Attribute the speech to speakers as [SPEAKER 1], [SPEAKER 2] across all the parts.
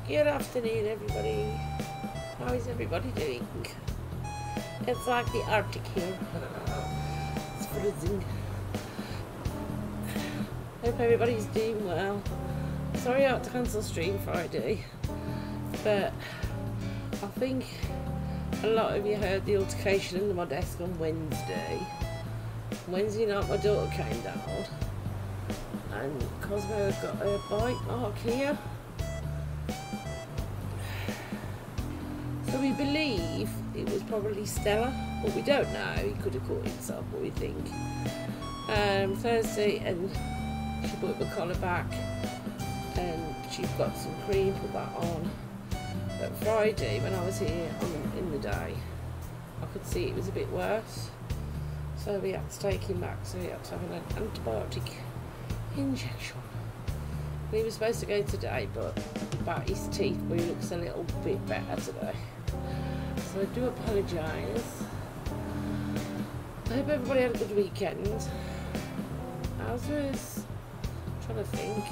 [SPEAKER 1] Good afternoon, everybody. How is everybody doing? It's like the Arctic here. It's freezing. Hope everybody's doing well. Sorry I had to cancel stream Friday, but I think a lot of you heard the altercation under my desk on Wednesday. Wednesday night my daughter came down and Cosmo had got a bite mark here. So we believe it was probably Stella, but we don't know. He could have caught himself, what we think. Thursday, and she put the collar back and she got some cream, put that on. But Friday, when I was here in the day, I could see it was a bit worse. So we had to take him back, so he had to have an antibiotic injection. We were supposed to go today, but about his teeth, but he looks a little bit better today. So I do apologise. I hope everybody had a good weekend. Ours was, I'm trying to think.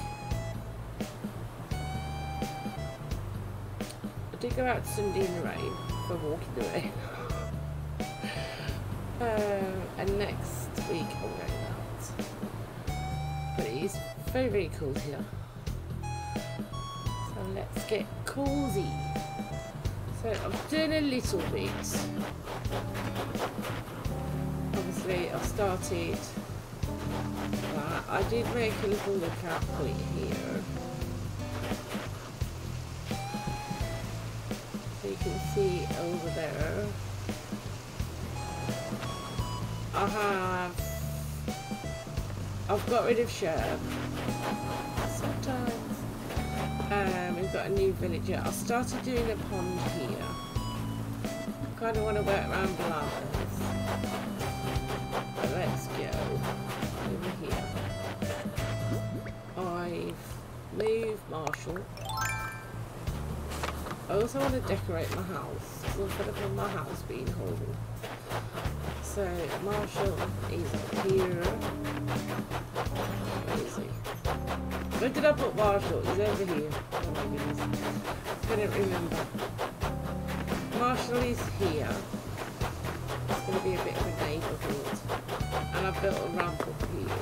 [SPEAKER 1] I did go out Sunday in the rain for walking the rain. And next week I'm going out. But it is very, very cold here. So let's get cozy. So I've done a little bit. Obviously I've started that. I did make a little lookout point here. So you can see over there. I've got rid of Sherb. Sometimes. We've got a new villager. I started doing a pond here. I kind of want to work around bananas. But let's go over here. I've moved Marshall. I also want to decorate my house. So I'm fed up on my house being horrible. So Marshall is up here. Where is he? Where did I put Marshall? He's over here. Oh my goodness. Couldn't remember. Marshall is here. It's going to be a bit of a neighbourhood. And I've built a ramp up here.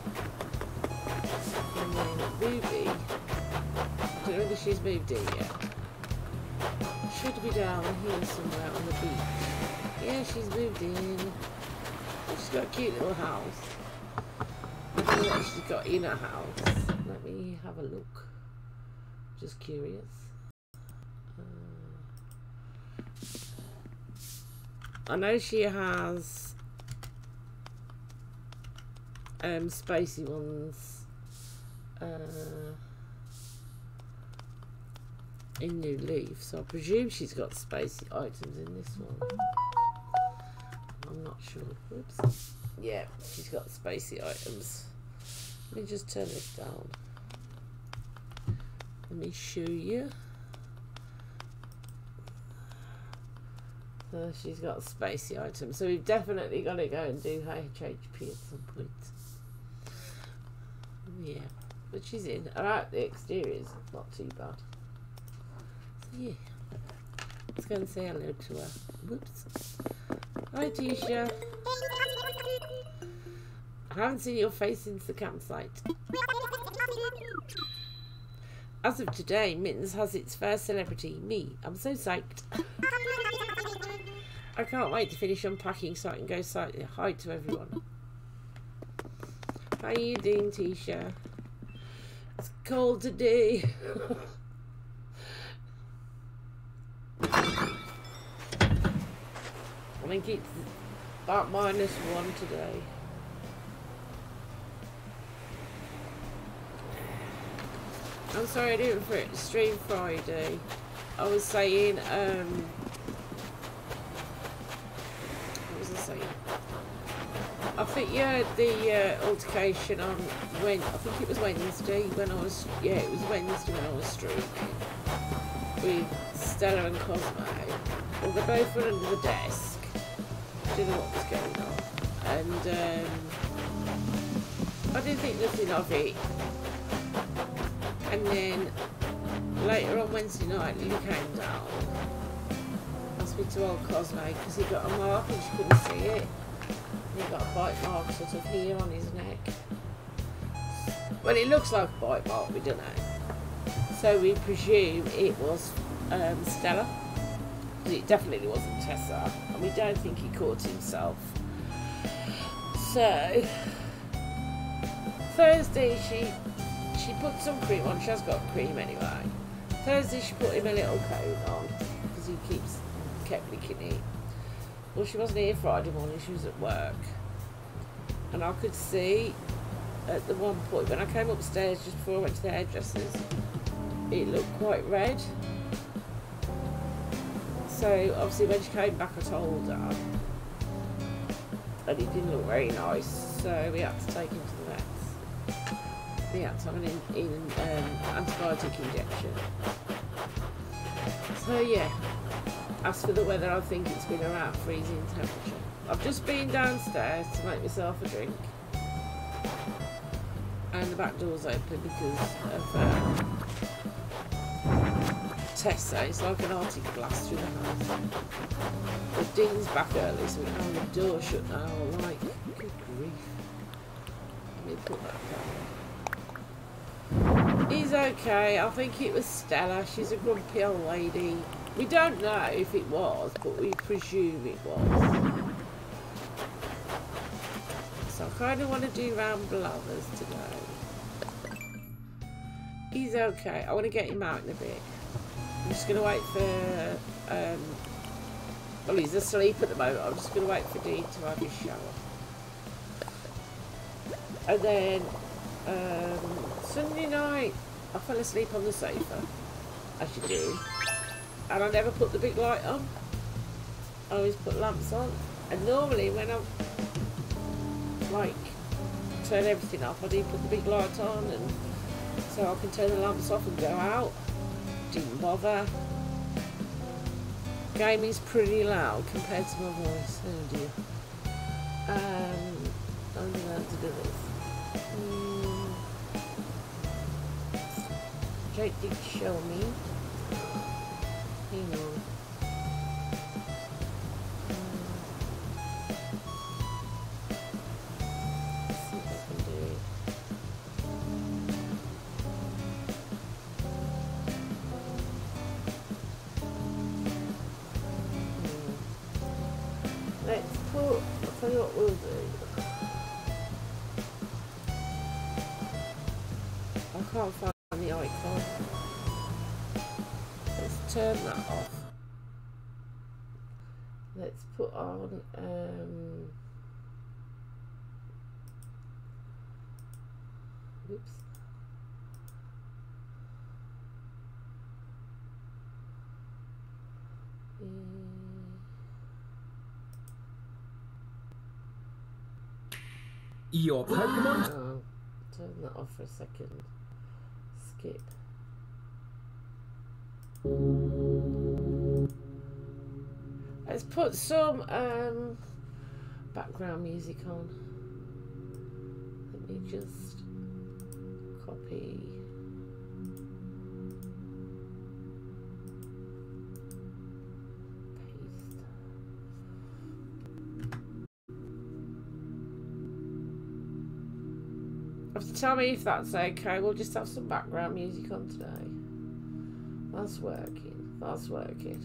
[SPEAKER 1] And then Ruby. I don't know whether she's moved in yet. Should be down here somewhere on the beach. Yeah, she's moved in. She's got a cute little house. I don't know what she's got in her house. Let me have a look. Just curious. I know she has spacey ones in New Leaf, so I presume she's got spacey items in this one. I'm not sure. Oops. Yeah, she's got spacey items. Let me just turn this down. Let me show you. So she's got spacey items. So we've definitely got to go and do HHP at some point. Yeah, but she's in. Alright, the exterior is not too bad. So yeah, let's go and say hello to her. Whoops. Hi Tisha. I haven't seen your face since the campsite. As of today, Mittens has its first celebrity, me. I'm so psyched. I can't wait to finish unpacking so I can go say hi to everyone. How are you doing, Tisha? It's cold today. I think it's about -1 today. I'm sorry I didn't stream Friday. I was saying, what was I saying? I think you heard the altercation on I think it was Wednesday when I was, yeah, it was Wednesday when I was streaming with Stella and Cosmo. Well, they both were under the desk. Didn't know what was going on. And I didn't think nothing of it. And then Later on Wednesday night, Lily came down, asked me to hold Cosmo because he got a mark and she couldn't see it. And he got a bite mark sort of here on his neck. Well, it looks like a bite mark, we don't know. So we presume it was Stella. It definitely wasn't Tessa, and we don't think he caught himself. So Thursday she put some cream on. She has got cream anyway. Thursday she put him a little coat on because he kept licking it. Well, she wasn't here Friday morning. She was at work, and I could see at the one point when I came upstairs just before I went to the hairdressers, it looked quite red. So obviously when she came back I told her, and it didn't look very nice, so we had to take him to the vets. We had to have an antibiotic injection. So yeah, as for the weather, I think it's been around freezing temperature. I've just been downstairs to make myself a drink, and the back door's open because of Tessa. It's like an Arctic blast through the house. The Dean's back early, so we can have the door shut now. Like, good grief. Let me put that down. He's okay. I think it was Stella. She's a grumpy old lady. We don't know if it was, but we presume it was. So I kind of want to do round blathers today. He's okay. I want to get him out in a bit. I'm just going to wait for, well, he's asleep at the moment. I'm just going to wait for Dean to have his shower. And then, Sunday night, I fell asleep on the sofa, as you do. And I never put the big light on. I always put lamps on. And normally when I, like, turn everything off, I do put the big light on, and so I can turn the lamps off and go out. Didn't bother. Gaming's pretty loud compared to my voice. Oh dear. I don't know how to do this. Jake did show me. Hang on. Let's see if I can do it. Let's put, I'll tell you what we'll do. I can't find the icon. Let's turn that off. Let's put on, oops.
[SPEAKER 2] Your Pokemon.
[SPEAKER 1] Oh, turn that off for a second. Skip. Let's put some background music on. Let me just copy. Tell me if that's okay. We'll just have some background music on today. That's working. That's working.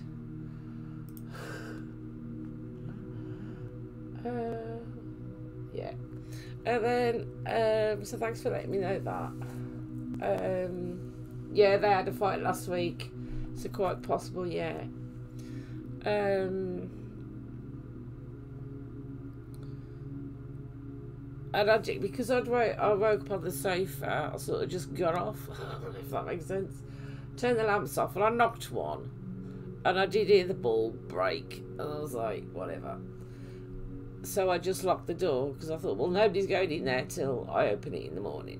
[SPEAKER 1] Yeah. And then, so thanks for letting me know that. Yeah, they had a fight last week, so quite possible, yeah. And I did, because I woke up on the sofa, I sort of just got off, if that makes sense. Turned the lamps off, and I knocked one. And I did hear the bulb break, and I was like, whatever. So I just locked the door, because I thought, well, nobody's going in there till I open it in the morning.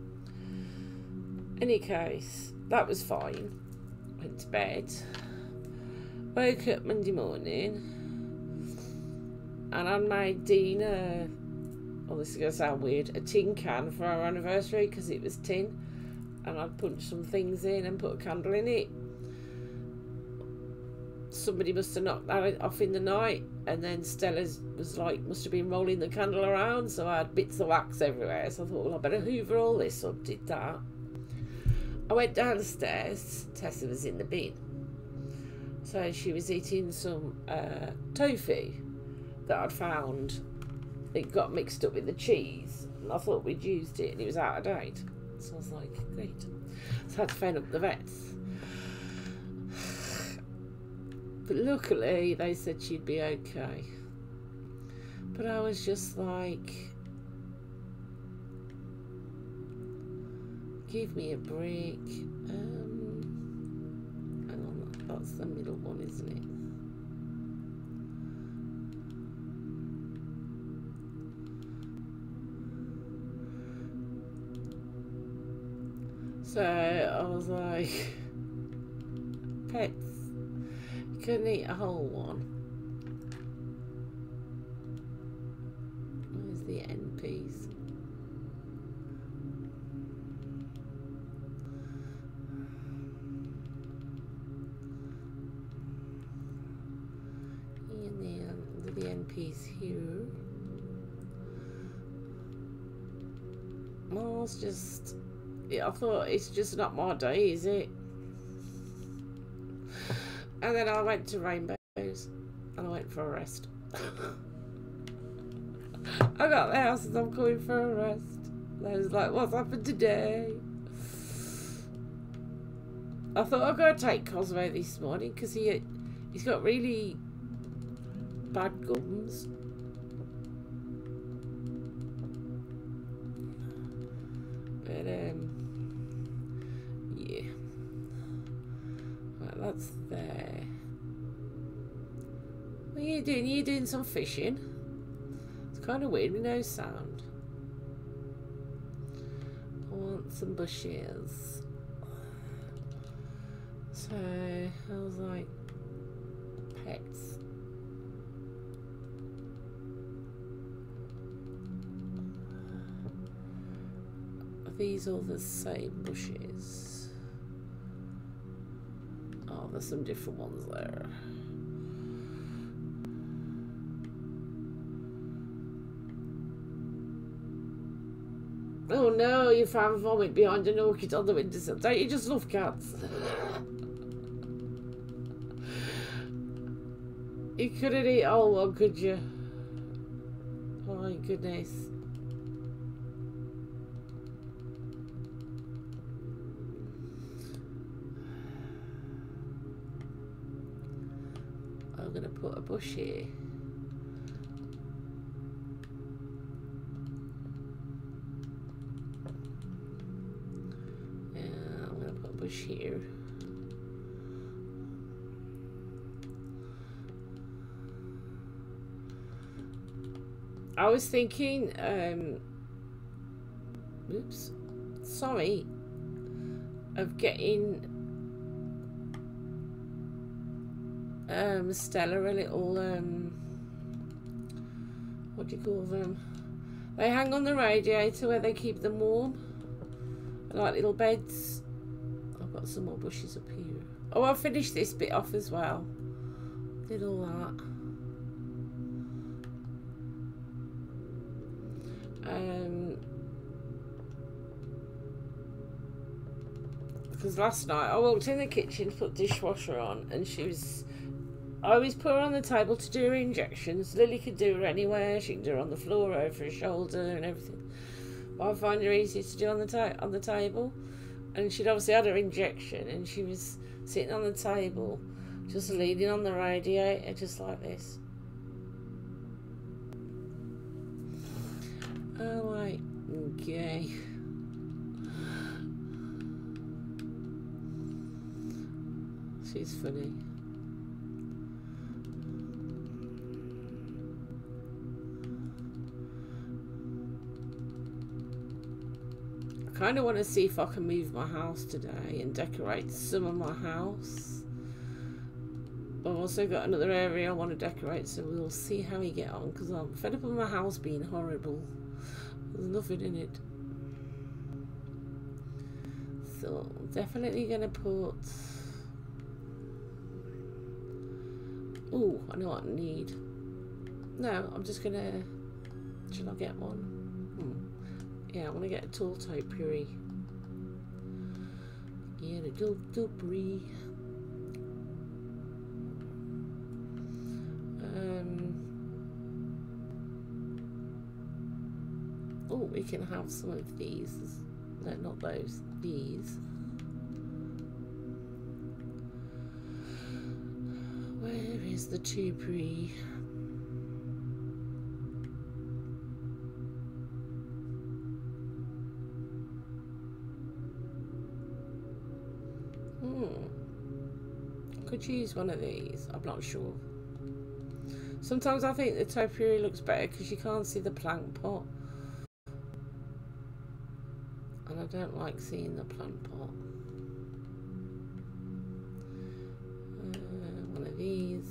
[SPEAKER 1] Any case, that was fine. Went to bed. Woke up Monday morning, and I made Dean oh, this is going to sound weird, a tin can for our anniversary, because it was tin. and I'd punch some things in and put a candle in it. Somebody must have knocked that off in the night, and then Stella was like, must have been rolling the candle around, so I had bits of wax everywhere. So I thought, well, I better hoover all this up. Did that. I went downstairs. Tessa was in the bin, so she was eating some tofu that I'd found. It got mixed up with the cheese, and I thought we'd used it, and it was out of date. So I was like, great. So I had to phone up the vets. But luckily, they said she'd be okay. But I was just like, give me a break. Hang on, that's the middle one, isn't it? So I was like, pets. Couldn't eat a whole one. Where's the end piece? And then the end piece here. Well, it's just, yeah, I thought it's just not my day, is it? And then I went to Rainbows, and I went for a rest. I got the house and I'm going for a rest. And I was like, what's happened today? I thought I'd go take Cosmo this morning because he's got really bad gums. But yeah. Right, that's there. What are you doing? Are you doing some fishing? It's kind of weird with no sound. I want some bushes. So I was like, pets. Are these all the same bushes? Oh, there's some different ones there. Oh no, you found vomit behind an orchid on the windowsill. Don't you just love cats? You couldn't eat all one, could you? Oh my goodness. I'm going to put a bush here. Here. I was thinking, oops, sorry, of getting Stella a little, what do you call them? They hang on the radiator where they keep them warm, like little beds. Got some more bushes up here. Oh, I'll finish this bit off as well. Did all that. Because last night I walked in the kitchen to put dishwasher on, and I always put her on the table to do her injections. Lily could do her anywhere. She can do her on the floor, over her shoulder and everything. But I find her easier to do on the table. And she'd obviously had her injection, and she was sitting on the table, just leaning on the radiator, just like this. Oh, like, okay. She's funny. I kind of want to see if I can move my house today and decorate some of my house. I've also got another area I want to decorate, so we'll see how we get on, because I'm fed up with my house being horrible. There's nothing in it. so I'm definitely gonna put. Oh, I know what I need. No, I'm just gonna. Should I get one? Yeah, I want to get a tall topiary. Yeah, the topiary. Oh, we can have some of these. No, not those. These. Where is the topiary? Could use one of these. I'm not sure. Sometimes I think the topiary looks better because you can't see the plant pot. And I don't like seeing the plant pot. One of these.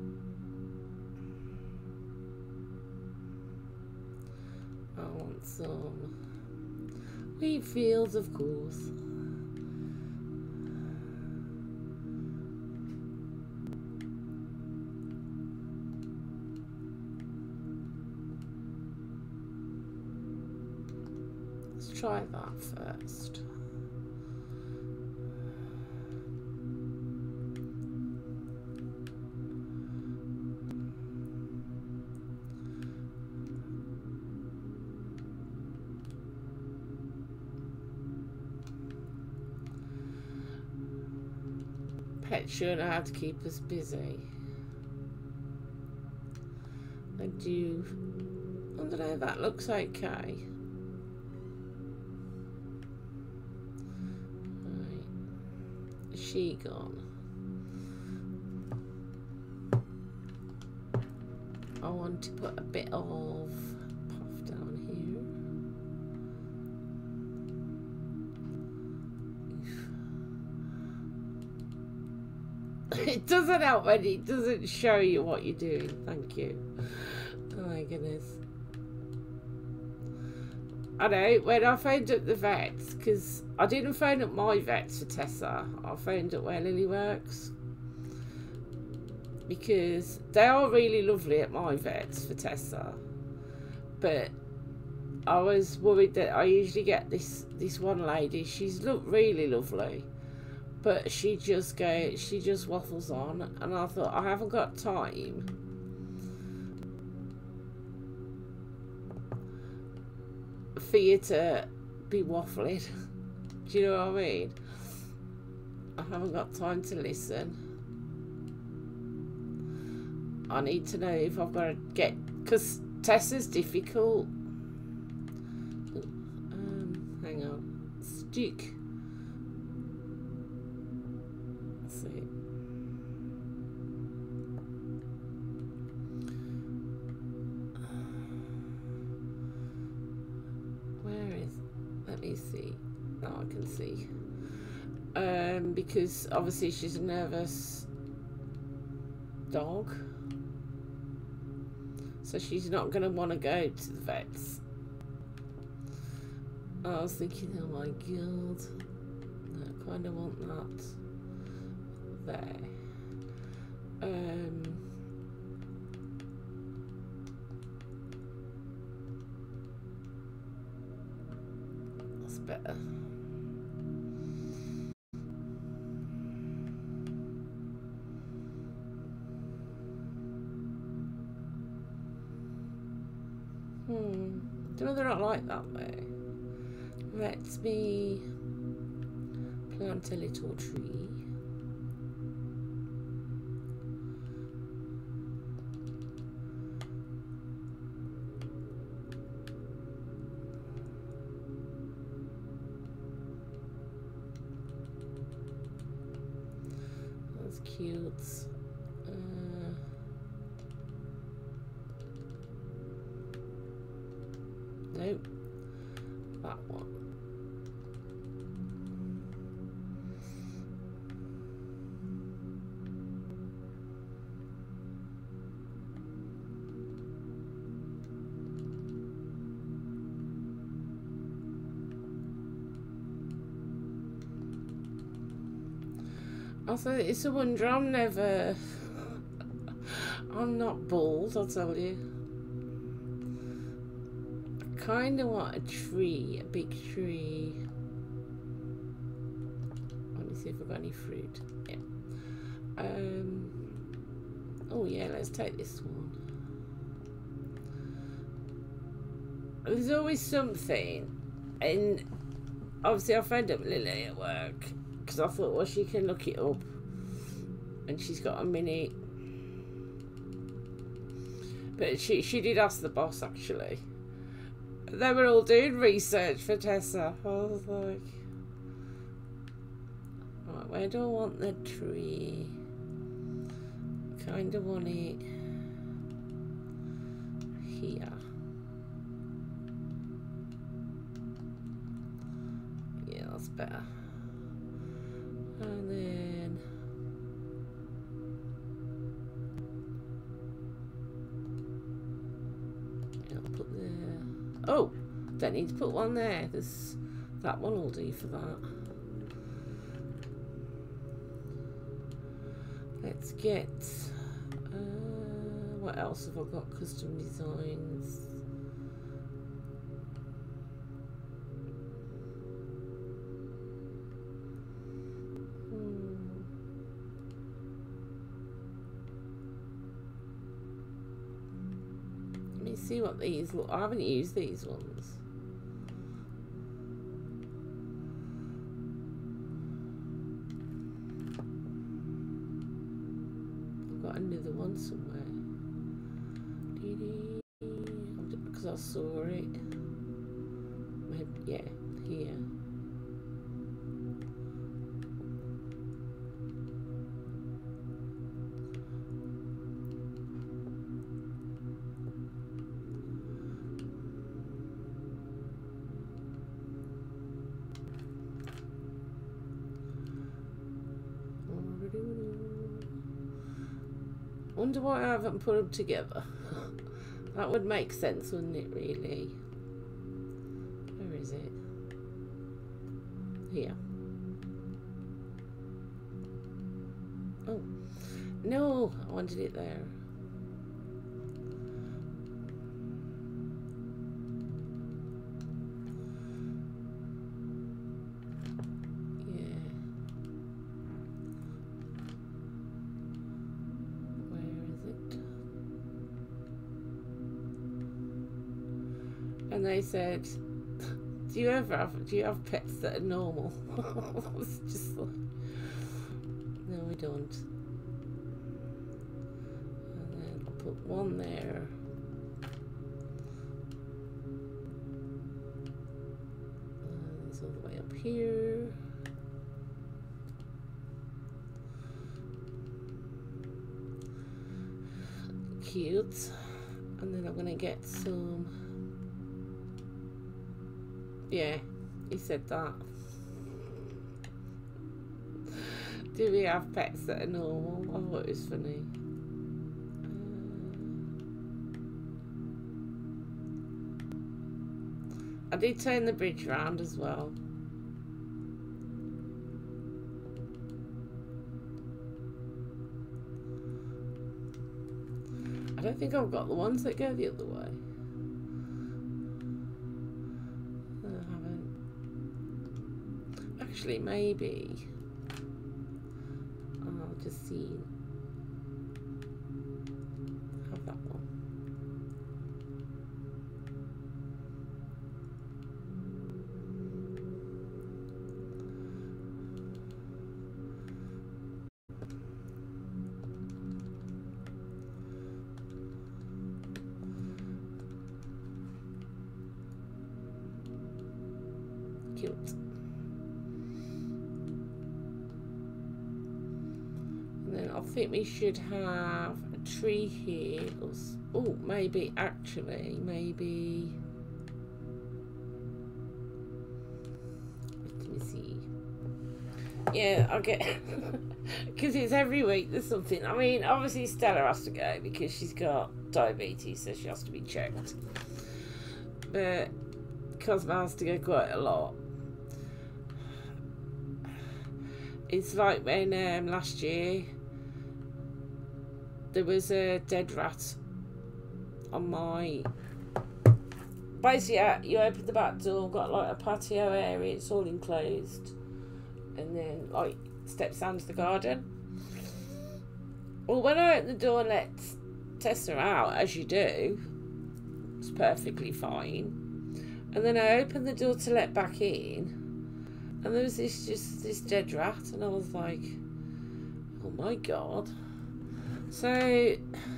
[SPEAKER 1] I want some wheat fields, of course. Try that first. Pets sure know how to keep us busy. I do. I don't know, that looks okay. She gone. I want to put a bit of puff down here. It doesn't help when it doesn't show you what you're doing. Thank you. Oh my goodness. I know, when I phoned up the vets, because I didn't phone up my vets for Tessa, I phoned up where Lily works. Because they are really lovely at my vets for Tessa. But I was worried that I usually get this one lady, she's really lovely. But she just waffles on, and I thought, I haven't got time for you to be waffling. Do you know what I mean? I haven't got time to listen. I need to know if I've got to get, because Tessa's difficult. Hang on. Stick. Let's see. Let me see. Now I can see. Because obviously she's a nervous dog, so she's not going to want to go to the vets. I was thinking, oh my god, I kind of want that there. Better. Don't know, they're not like that though. Let me plant a little tree. Cute. Nope. That one. Also, it's a wonder I'm never... I'm not bald, I'll tell you. I kind of want a tree, a big tree. Let me see if I've got any fruit. Yeah. Oh yeah, let's take this one. There's always something, and obviously I phoned up Lily at work because I thought, well, she can look it up, and she's got a minute. But she did ask the boss actually. They were all doing research for Tessa. I was like, right, where do I want the tree? Kind of want it here. Yeah, that's better. And then I'll put the... Oh, don't need to put one there. There's that one will do for that. Let's get what else have I got? Custom designs. Let me see what these look. I haven't used these ones. I've got another one somewhere. Because I saw it. Maybe, yeah, here. Wonder why I haven't put them together. That would make sense, wouldn't it, really? Where is it? Here. Oh. No, I wanted it there. And they said, do you have pets that are normal? I was just like, no, we don't. And then I'll put one there. And it's all the way up here. Cute. And then I'm gonna get some. Yeah, he said that. Do we have pets that are normal? I thought it was funny. I did turn the bridge round as well. I don't think I've got the ones that go the other way. Actually, maybe I'll just see. Have that one. Cute. I think we should have a tree here. Oh, maybe, actually, maybe. Let me see. Yeah, I'll get. Because it's every week there's something. I mean, obviously, Stella has to go because she's got diabetes, so she has to be checked. But Cosmo has to go quite a lot. It's like when last year there was a dead rat on my... Basically, you open the back door, got like a patio area, it's all enclosed, and then like steps down to the garden. Well, when I opened the door and let Tessa out, as you do, it's perfectly fine. And then I opened the door to let back in, and there was this dead rat, and I was like, oh my god. So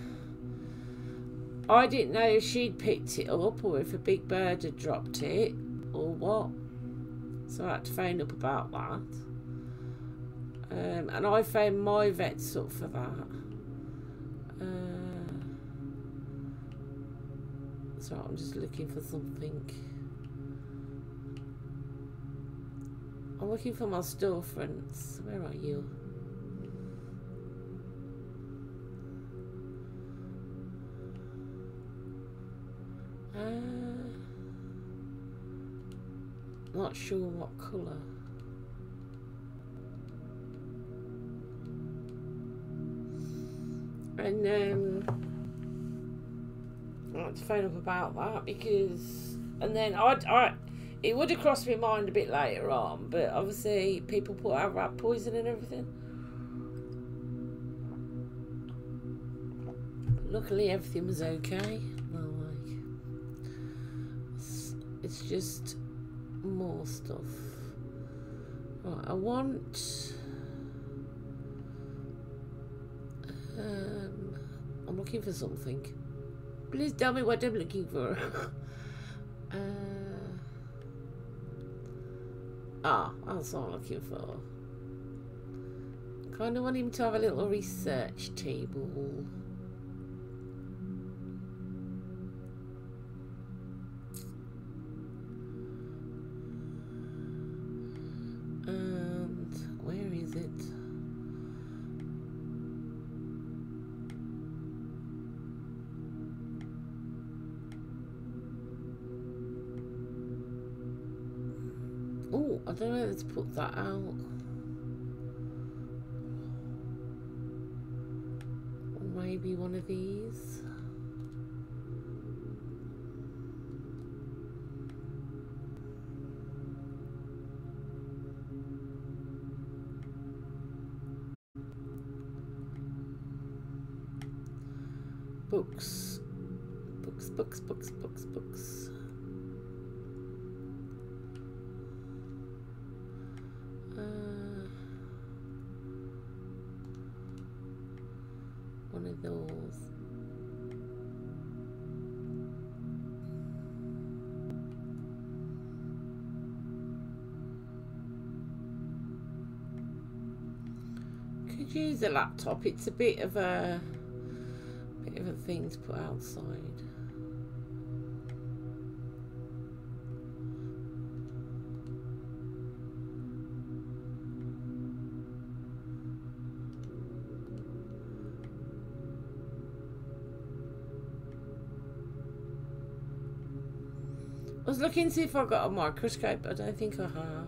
[SPEAKER 1] I didn't know if she'd picked it up or if a big bird had dropped it or what. So I had to phone up about that. And I phoned my vets up for that. So I'm just looking for something. I'm looking for my storefronts. Where are you? Not sure what colour. And I had to phone up about that because, and then it would have crossed my mind a bit later on, but obviously people put out rat poison and everything. But luckily everything was okay. Well, like, it's just more stuff. Right, I want. I'm looking for something. Please tell me what I'm looking for. That's what I'm looking for. Kind of want him to have a little research table. And where is it? Oh, I don't know whether to put that out. Or maybe one of these. Books. Books. One of those. Could use a laptop. It's a bit of a thing to put outside. I was looking to see if I got a microscope, but I don't think I have.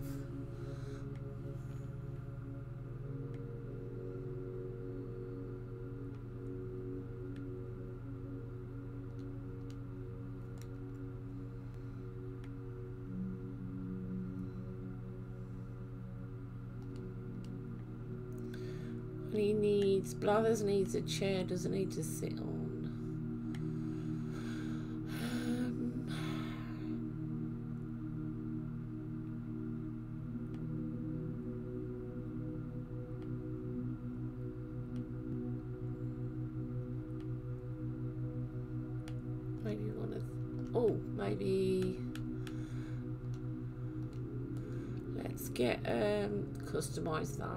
[SPEAKER 1] And he needs, Blathers needs a chair, doesn't need to sit on. Maybe one of, oh, maybe let's get customize that.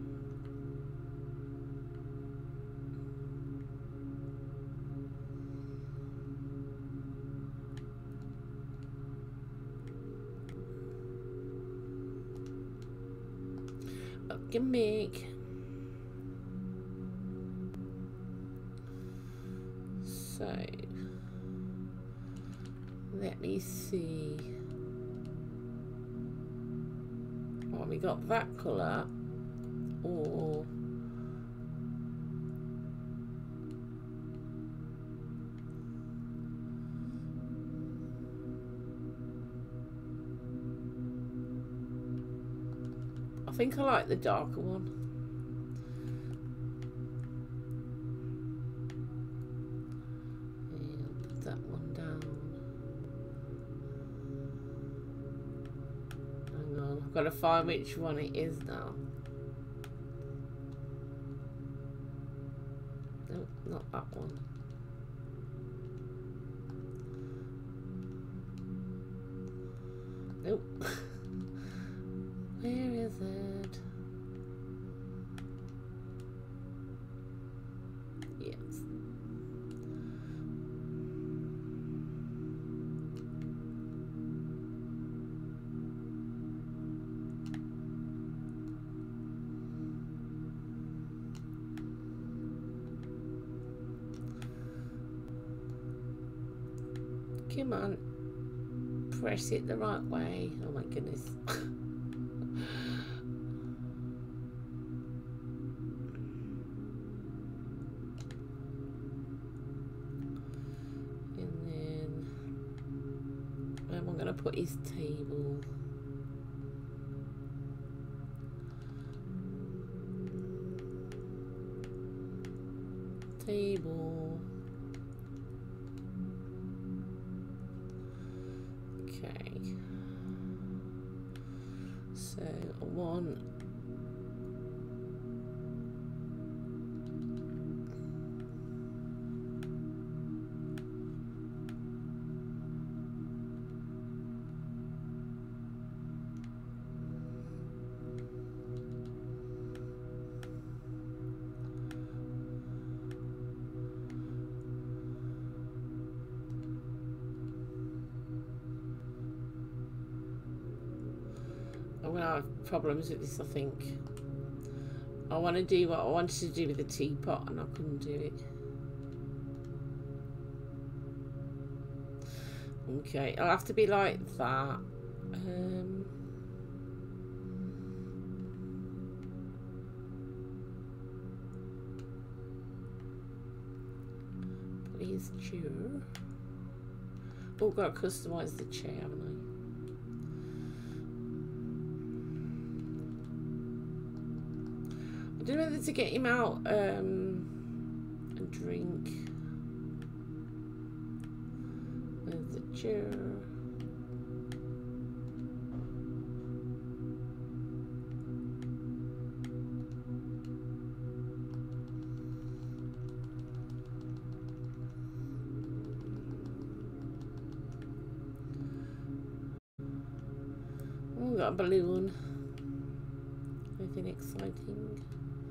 [SPEAKER 1] Gimmick. So let me see. Well, we got that colour or I think I like the darker one. And I'll put that one down. Hang on, I've got to find which one it is now. Nope, not that one. Nope. Where is it? Yes. Come on. Press it the right way. Oh my goodness. Put his table. Okay. So I want I'm gonna have problems with this, I think. I want to do what I wanted to do with the teapot and I couldn't do it. Okay, I'll have to be like that. Please chair. Oh, got to customise the chair, haven't I? I don't know whether to get him out a drink. Where's the chair? Oh, got a balloon. Anything exciting?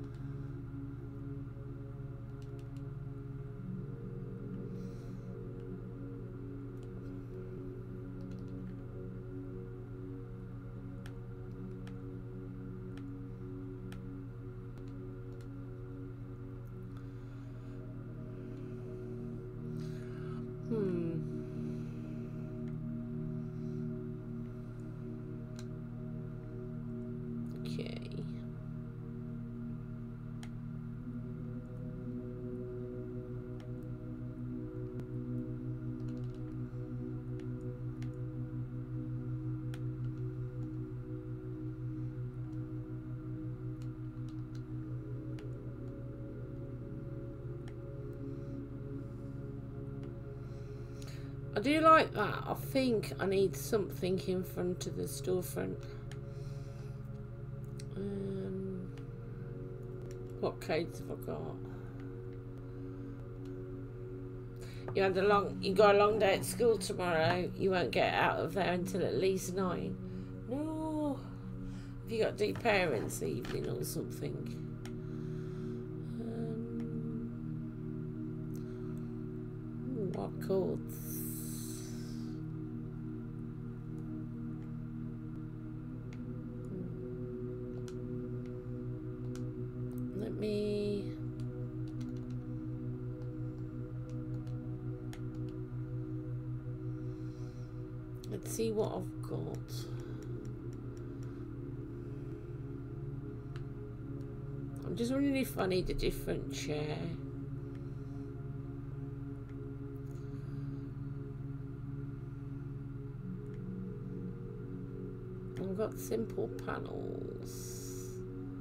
[SPEAKER 1] I do like that. I think I need something in front of the storefront. What codes have I got? You got a long day at school tomorrow. You won't get out of there until at least 9. No. Have you got to do parents' evening or something? What codes? Let's see what I've got. I'm just wondering if I need a different chair. I've got simple panels.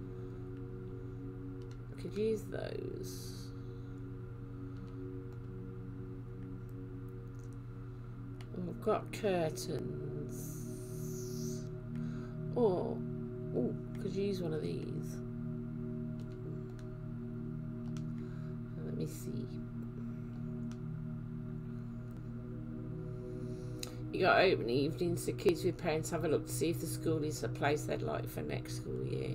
[SPEAKER 1] I could use those. I've got curtains. Or, oh, could use one of these. Let me see. You got open evenings so kids with parents have a look to see if the school is a place they'd like for next school year.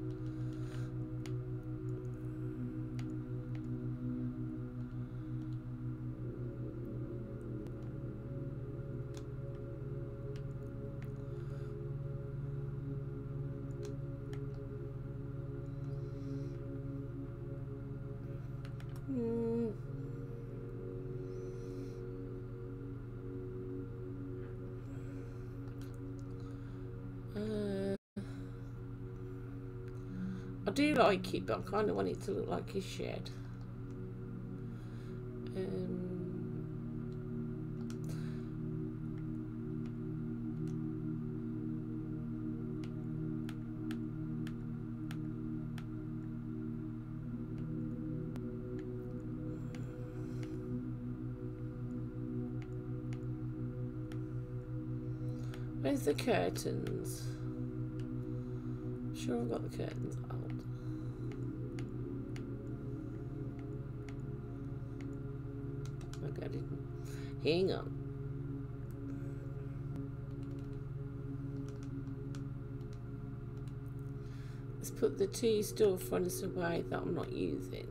[SPEAKER 1] I do like it, but I kind of want it to look like a shed. Where's the curtains? I'm sure I've got the curtains out. I didn't. Hang on. Let's put the two storefronts away that I'm not using.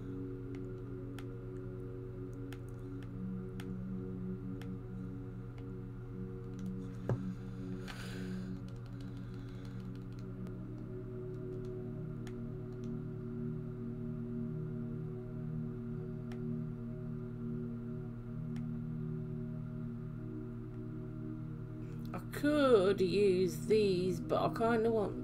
[SPEAKER 1] Could use these, but I kind of want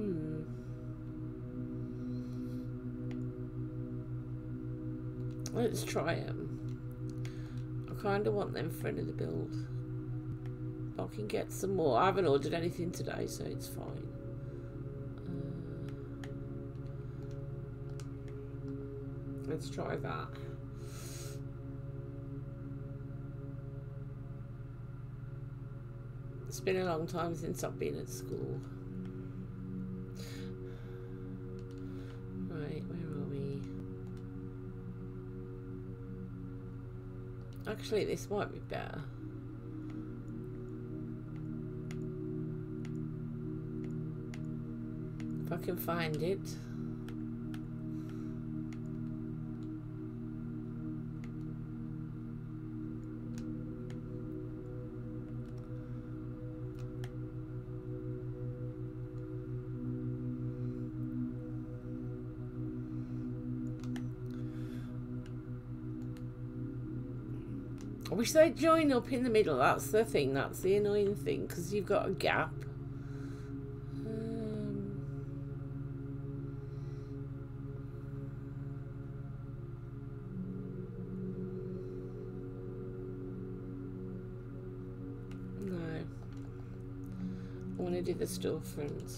[SPEAKER 1] let's try them. I kind of want them for another build. I can get some more. I haven't ordered anything today, so it's fine. Let's try that. It's been a long time since I've been at school. Right, where are we? Actually, this might be better. If I can find it. I wish they'd join up in the middle. That's the thing. That's the annoying thing, because you've got a gap. No. I want to do the storefronts.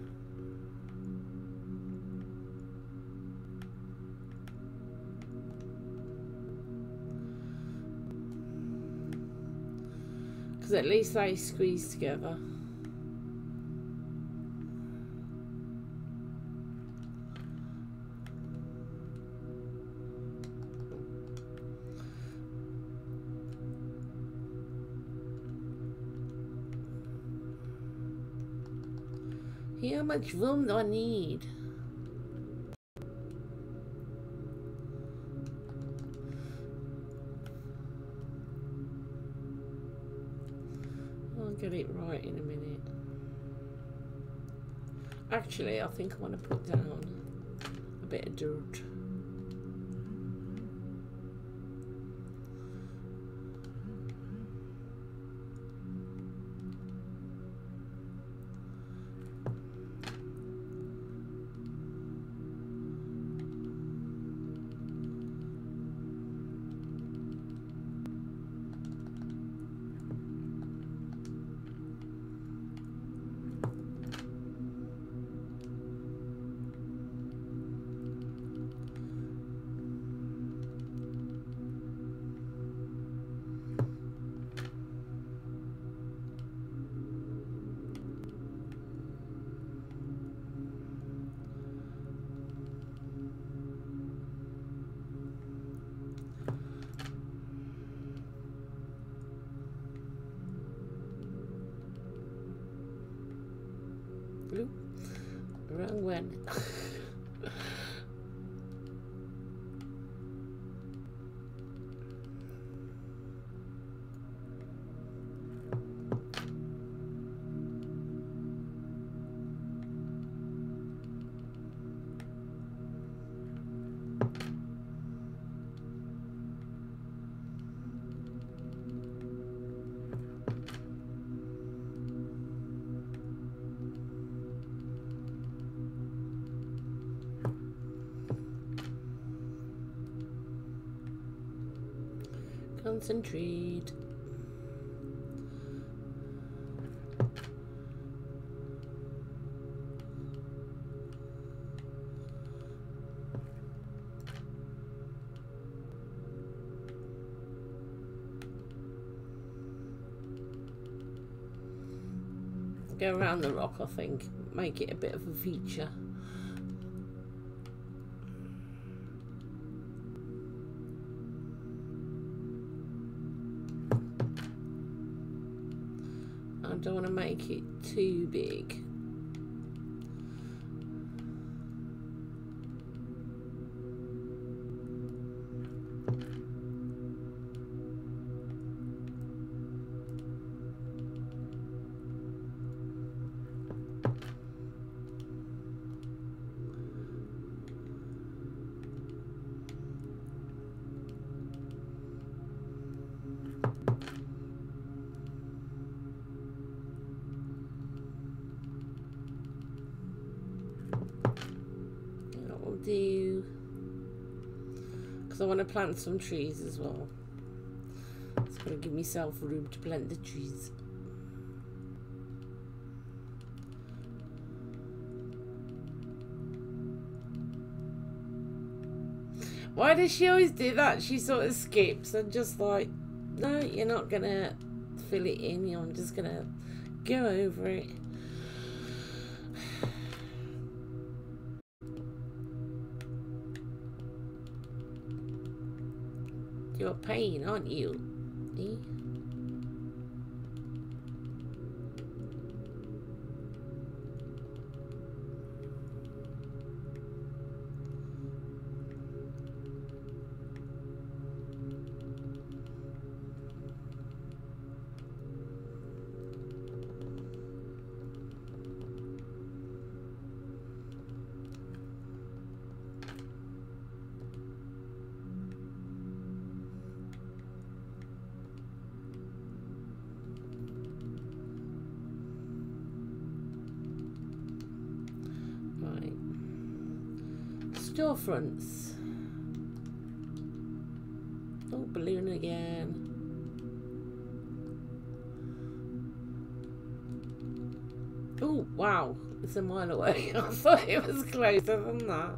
[SPEAKER 1] Because at least they squeeze together. How much room do I need? I'll get it right in a minute. Actually, I think I want to put down a bit of dirt. wrong one. Concentrate. Go around the rock, I think. Make it a bit of a feature. I don't want to make it too big. Do because I want to plant some trees as well. It's going to give myself room to plant the trees. Why does she always do that? She sort of skips and just like, no, you're not going to fill it in. I'm just going to go over it. You're a pain, aren't you? Eh? Storefronts. Oh, balloon again. Oh, wow. It's a mile away. I thought it was closer than that.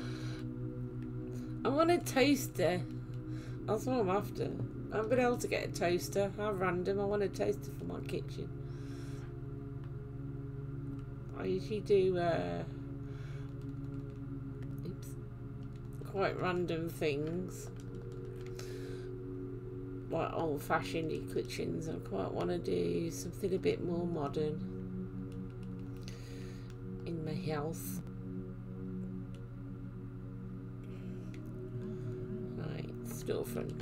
[SPEAKER 1] I want a toaster. That's what I'm after. I haven't been able to get a toaster. How random. I want a toaster for my kitchen. I usually do quite random things, like old-fashioned kitchens. I quite want to do something a bit more modern in my house. Right, storefront.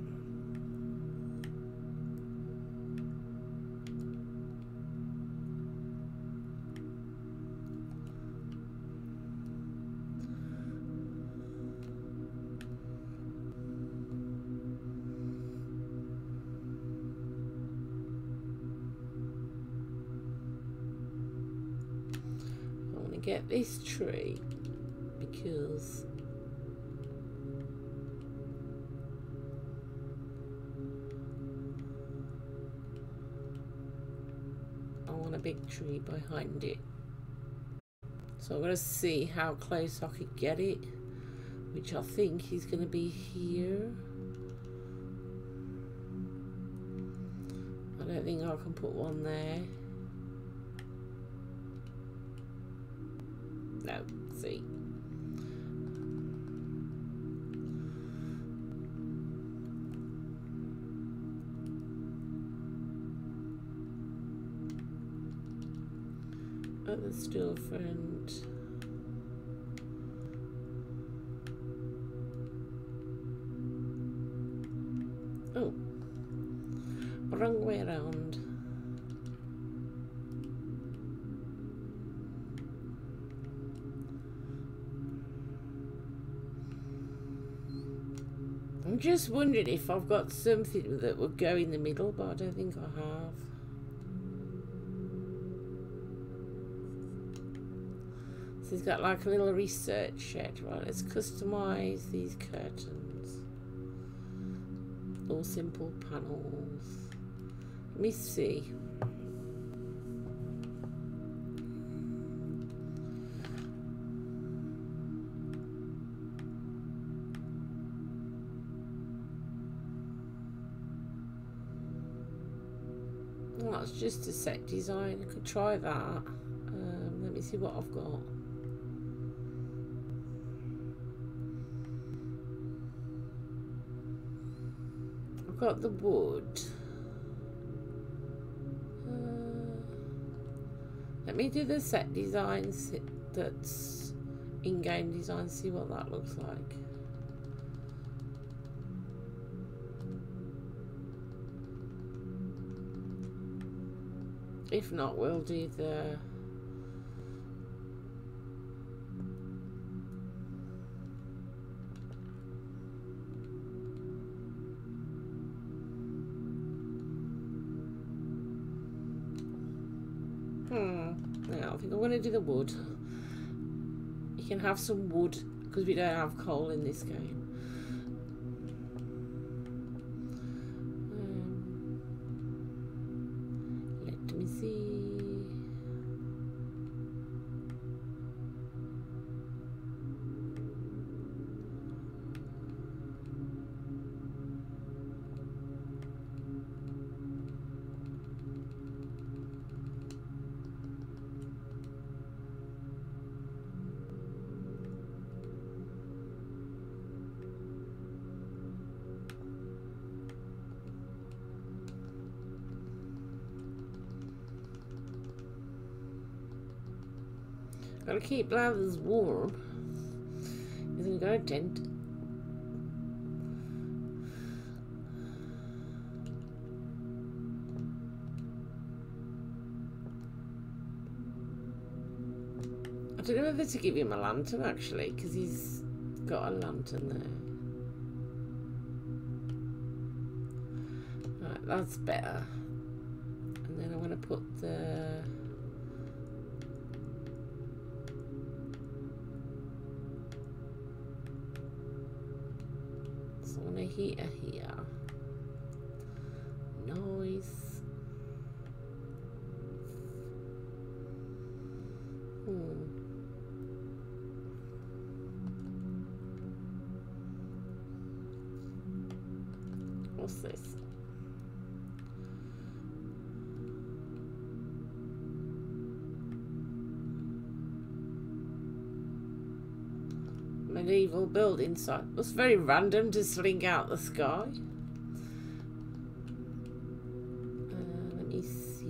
[SPEAKER 1] Get this tree because I want a big tree behind it. So I'm going to see how close I could get it, which I think is going to be here. I don't think I can put one there. No, see. At the storefront. wrong way around. I'm just wondering if I've got something that would go in the middle, but I don't think I have. So it's got like a little research shed. Right, let's customize these curtains. All simple panels. Let me see. Well, that's just a set design. I could try that. Let me see what I've got. I've got the wood. Let me do the set design that's in-game design, see what that looks like. If not, we'll do the yeah, I think I'm going to do the wood. You can have some wood because we don't have coal in this game. Let me see. Gotta keep blathers warm. Isn't got a tent. I don't know whether to give him a lantern actually, because he's got a lantern there. Right, that's better. And then I want to put the heater here. Noise. What's this? Medieval building site. It's very random to sling out the sky. Let me see.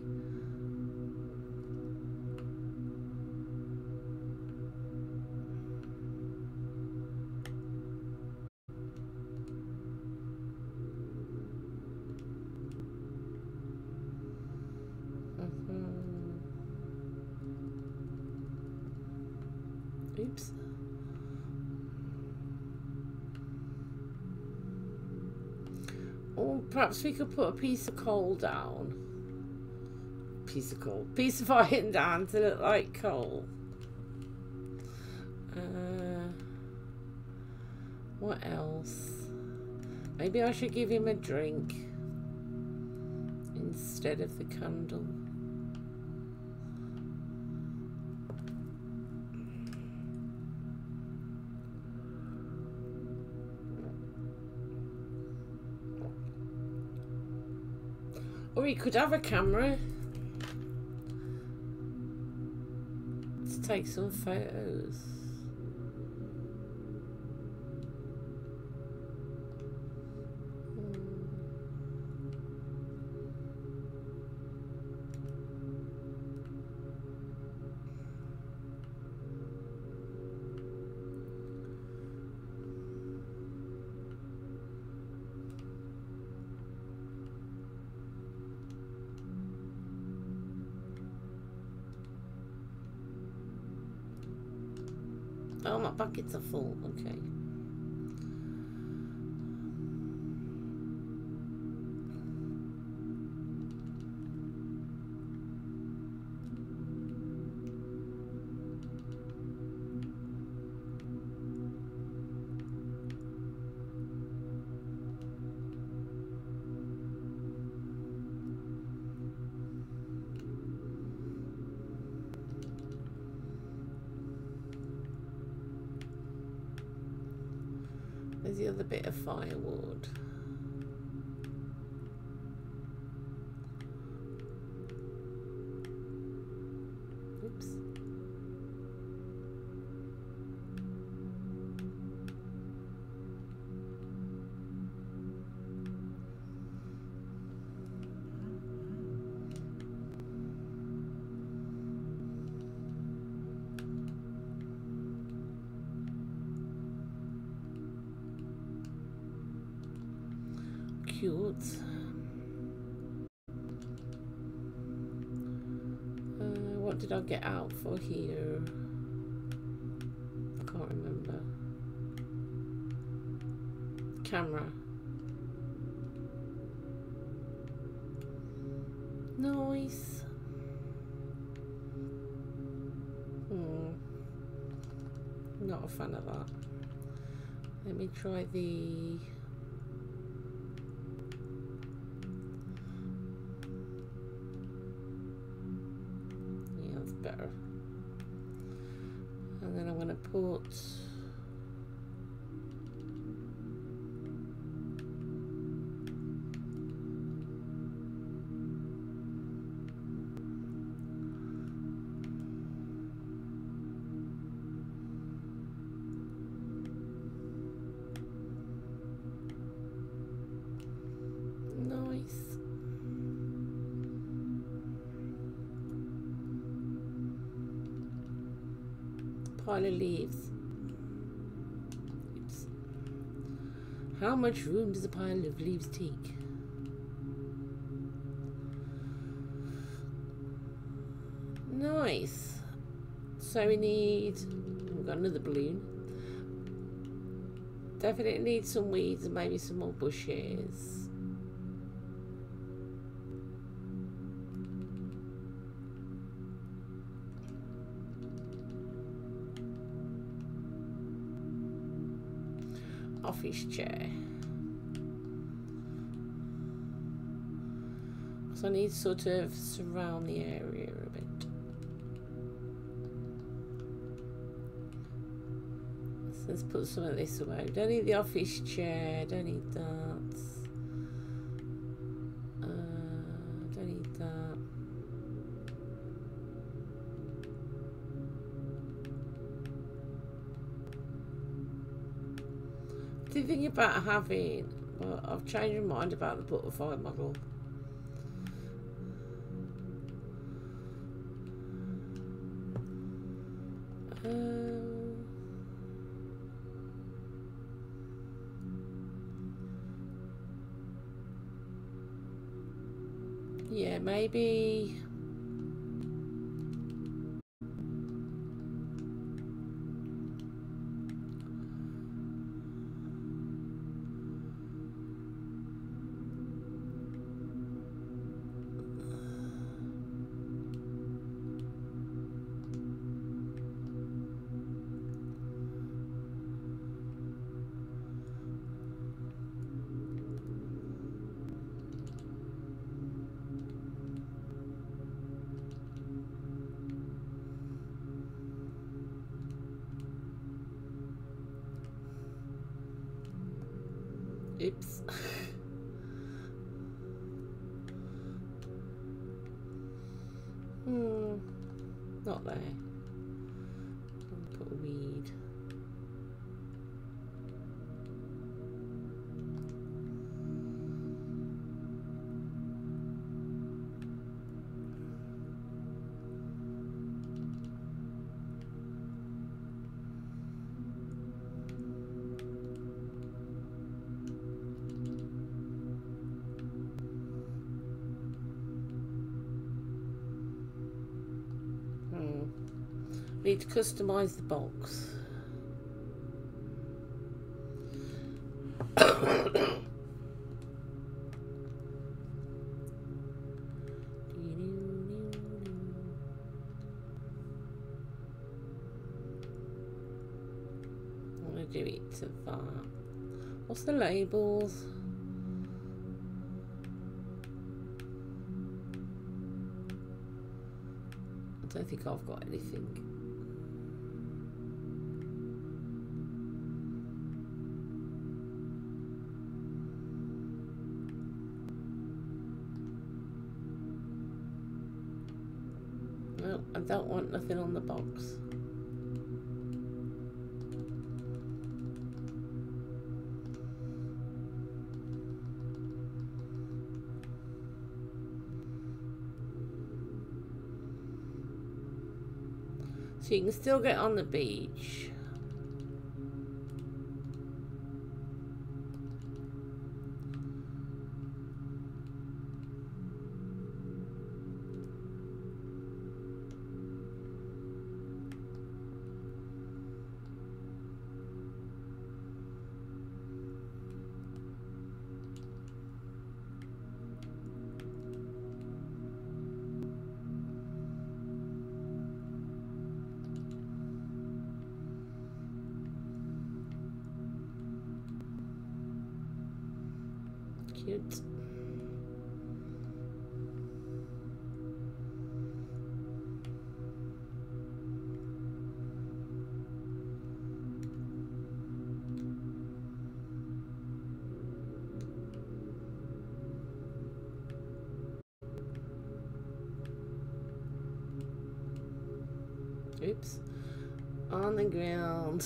[SPEAKER 1] Oops. Or perhaps we could put a piece of coal down. Piece of iron down to look like coal. What else? Maybe I should give him a drink instead of the candle. Or he could have a camera to take some photos. buckets are full. Okay. There's the other bit of firewood. Oops. Cute. What did I get out for here? I can't remember. Camera. Nice. Not a fan of that. Let me try the... better. And then I'm going to put nice. Pile of leaves. Oops. How much room does a pile of leaves take? Nice. So we've got another balloon. Definitely need some weeds and maybe some more bushes. Office chair. So I need to sort of surround the area a bit. So let's put some of this away. Don't need the office chair, don't need that. Don't need that. Thinking about having, well, I've changed my mind about the butterfly model. Yeah, maybe. Oops. Not there. I'll put a weed. Need to customize the box. do it to that. What's the labels? I don't think I've got anything. Well, I don't want nothing on the box. So you can still get on the beach. Cute. Oops. On the ground.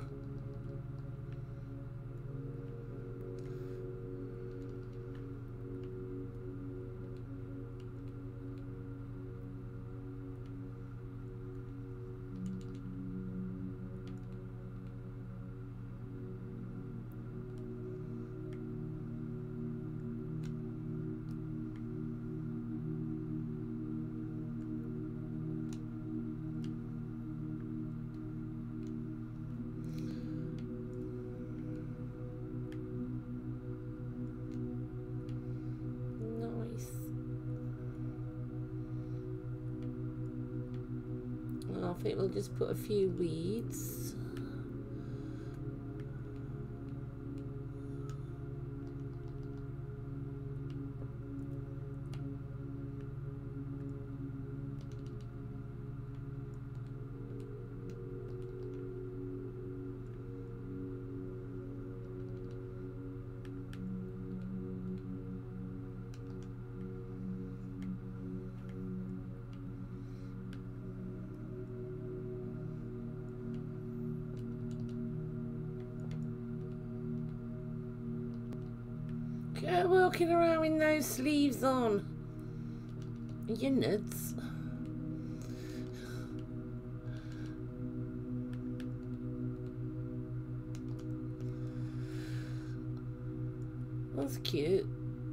[SPEAKER 1] I think we'll just put a few weeds. Go walking around with no sleeves on. You nuts. That's cute.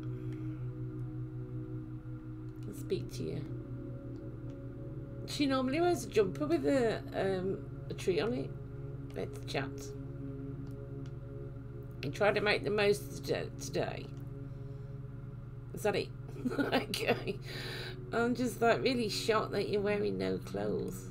[SPEAKER 1] I'll speak to you. She normally wears a jumper with a tree on it. Let's chat. And try to make the most of today. Is that it? Okay. I'm just like really shocked that you're wearing no clothes.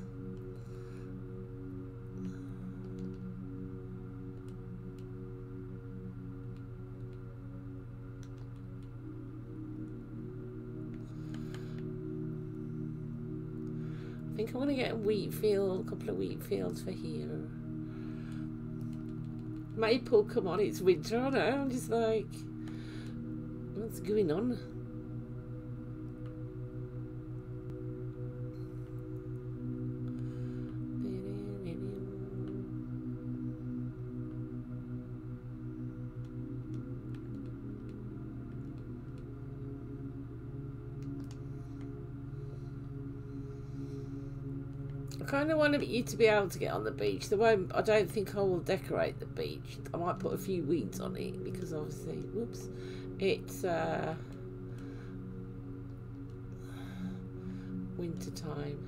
[SPEAKER 1] I think I want to get a wheat field, a couple of wheat fields for here. Maple, come on, it's winter, I know. I'm just like, what's going on? I kind of want you to be able to get on the beach. I don't think I will decorate the beach. I might put a few weeds on it because obviously, whoops, it's winter time.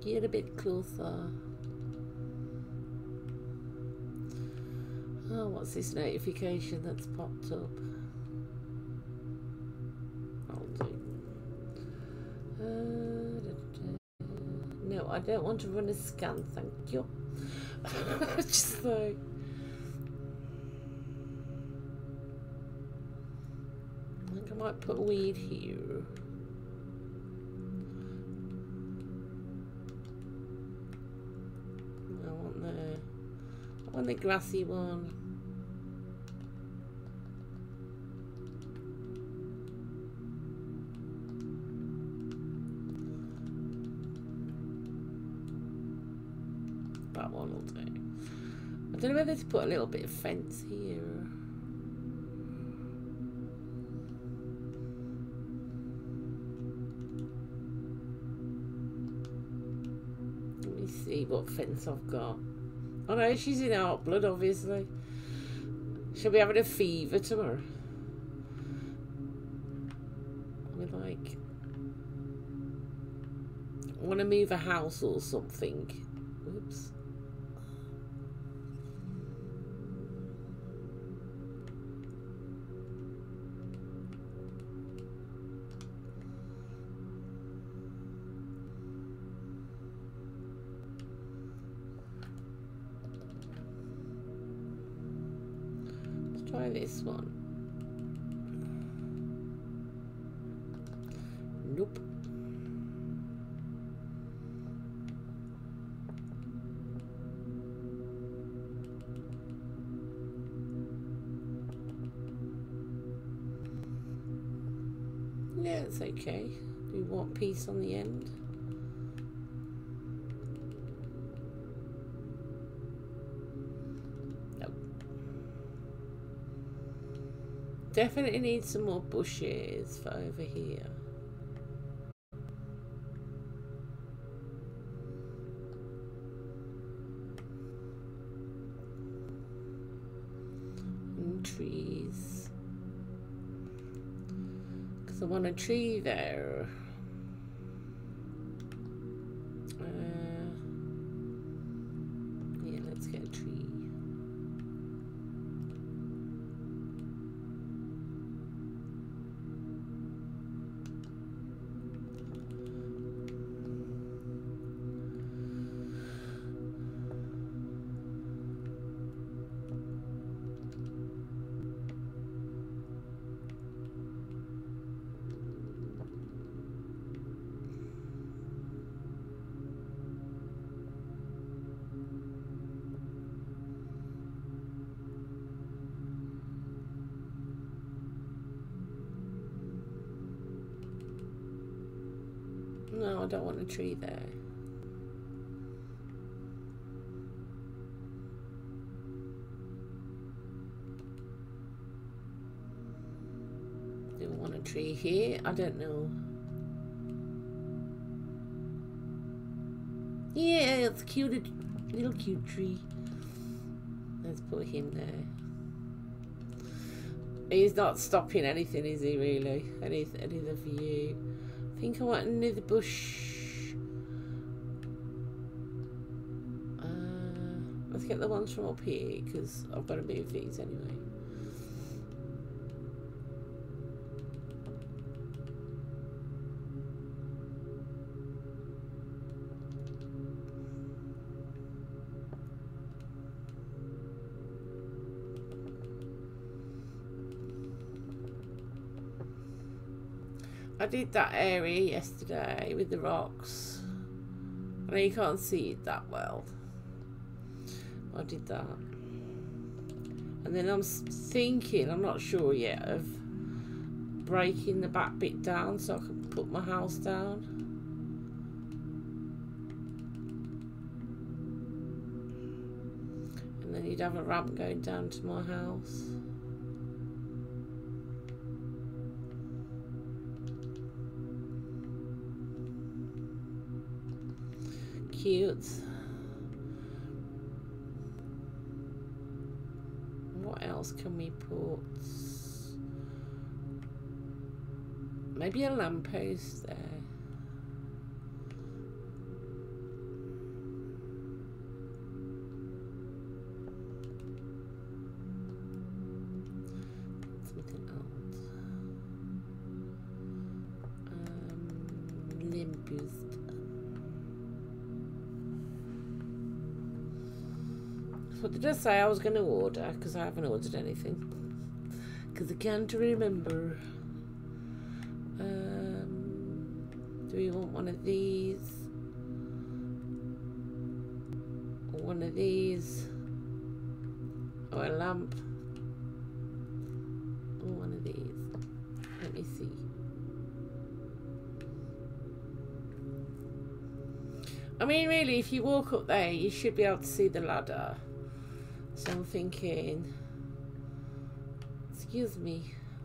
[SPEAKER 1] here a bit closer. Oh, what's this notification that's popped up? I'll do. No, I don't want to run a scan, thank you. Just like. I think I might put a weed here. I want the grassy one. That one will do. I don't know whether to put a little bit of fence here. Let me see what fence I've got. Oh no, she's in Art Blood, obviously. She'll be having a fever tomorrow. We're like, I want to move a house or something. Oops. Try this one. Nope. Yeah, it's okay. We want peace on the end. Definitely need some more bushes for over here. And trees. Because I want a tree there. Yeah, let's get a tree. No, I don't want a tree there. Do I want a tree here? I don't know. Yeah, it's cute, little cute tree. Let's put him there. He's not stopping anything, is he really? Any of the view. I think I want another bush. Let's get the ones from up here because I've got to move these anyway. I did that area yesterday with the rocks. I know you can't see it that well. I did that. And then I'm thinking, I'm not sure yet, of breaking the back bit down so I can put my house down. And then you'd have a ramp going down to my house. Cute. What else can we put? Maybe a lamppost there. anything else. Limpist. What did I say I was going to order? Because I haven't ordered anything. Because I can't remember. Do we want one of these? Or one of these? Or a lamp? Or one of these? Let me see. I mean, really, if you walk up there, you should be able to see the ladder. So I'm thinking, excuse me.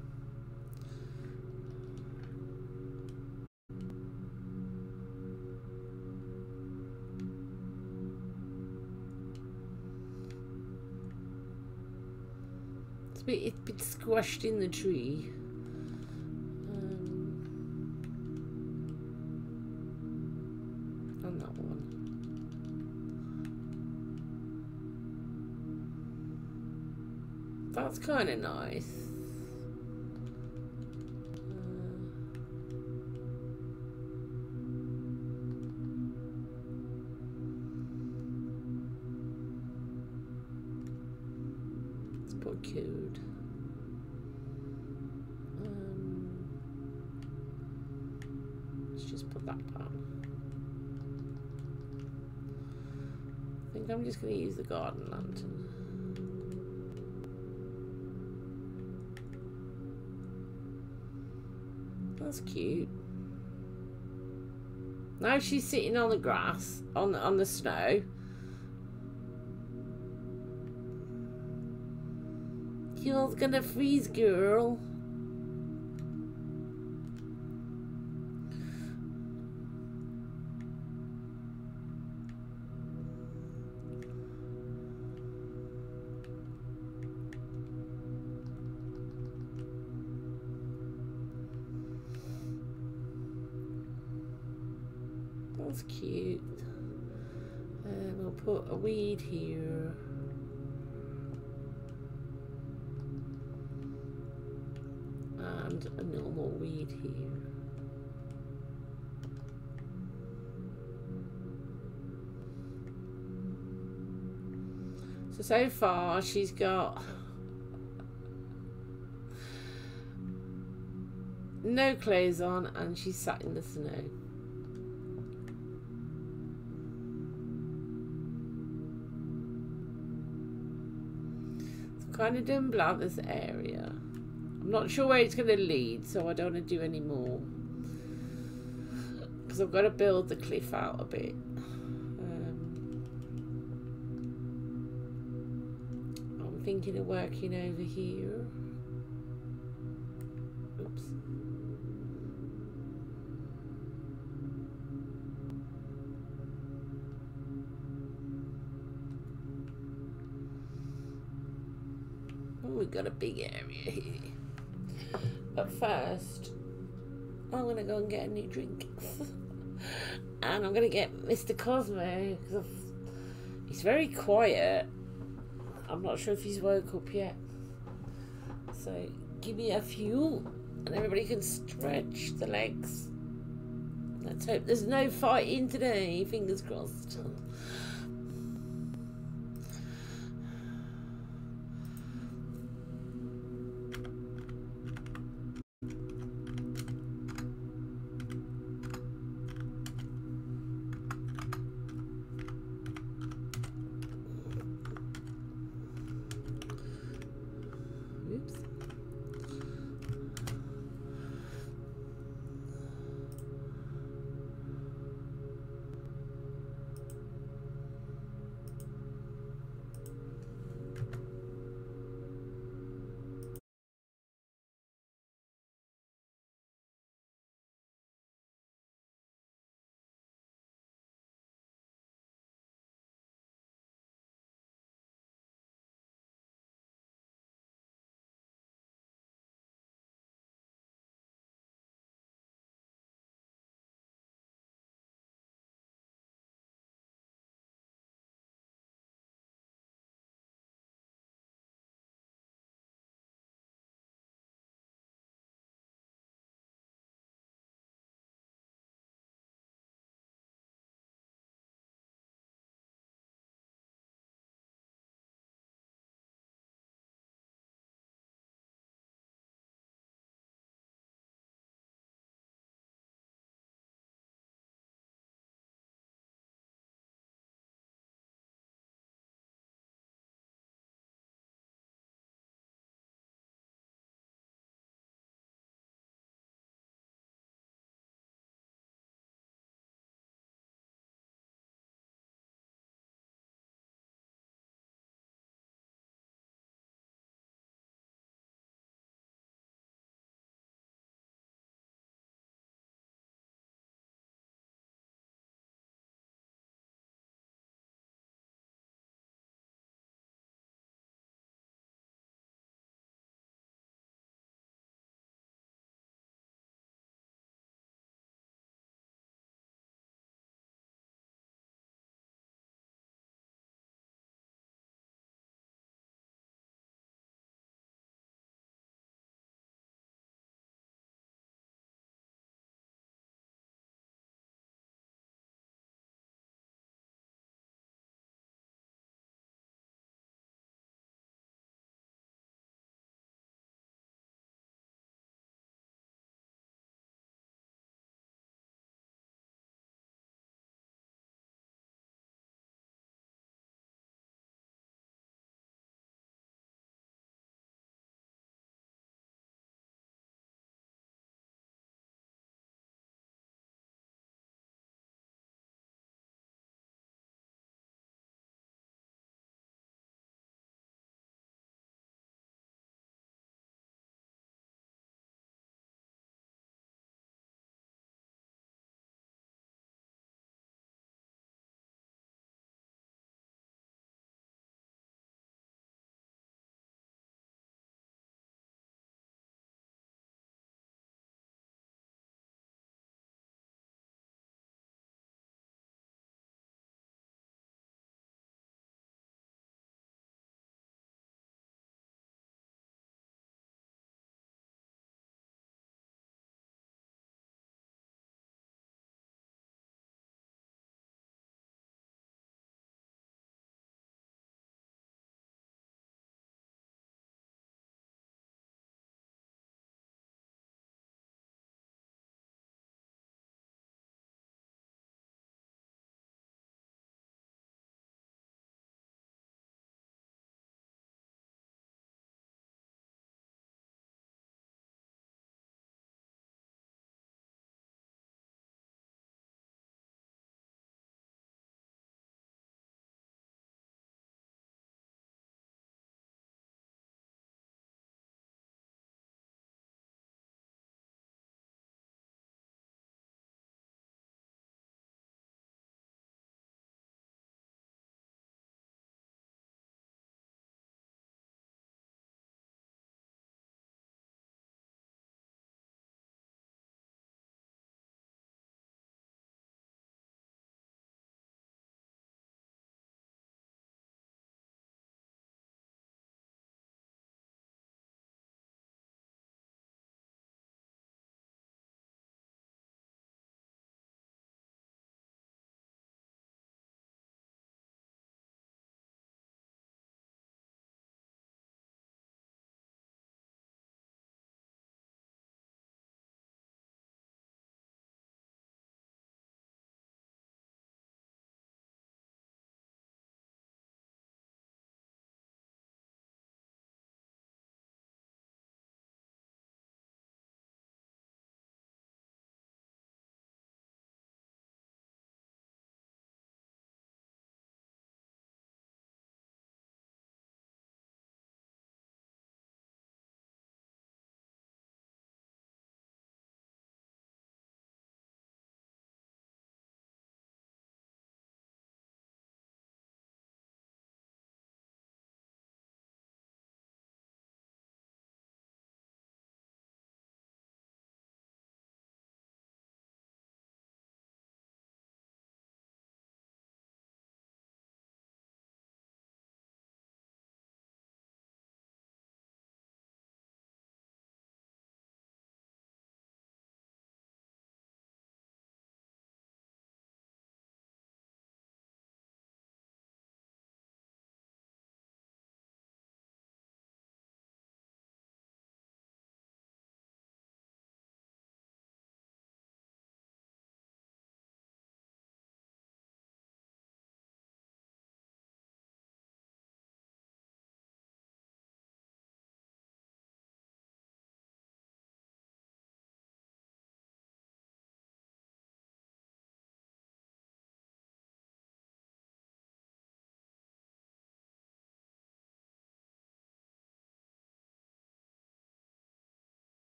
[SPEAKER 1] It's a bit squashed in the tree. On that one. That's kind of nice. Let's put code. Let's just put that down. I think I'm just going to use the garden lantern. That's cute. Now she's sitting on the grass, on the snow. You're gonna freeze, girl. That's cute. And we'll put a weed here. And a normal weed here. So far she's got no clothes on and she's sat in the snow. Kind of done about this area. I'm not sure where it's going to lead, so I don't want to do any more. Because I've got to build the cliff out a bit. I'm thinking of working over here. Oops. We've got a big area here. But first, I'm going to go and get a new drink. And I'm going to get Mr. Cosmo, because he's very quiet. I'm not sure if he's woke up yet. So, give me a few, and everybody can stretch the legs. Let's hope there's no fighting today, fingers crossed.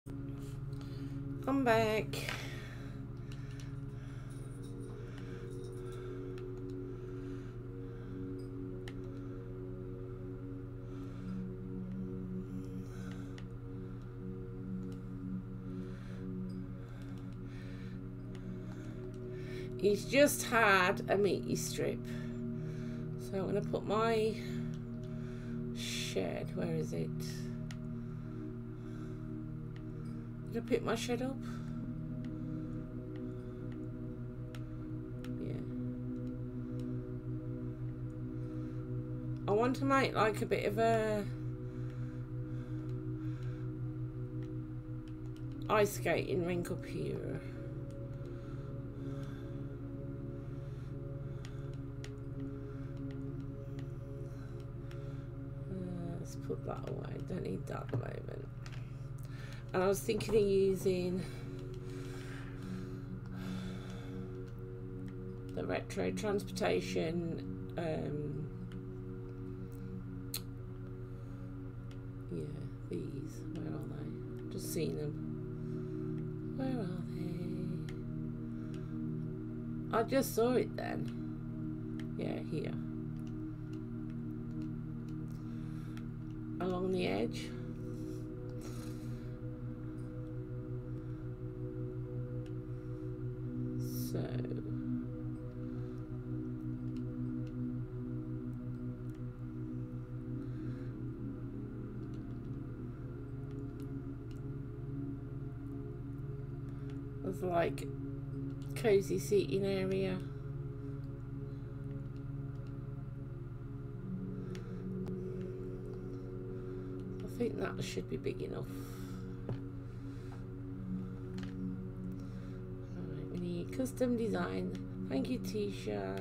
[SPEAKER 1] I'm back. He's just had a meaty strip. So I'm going to put my shed, where is it? Did I pick my shed up? Yeah. I want to make like a bit of a ice skating rink up here. Put that away, don't need that at the moment. And I was thinking of using the retro transportation yeah, these, where are they? Just seen them. Where are they? I just saw it then. Yeah, here. Along the edge. So there's like cozy seating area. I think that should be big enough. Alright, we need custom design. Thank you, Tisha.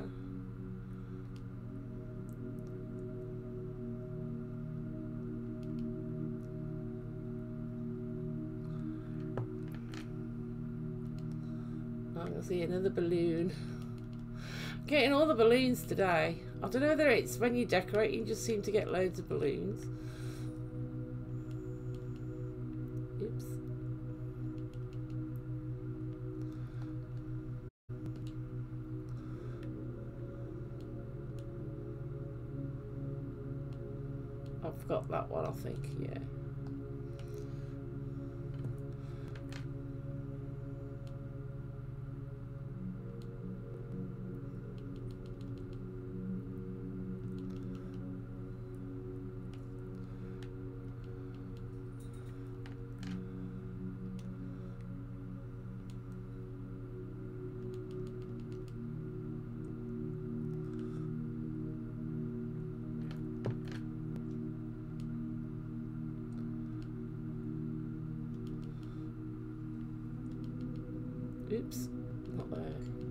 [SPEAKER 1] I'm gonna see another balloon. Getting all the balloons today. I don't know whether it's when you decorate, you just seem to get loads of balloons. Oops. I've got that one, I think, yeah. Oops, not there.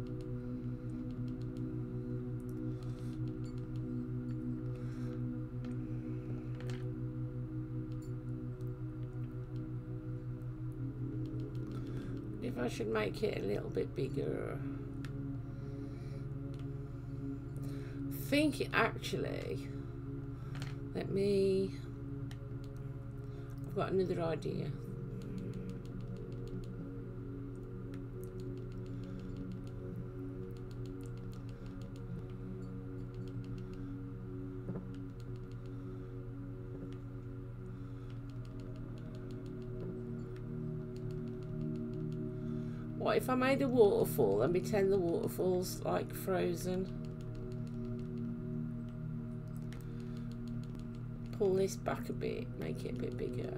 [SPEAKER 1] If I should make it a little bit bigger. I think actually, I've got another idea. What if I made a waterfall and pretend the waterfall's like frozen? Pull this back a bit, make it a bit bigger.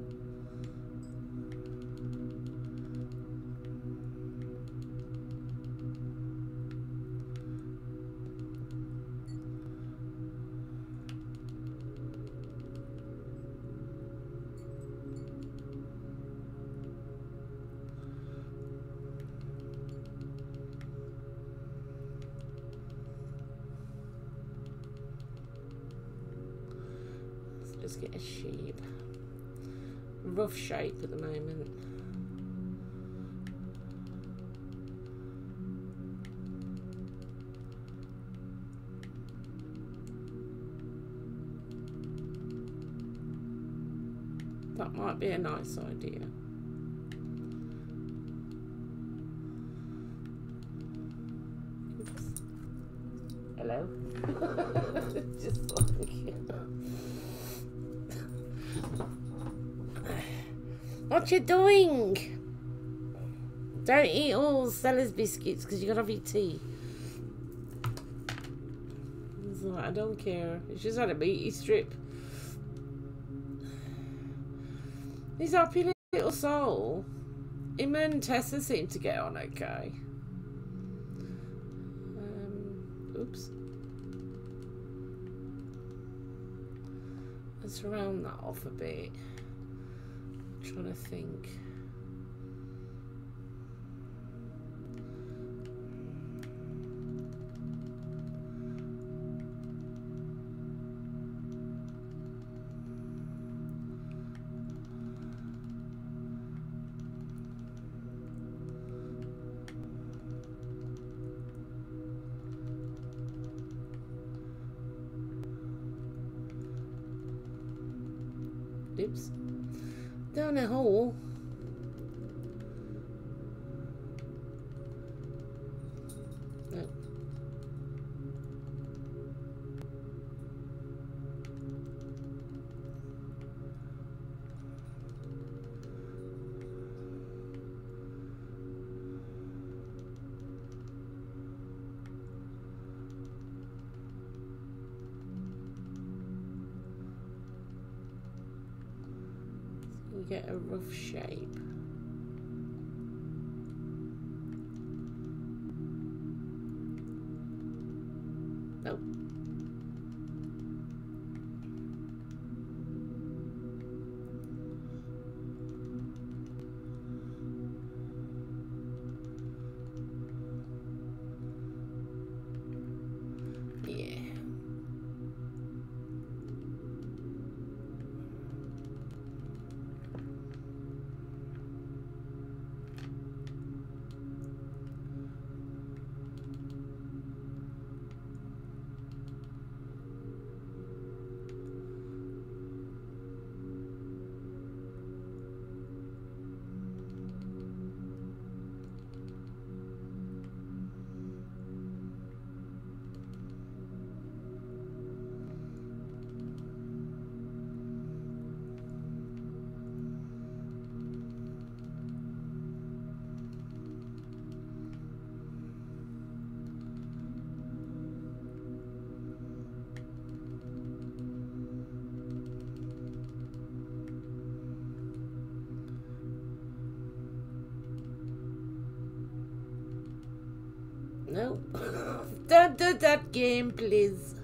[SPEAKER 1] Let's get a shape. Rough shape at the moment. That might be a nice idea. hello. Just like what you doing? Don't eat all Stella's biscuits because you gotta have your tea. It's like, I don't care. It's just had a meaty strip. His happy little soul. Him and Tessa seem to get on okay. Oops. Let's round that off a bit. I'm trying to think. Oops. Down a hole. No. Get a rough shape. Nope. Yeah. No. Don't do that game, please.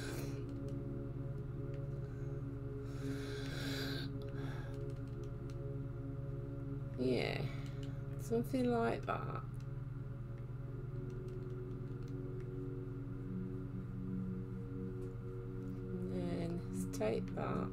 [SPEAKER 1] Yeah. Something like that. And then let's take that.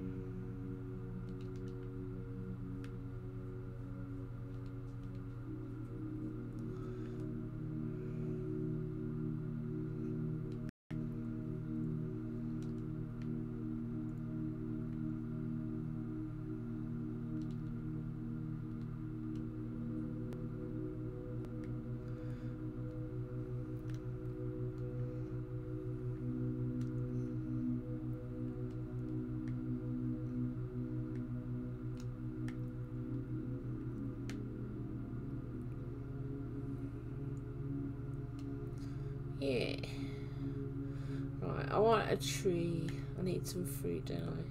[SPEAKER 1] Yeah. Right, I want a tree. I need some fruit, don't I?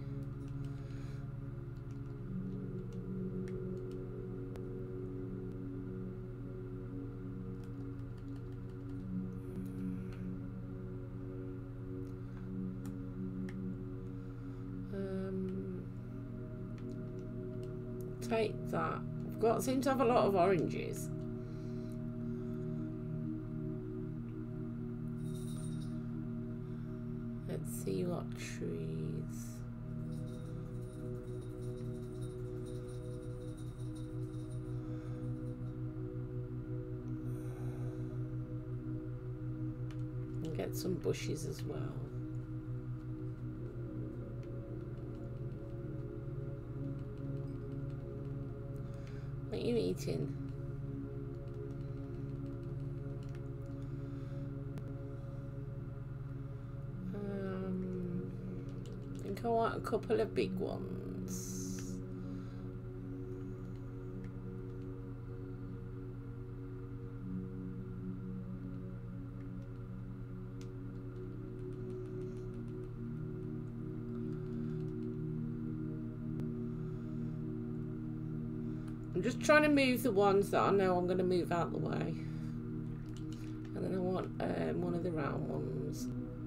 [SPEAKER 1] Take that. Seem to have a lot of oranges. Let's see what trees. And get some bushes as well. What are you eating? think I want a couple of big ones. I'm just trying to move the ones that I know I'm going to move out the way. And then I want one of the round ones.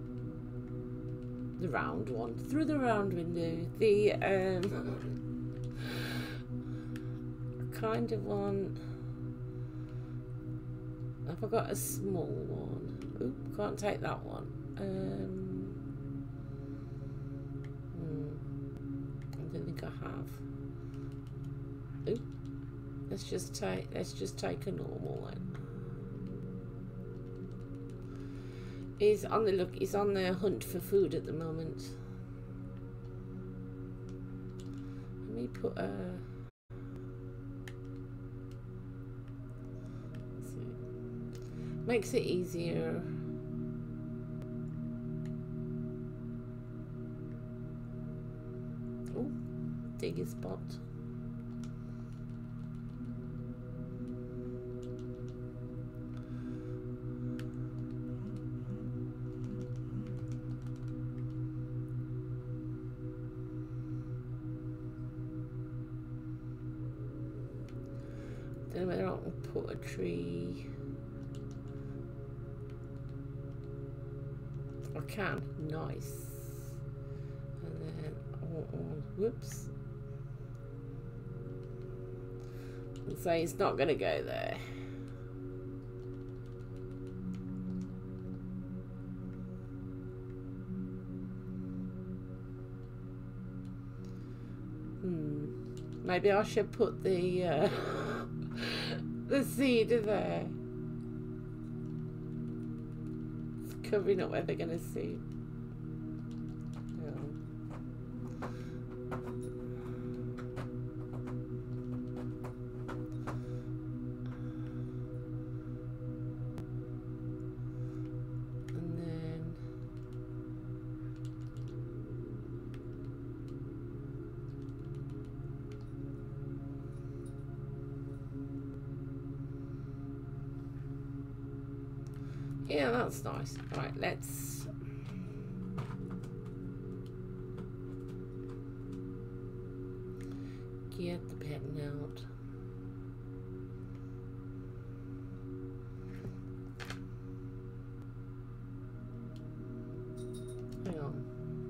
[SPEAKER 1] The round one. Through the round window. The kind of one. Have I got a small one? Oop, can't take that one. I don't think I have. Oop. Let's just take a normal one. He's on the hunt for food at the moment. Let me put a makes it easier. Oh, dig a spot. Then I don't put a tree. I can. Nice. And then I want one. Whoops. And say it's not going to go there. Maybe I should put the the seed there. It's covering up where they're going to see. Yeah, that's nice. Right, let's get the pattern out. Hang on.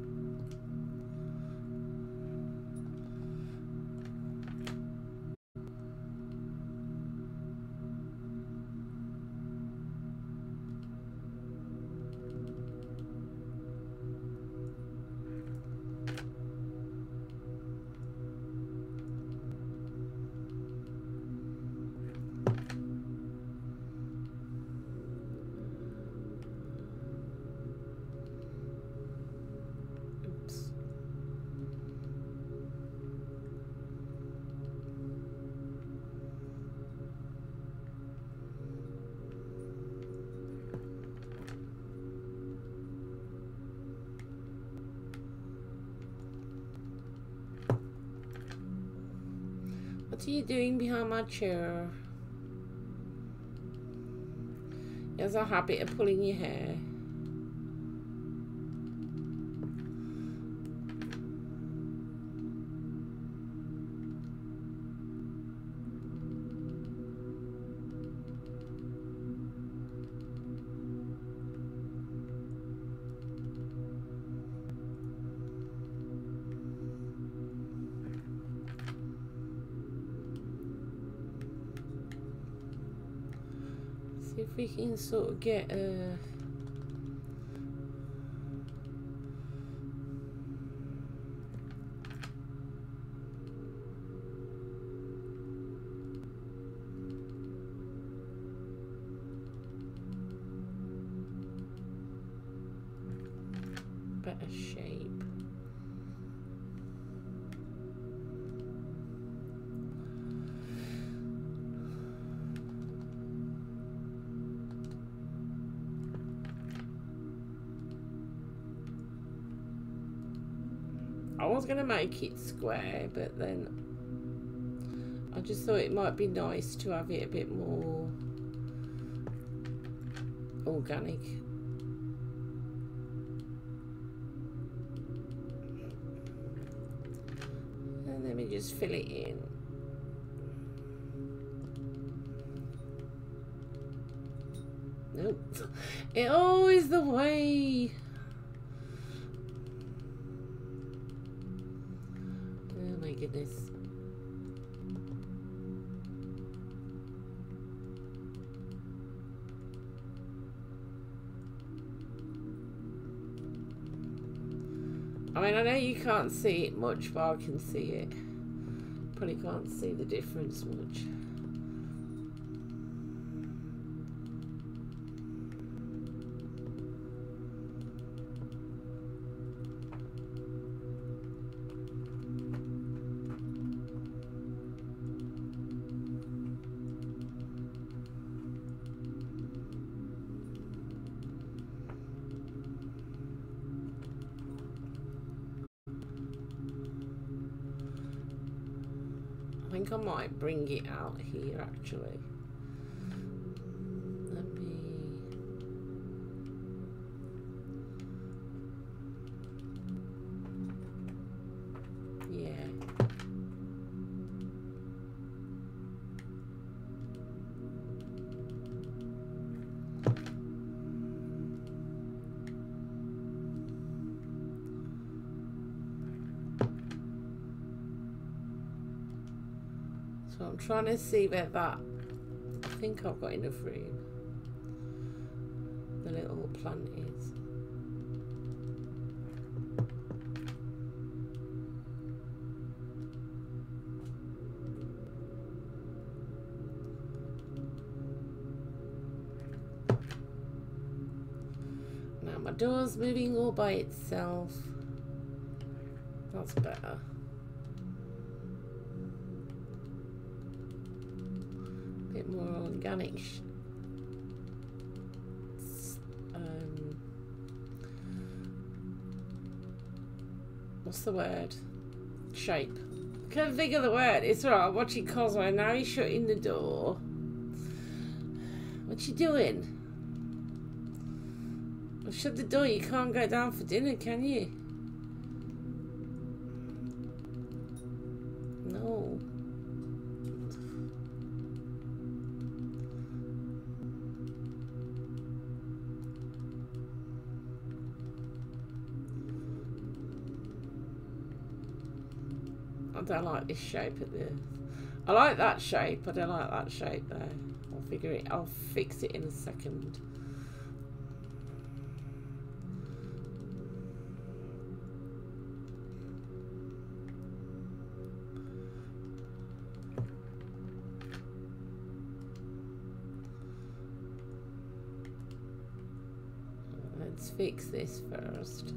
[SPEAKER 1] What are you doing behind my chair? He has a habit of pulling your hair. See if we can sort of get a better shape. I was going to make it square, but then I just thought it might be nice to have it a bit more organic. And then we just fill it in. Nope. It always the way. Oh my goodness. I mean, I know you can't see it much, but I can see it. Probably can't see the difference much. I think I might bring it out here actually. Let me... Yeah. So I'm trying to see where that, I think I've got enough room, the little plant is. Now my door's moving all by itself. That's better. More organic what's the word? Shape. Can't think of the word. It's alright, I'm watching Cosmo. Now he's shutting the door. What you doing? I've shut the door. You can't go down for dinner, can you? No. I don't like this shape of this. I like that shape. I don't like that shape though. I'll fix it in a second. Let's fix this first.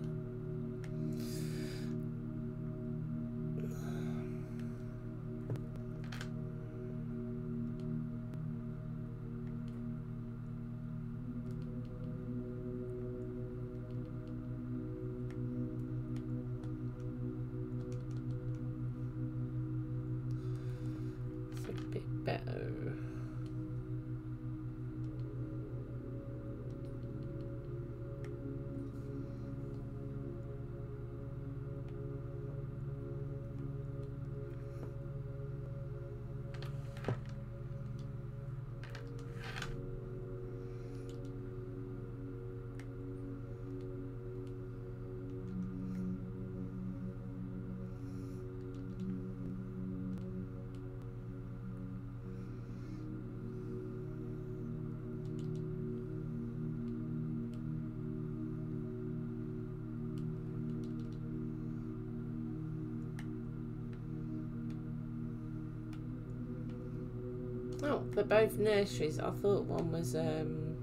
[SPEAKER 1] Oh, they're both nurseries. I thought one was a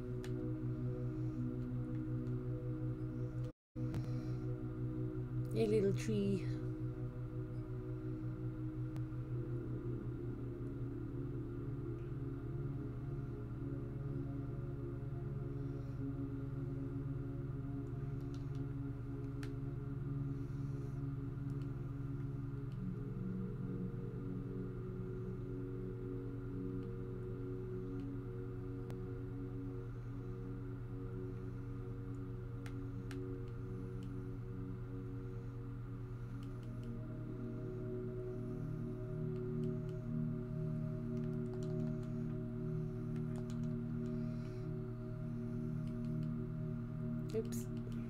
[SPEAKER 1] little tree. Oops.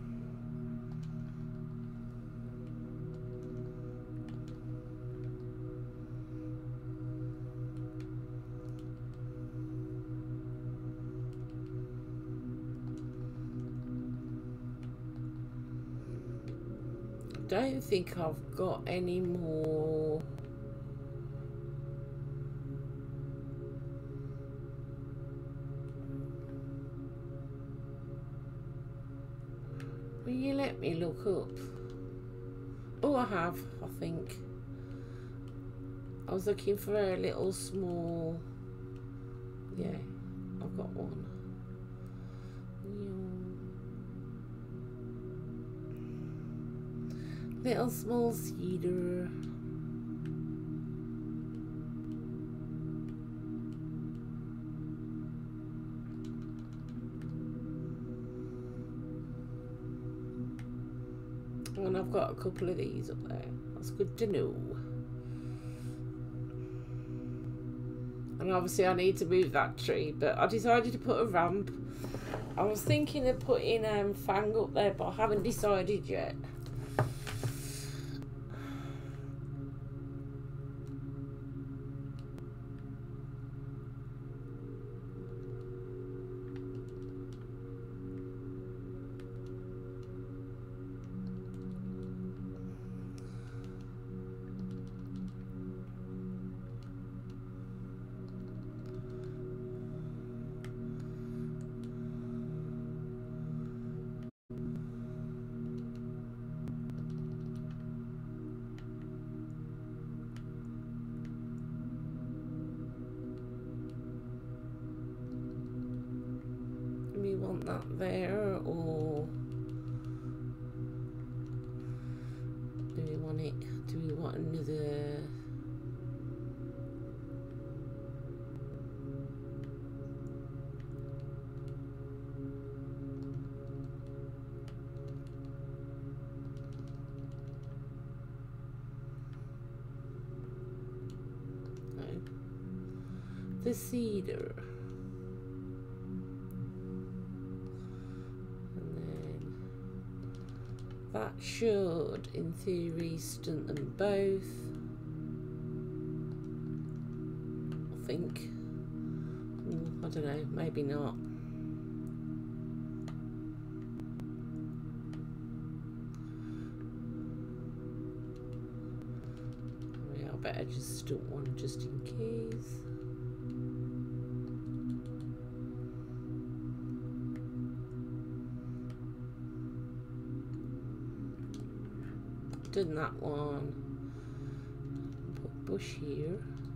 [SPEAKER 1] Don't think I've got any more. Will you let me look up? Oh, I have, I think. I was looking for a little small. Yeah, I've got one. Little small cedar. And I've got a couple of these up there. That's good to know. And obviously I need to move that tree, but I decided to put a ramp. I was thinking of putting Fang up there, but I haven't decided yet. We want that there, or do we want it? Do we want another? No. The cedar. That should, in theory, stunt them both. I think. I don't know, maybe not. Yeah, I better just stunt one just in case. Done that one. Put bush here.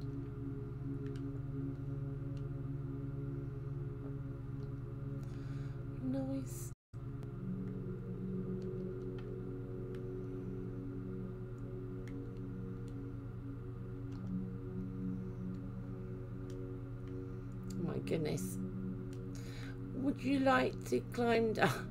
[SPEAKER 1] Nice. Oh my goodness. Would you like to climb down?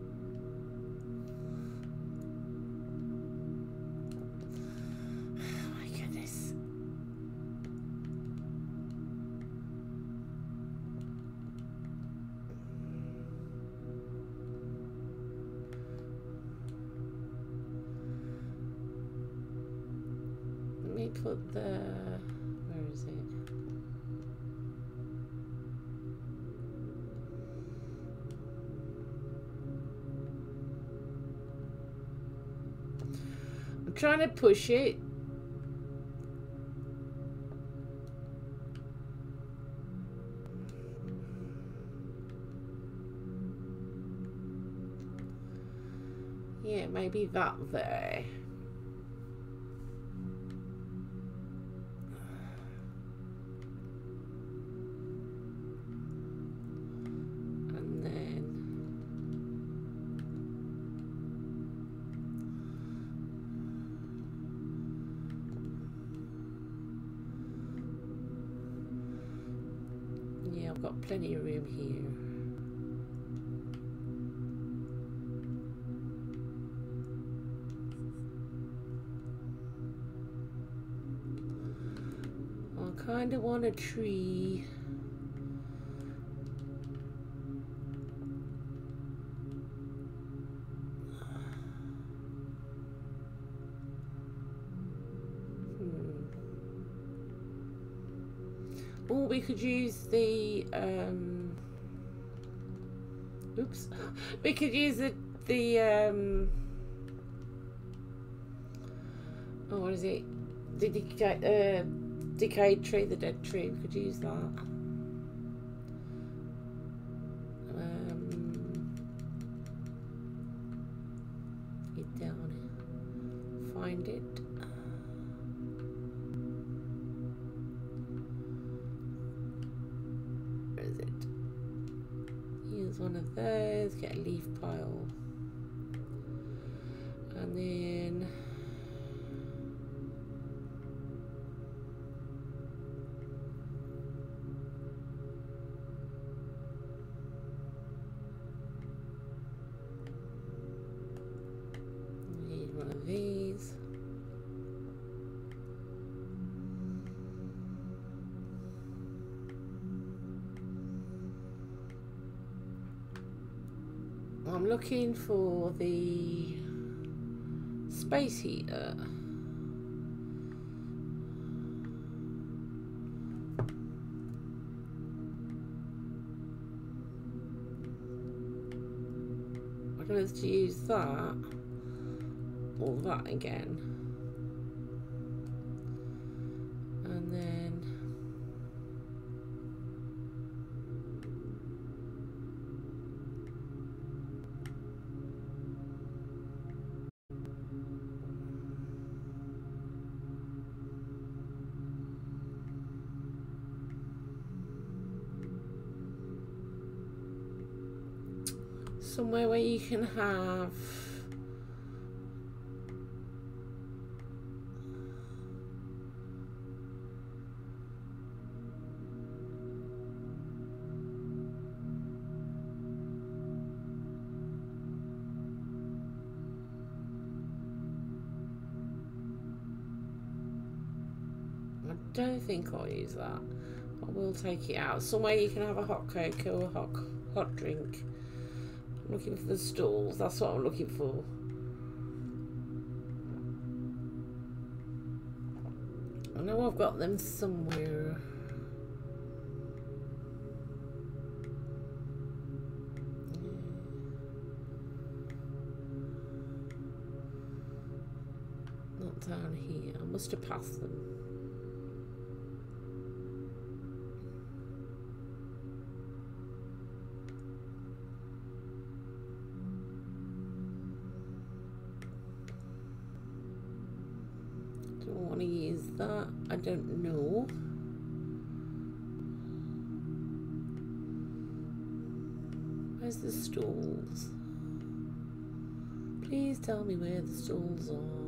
[SPEAKER 1] Put the, where is it? I'm trying to push it. Yeah, maybe that there. I've got plenty of room here. I kind of want a tree. we could use the oops, we could use the oh, what is it? The decayed tree, the dead tree. We could use that. Get down here. Find it. Where is it? Use one of those. Get a leaf pile, and then. One of these. I'm looking for the space heater. I don't know if to use that. All that again, and then somewhere where you can have I don't think I'll use that. I will take it out. Somewhere you can have a hot cocoa or a hot drink. I'm looking for the stalls. That's what I'm looking for. I know I've got them somewhere. Not down here. I must have passed them. Don't want to use that. I don't know. Where's the stalls? Please tell me where the stalls are.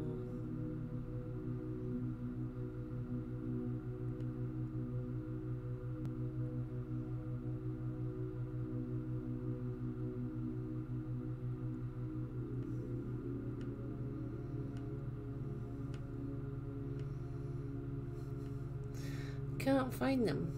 [SPEAKER 1] Can't find them.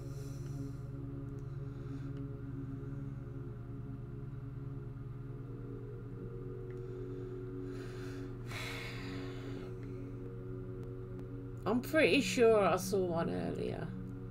[SPEAKER 1] I'm pretty sure I saw one earlier.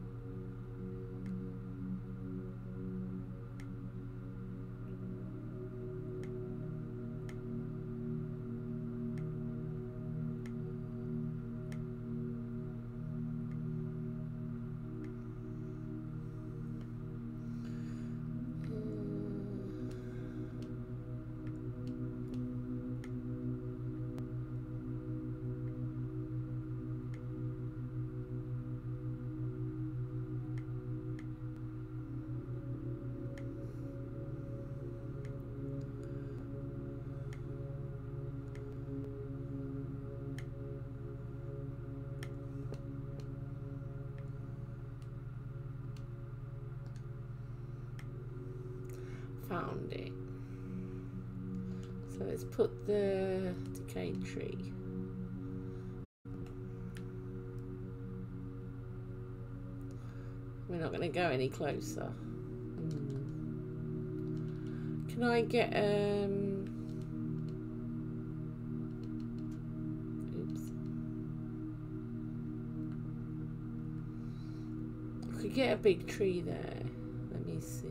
[SPEAKER 1] Found it. So let's put the decayed tree. We're not going to go any closer. Can I get oops. I could get a big tree there. Let me see.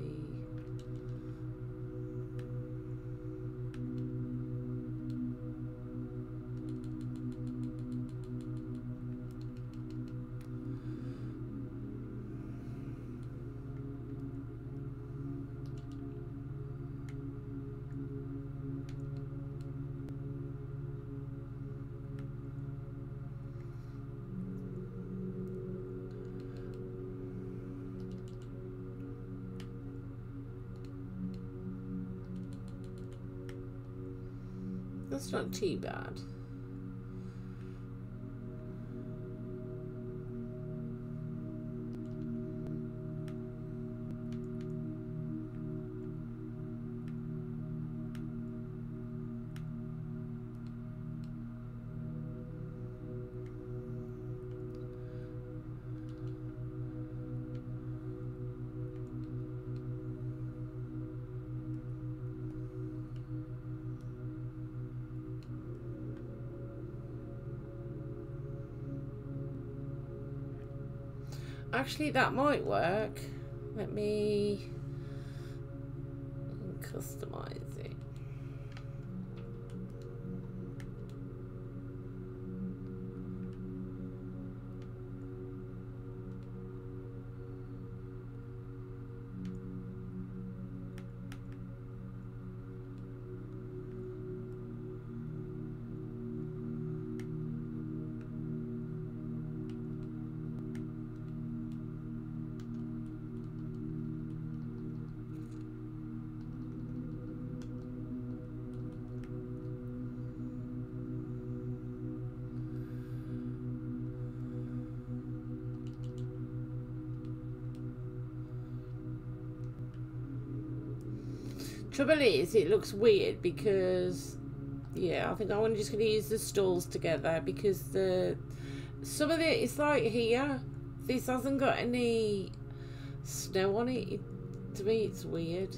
[SPEAKER 1] That's not too bad. Actually, that might work. Let me customize it. Trouble is, it looks weird because, yeah, I think I'm just going to use the stalls together because some of it is like here. This hasn't got any snow on it. To me, it's weird.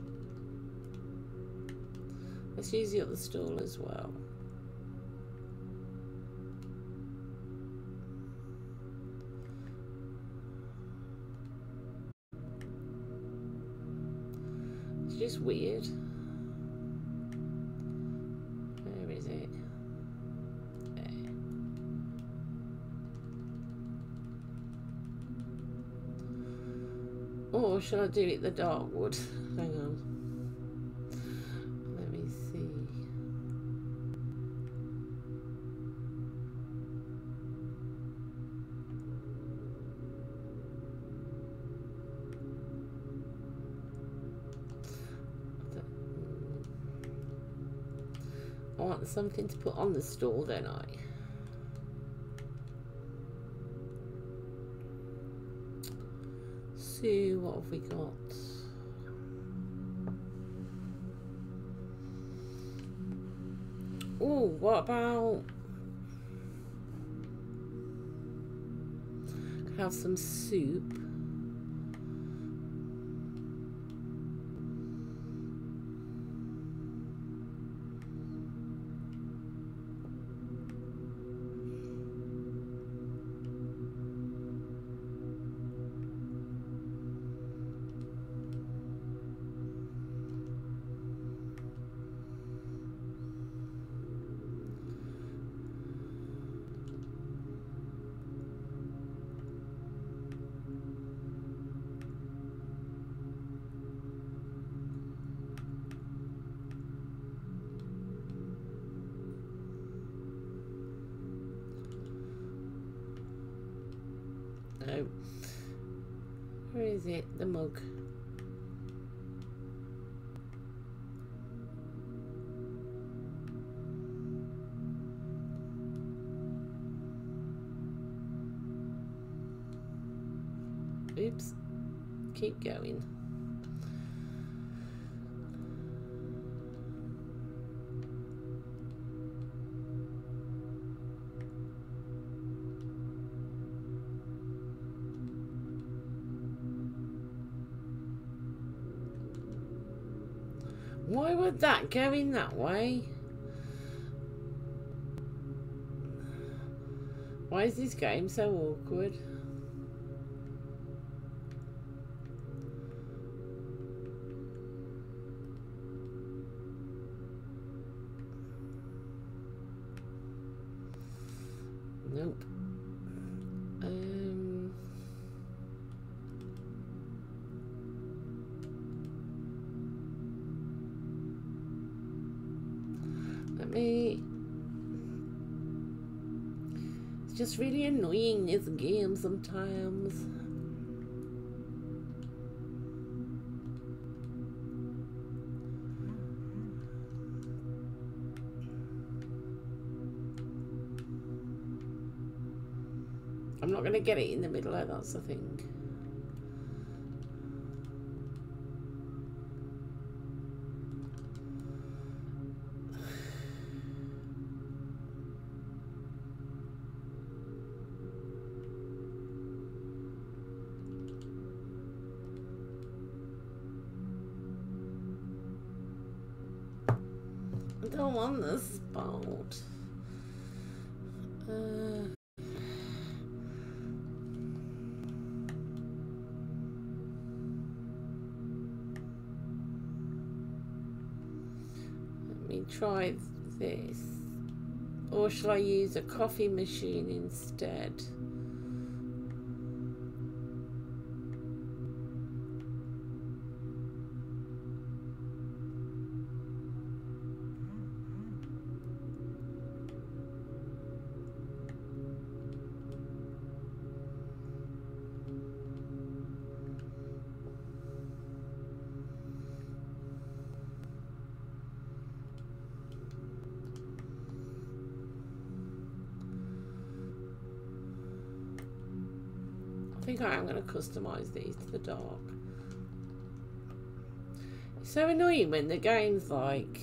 [SPEAKER 1] Let's use the other stall as well. It's just weird. Where is it? There. Or shall I do it the dark wood? Hang on. Let me see. I want something to put on the stall, don't I? So what have we got? Oh, what about have some soup? No. Where is it? The mug. Oops. Keep going. Why would that go in that way? Why is this game so awkward? Nope. Let me... It's just really annoying, this game sometimes. I'm not going to get it in the middle, that's the thing. I don't want this spot. Try this, or shall I use a coffee machine instead? I think I am going to customise these to the dark. It's so annoying when the game's like,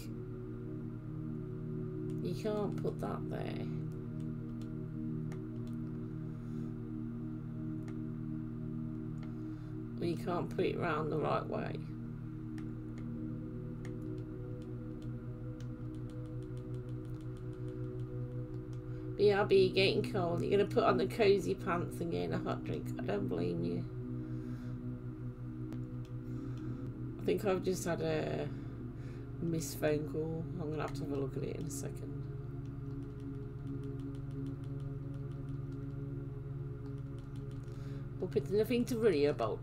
[SPEAKER 1] you can't put that there. Or you can't put it round the right way. BRB, getting cold. You're going to put on the cozy pants and get a hot drink. I don't blame you. I think I've just had a missed phone call. I'm going to have to have a look at it in a second. Hope it's nothing to worry about.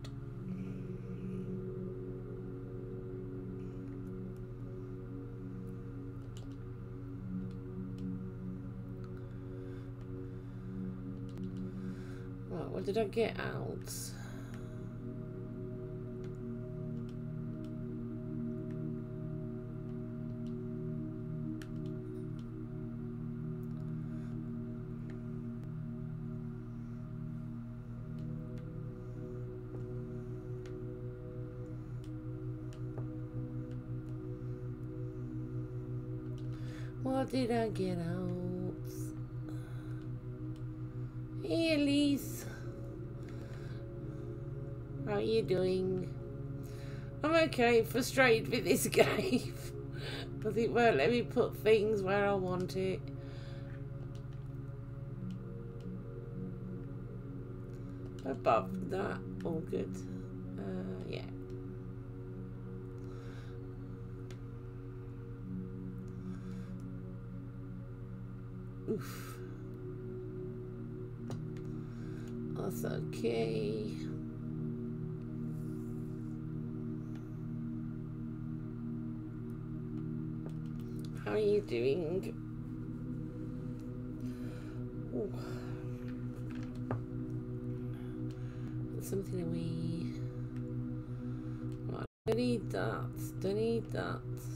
[SPEAKER 1] What did I get out? What did I get out? Hey, Elise. How are you doing? I'm okay, frustrated with this game. Because it won't let me put things where I want it. Above that, all good. Yeah. Oof. That's okay. How are you doing? Ooh. Something away. Right, don't need that. Don't need that.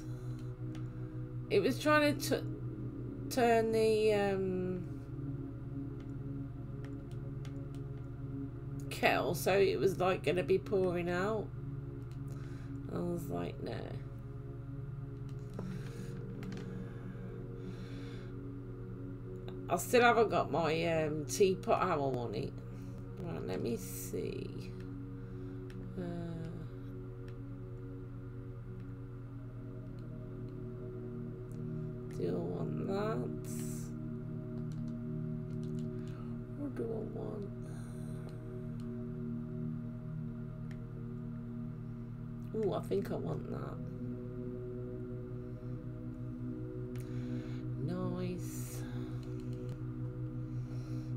[SPEAKER 1] It was trying to turn the kettle so it was like going to be pouring out. I was like, no. I still haven't got my teapot handle on it. Right, let me see. Do I want that? What do I want? Ooh, I think I want that. Nice.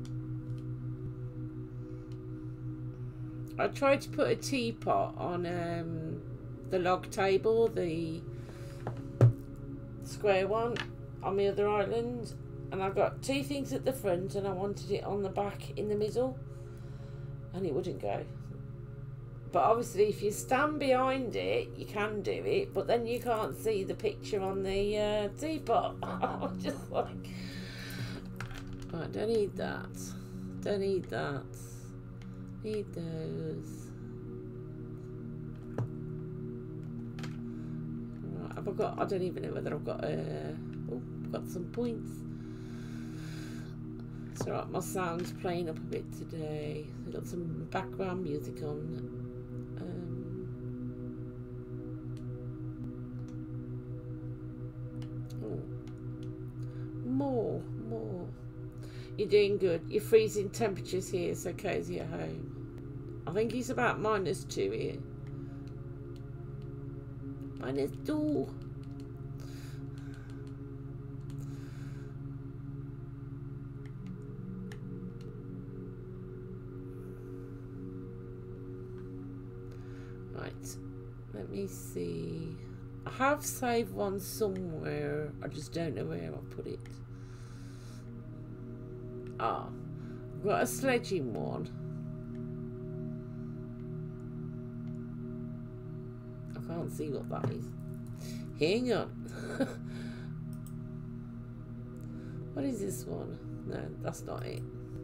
[SPEAKER 1] I tried to put a teapot on the log table, the square one, on the other island, and I got two things at the front and I wanted it on the back in the middle, and it wouldn't go. But obviously if you stand behind it you can do it, but then you can't see the picture on the teapot. I'm just like, right, don't need that, don't need that, need those. Right, have I got, I don't even know whether I've got oh, I've got some points. It's alright, my sound's playing up a bit today. I've got some background music on. More. You're doing good. You're freezing temperatures here, so cozy at home. I think it's about -2 here. -2. Right, let me see. I have saved one somewhere, I just don't know where I'll put it. Ah, I've got a sledging one. I can't see what that is. Hang on. What is this one? No, that's not it.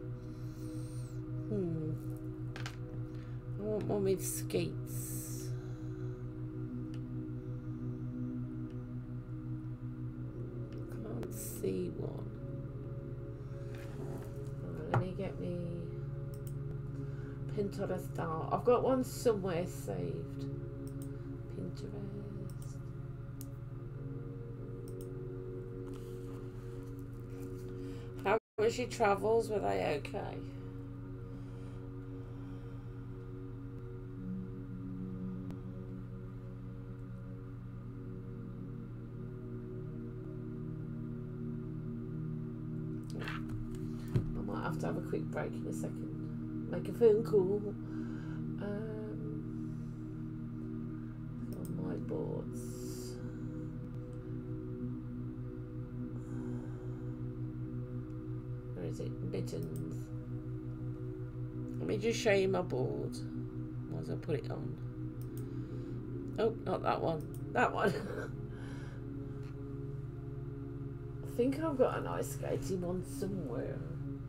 [SPEAKER 1] I want one with skates. Can't see one. Let me get me Pinterest start. I've got one somewhere saved. Pinterest. How was your travels? Were they okay? Have to have a quick break in a second. Make a phone call on my boards. Where is it? Mittens. Let me just show you my board once I put it on. Oh, not that one. That one. I think I've got an ice skating one somewhere.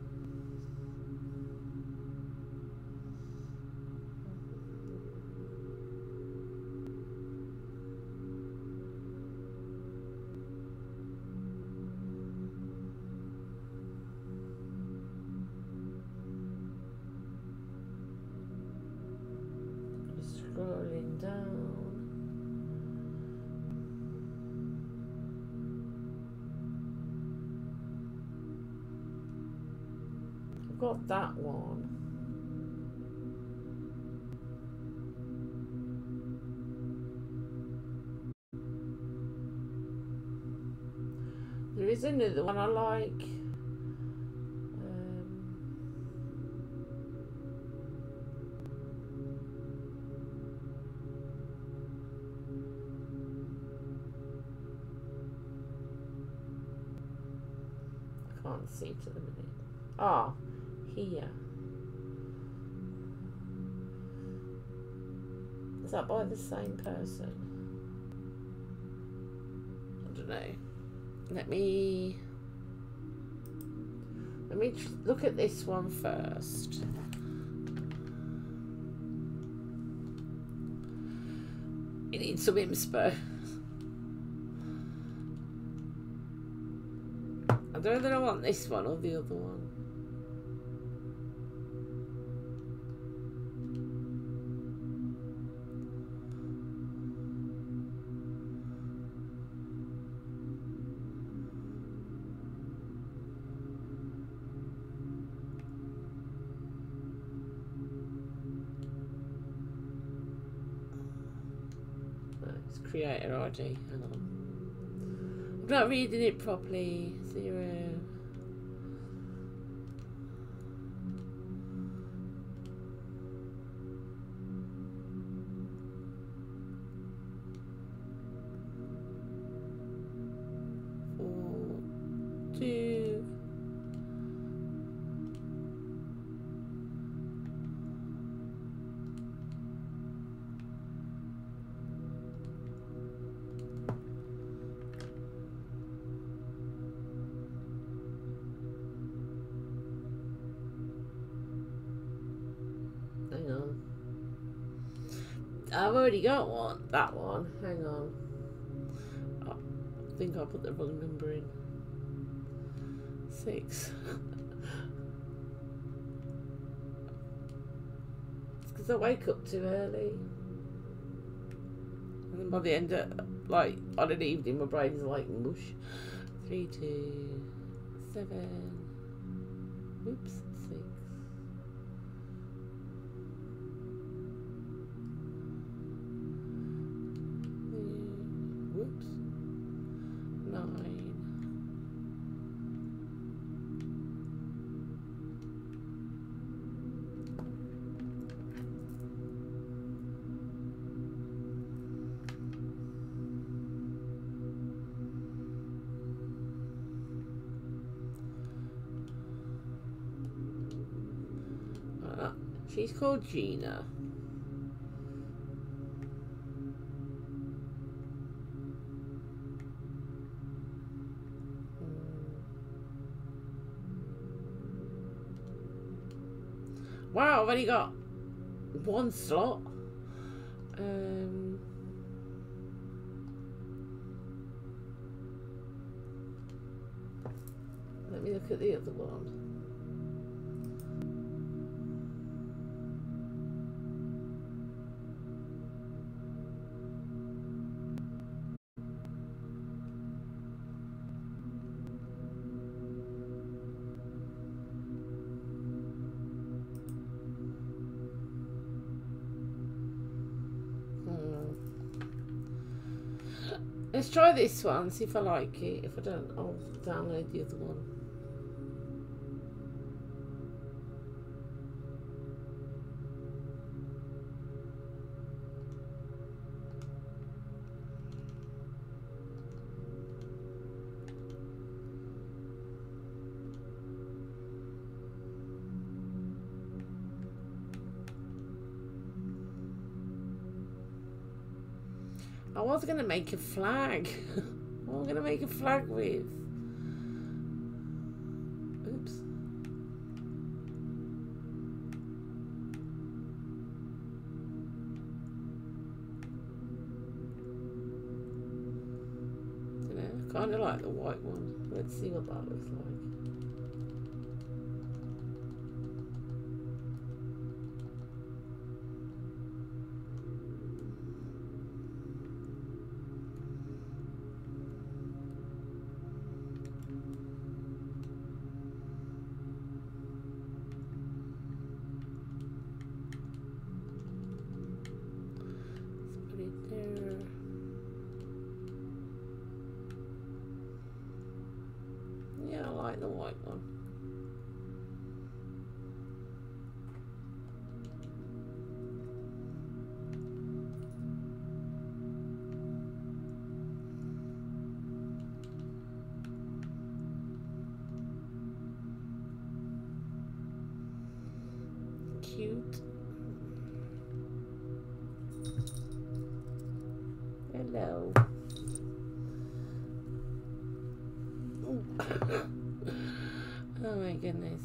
[SPEAKER 1] Scrolling down. I've got that one. There is another one I like. Can't see to the minute. Ah, here. Is that by the same person? I don't know. Let me look at this one first. It needs some inspo. I don't know whether I want this one or the other one. Let's create an ID. Hang on. I'm not reading it properly. 0. 2. Hang on. I've already got one. That one. Hang on. Oh, I think I put the wrong number in. 6. It's because I wake up too early. And then by the end of, like, on an evening, my brain's like mush. 3, 2, 7. Oops, 6. Whoops. 9. She's called Gina. Wow, I've only got one slot. Let me look at the other one. Let's try this one, see if I like it. If I don't, I'll download the other one. I was going to make a flag. What am I going to make a flag with? Oops. Dunno, I kind of like the white one. Let's see what that looks like. The white one. Cute. Hello. Oh my goodness.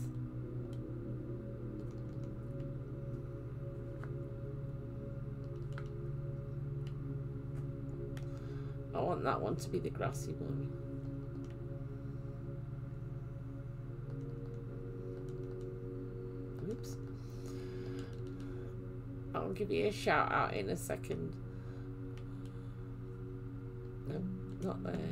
[SPEAKER 1] I want that one to be the grassy one. Oops. I'll give you a shout out in a second. No, not there.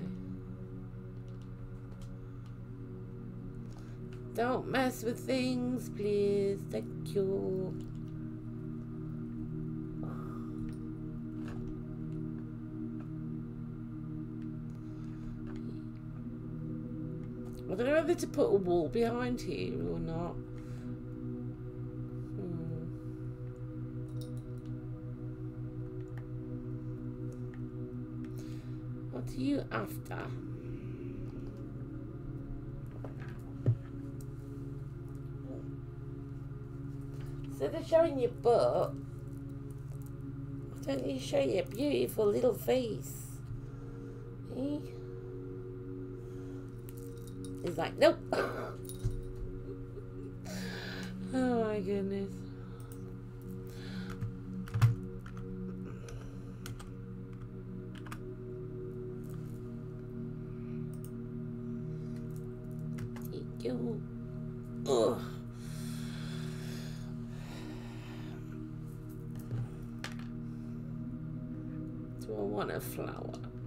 [SPEAKER 1] Don't mess with things, please. Thank you. I don't know whether to put a wall behind here or not. What are you after? Instead of showing your butt, why don't you show your beautiful little face? Eh? He's like, nope. Oh my goodness. There you go. Ugh. Do I want a flower?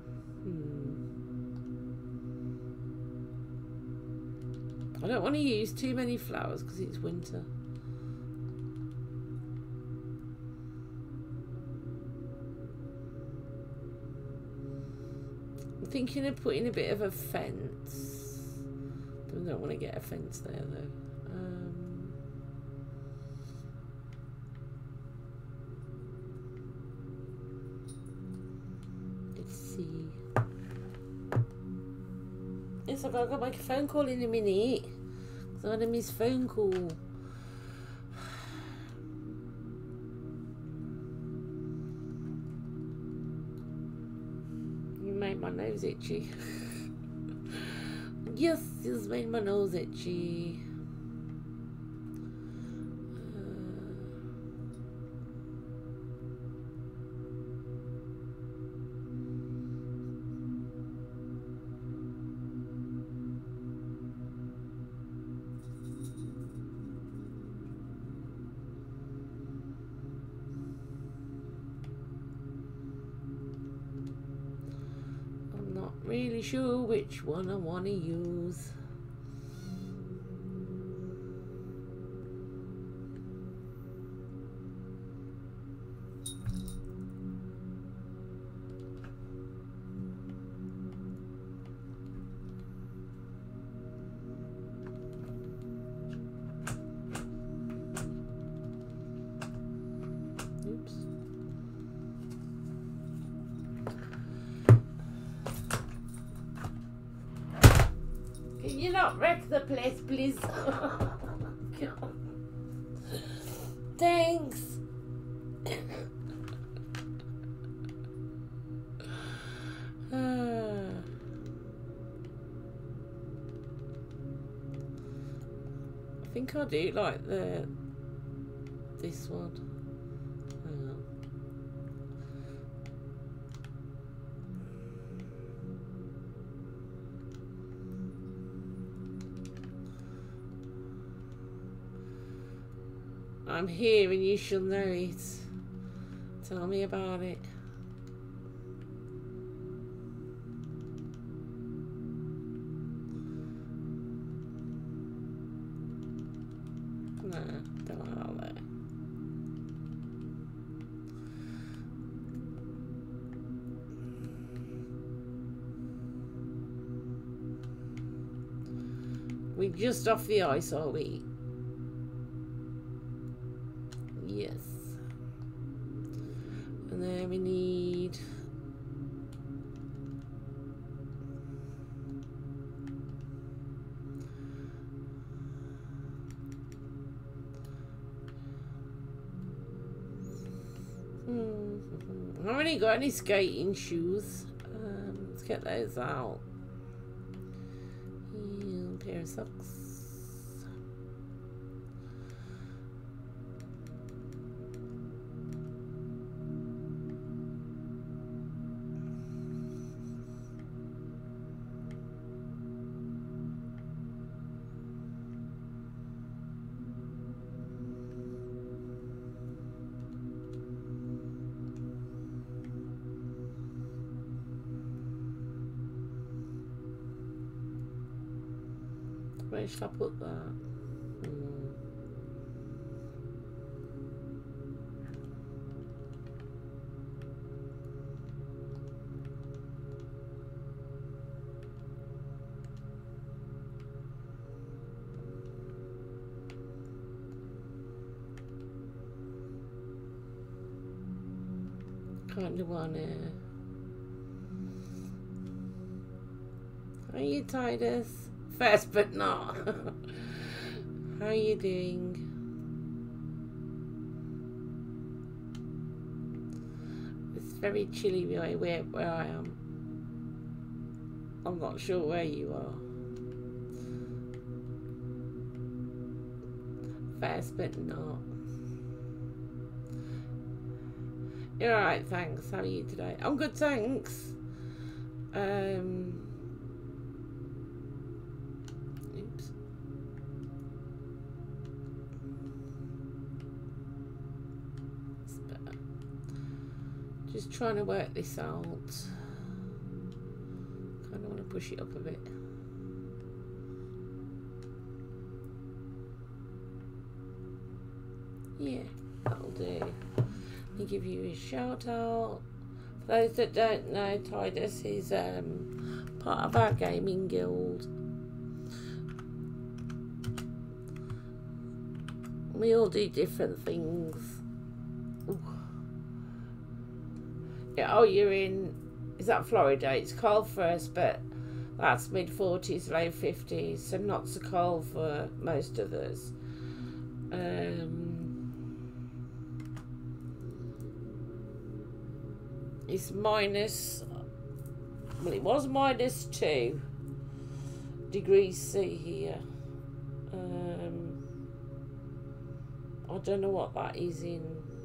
[SPEAKER 1] I don't want to use too many flowers because it's winter. I'm thinking of putting a bit of a fence. I don't want to get a fence there though. Let's see. Yes, I've got to make a phone call in a minute. Because I had a missed phone call. You made my nose itchy. Yes, you've made my nose itchy. Really sure which one I want to use. Can you not wreck the place, please? Thanks. I think I do like this one. Hang on. I'm here and you shall know it. Tell me about it. Nah, don't want all that. We just off the ice, are we? Yes. And then we need I haven't really got any skating shoes. Let's get those out. And a pair of socks. Where should I put that? Can't do one here. How are you, Titus? First but not. How are you doing? very chilly where I am. I'm not sure where you are. Fast but not. You're alright, thanks. How are you today? I'm good, thanks. Oops. That's better. Just trying to work this out. Kind of want to push it up a bit. Yeah, that'll do. Let me give you a shout out. For those that don't know, Titus is part of our gaming guild. We all do different things. Ooh. Yeah, oh, you're in, is that Florida? It's cold for us, but that's mid-40s, low 50s, so not so cold for most of us. It's minus, well, it was -2 degrees C here. I don't know what that is in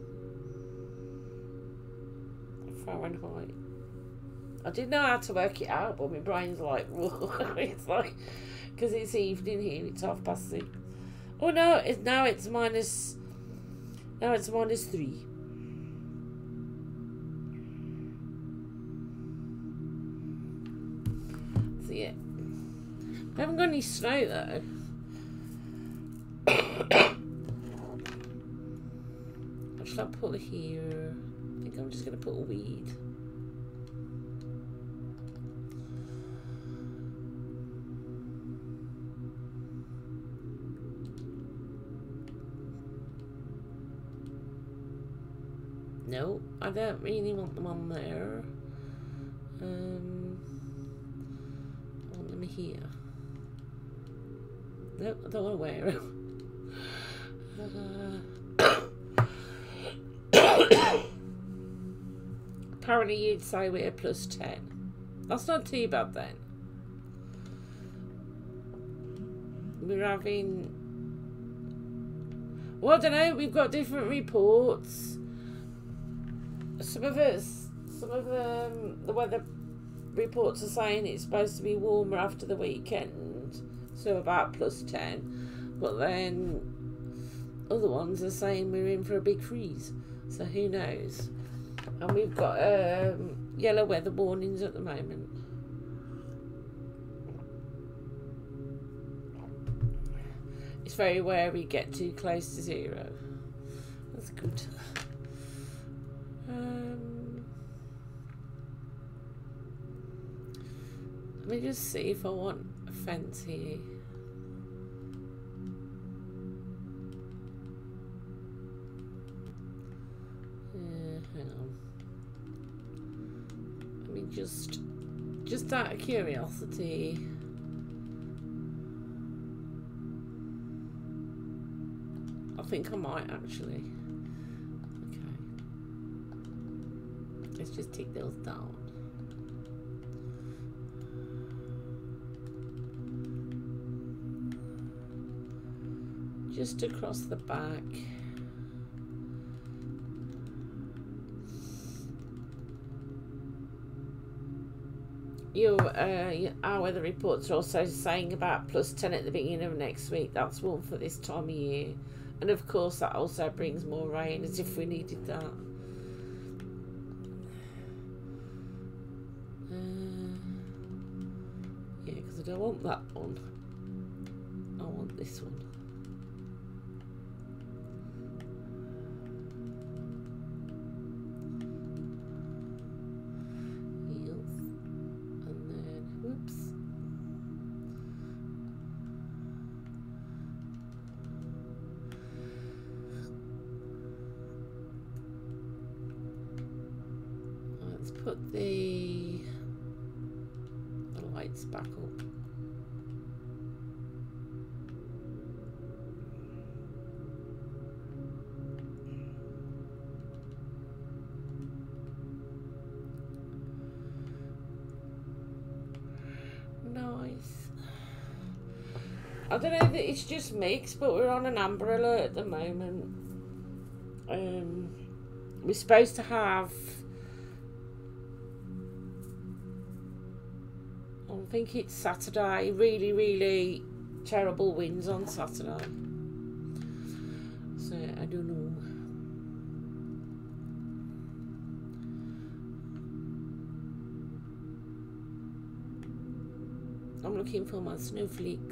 [SPEAKER 1] Fahrenheit. I didn't know how to work it out, but my brain's like, whoa. It's like, because it's evening here, it's 6:30. Oh no, now it's -3. So yeah, we haven't got any snow though. What should I put here? I think I'm just going to put a weed. No, I don't really want them on there. I want them here. No, I don't want to wear them. Apparently you'd say we're +10. That's not too bad then. We're having, well, I don't know, we've got different reports. Some of the weather reports are saying it's supposed to be warmer after the weekend, so about +10, but then other ones are saying we're in for a big freeze, so who knows. And we've got yellow weather warnings at the moment. It's very rare we get too close to 0. That's good. Let me just see if I want a fence here. Hang on. Let me just out of curiosity. I think I might actually. Okay. Let's just take those down. Just across the back. Our weather reports are also saying about +10 at the beginning of next week. That's warm for this time of year. And of course that also brings more rain, as if we needed that. Yeah, because I don't want that one. I want this one. Put the lights back up. I don't know if it's just mixed, but we're on an amber alert at the moment. We're supposed to have, I think it's Saturday, really, really terrible winds on Saturday. So I don't know. I'm looking for my snowflakes.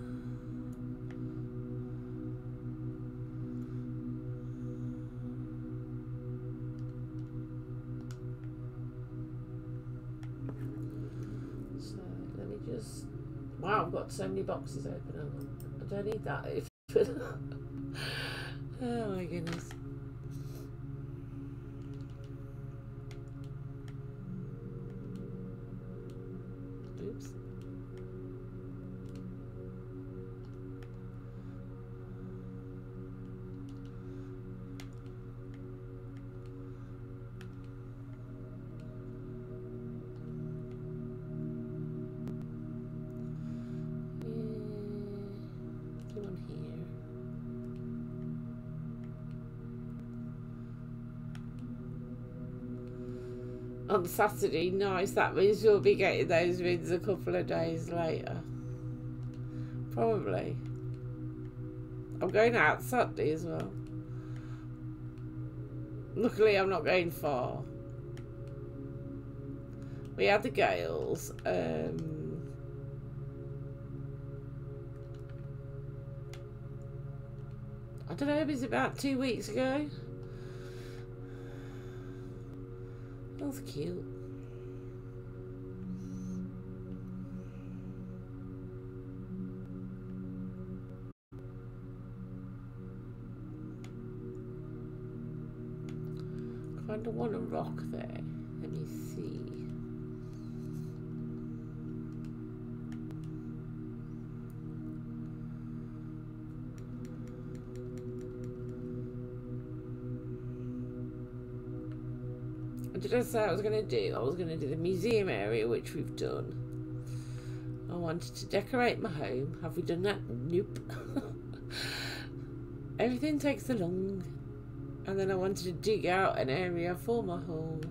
[SPEAKER 1] So let me just. Wow, I've got so many boxes open. I don't need that open. Oh my goodness. Oops. On Saturday, nice. That means you'll be getting those winds a couple of days later. Probably. I'm going out Saturday as well. Luckily, I'm not going far. We had the gales. I don't know, it was about 2 weeks ago. That's cute. Kind of want a rock there. Let me see. What did I say I was going to do? I was going to do the museum area, which we've done. I wanted to decorate my home. Have we done that? Nope. Everything takes so long. And then I wanted to dig out an area for my home.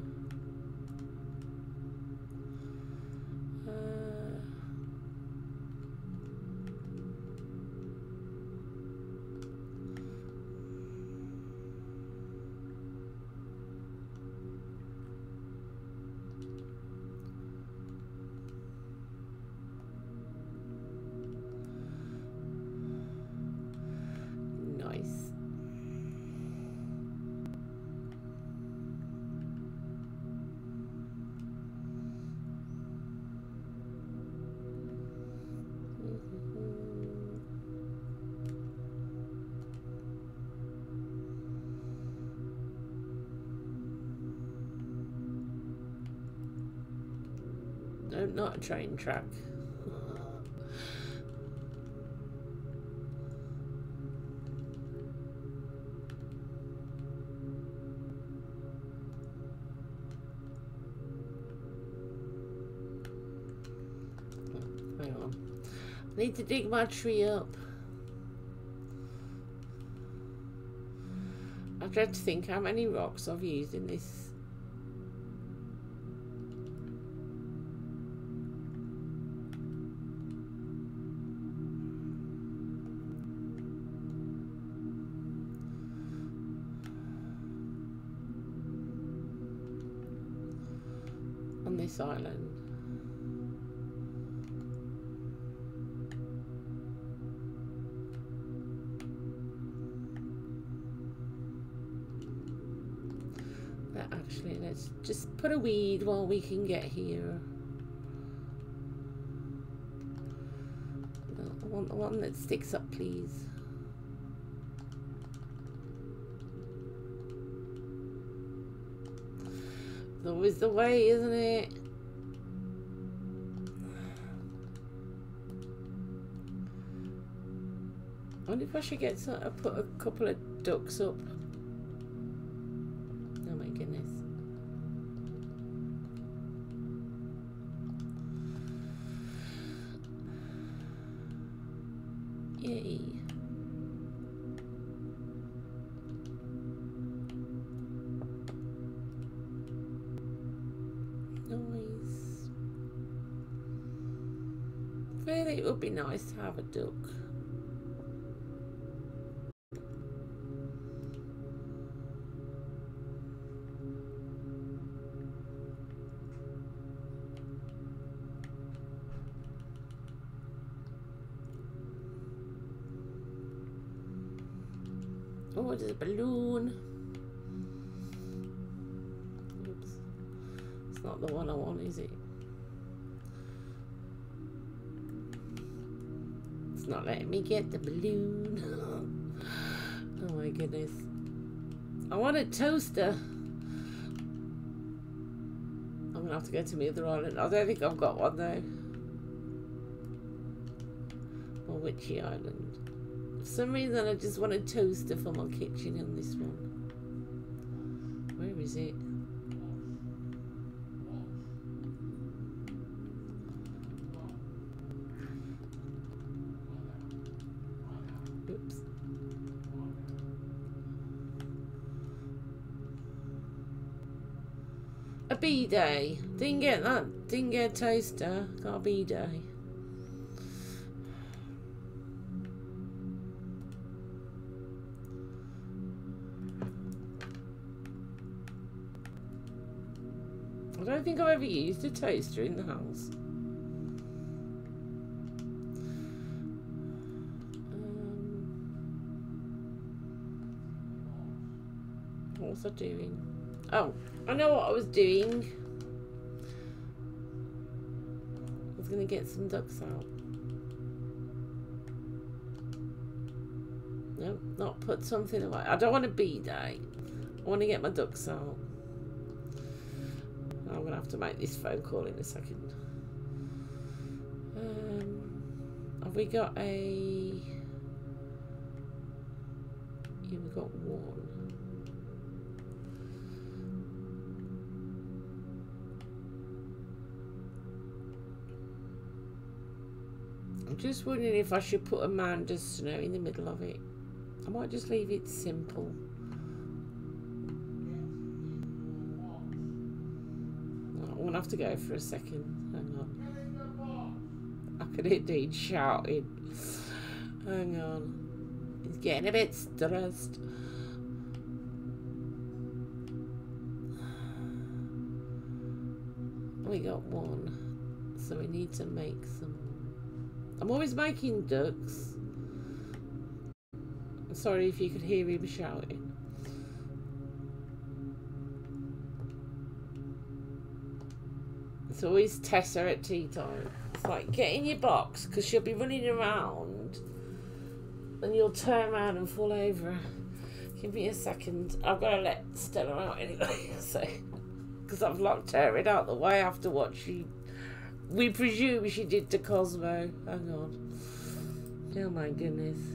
[SPEAKER 1] No, not a train track. Hang on. I need to dig my tree up. I dread to think how many rocks I've used in this. On this island. Actually, let's just put a weed while we can get here. I want the one that sticks up, please. It's always the way, isn't it? I wonder if I should get some, put a couple of ducks up. Oh my goodness. Yay. Nice. Really, it would be nice to have a duck. Oh, there's a balloon. Oops. It's not the one I want, is it? It's not letting me get the balloon. Oh my goodness. I want a toaster. I'm gonna have to go to my other island. I don't think I've got one though. Or Witchy Island. For some reason I just want a toaster for my kitchen on this one. Where is it? Oops. A B-day. Didn't get that. Didn't get a toaster. Got a B-day. I don't think I've ever used a toaster in the house. What was I doing? Oh, I know what I was doing. I was going to get some ducks out. No, not put something away. I don't want a B-day. I want to get my ducks out. I'm going to have to make this phone call in a second. Have we got a... Yeah, we've got one. I'm just wondering if I should put a mound of snow in the middle of it. I might just leave it simple. I'm going to have to go for a second. Hang on. I could indeed shouting. Hang on. He's getting a bit stressed. We got one. So we need to make some. I'm always making ducks. I'm sorry if you could hear him shouting. It's always Tessa at tea time. It's like, get in your box, because she'll be running around and you'll turn around and fall over. Give me a second. I've got to let Stella out anyway, so, because I've locked her in out the way after what we presume she did to Cosmo. Hang on. Oh my goodness.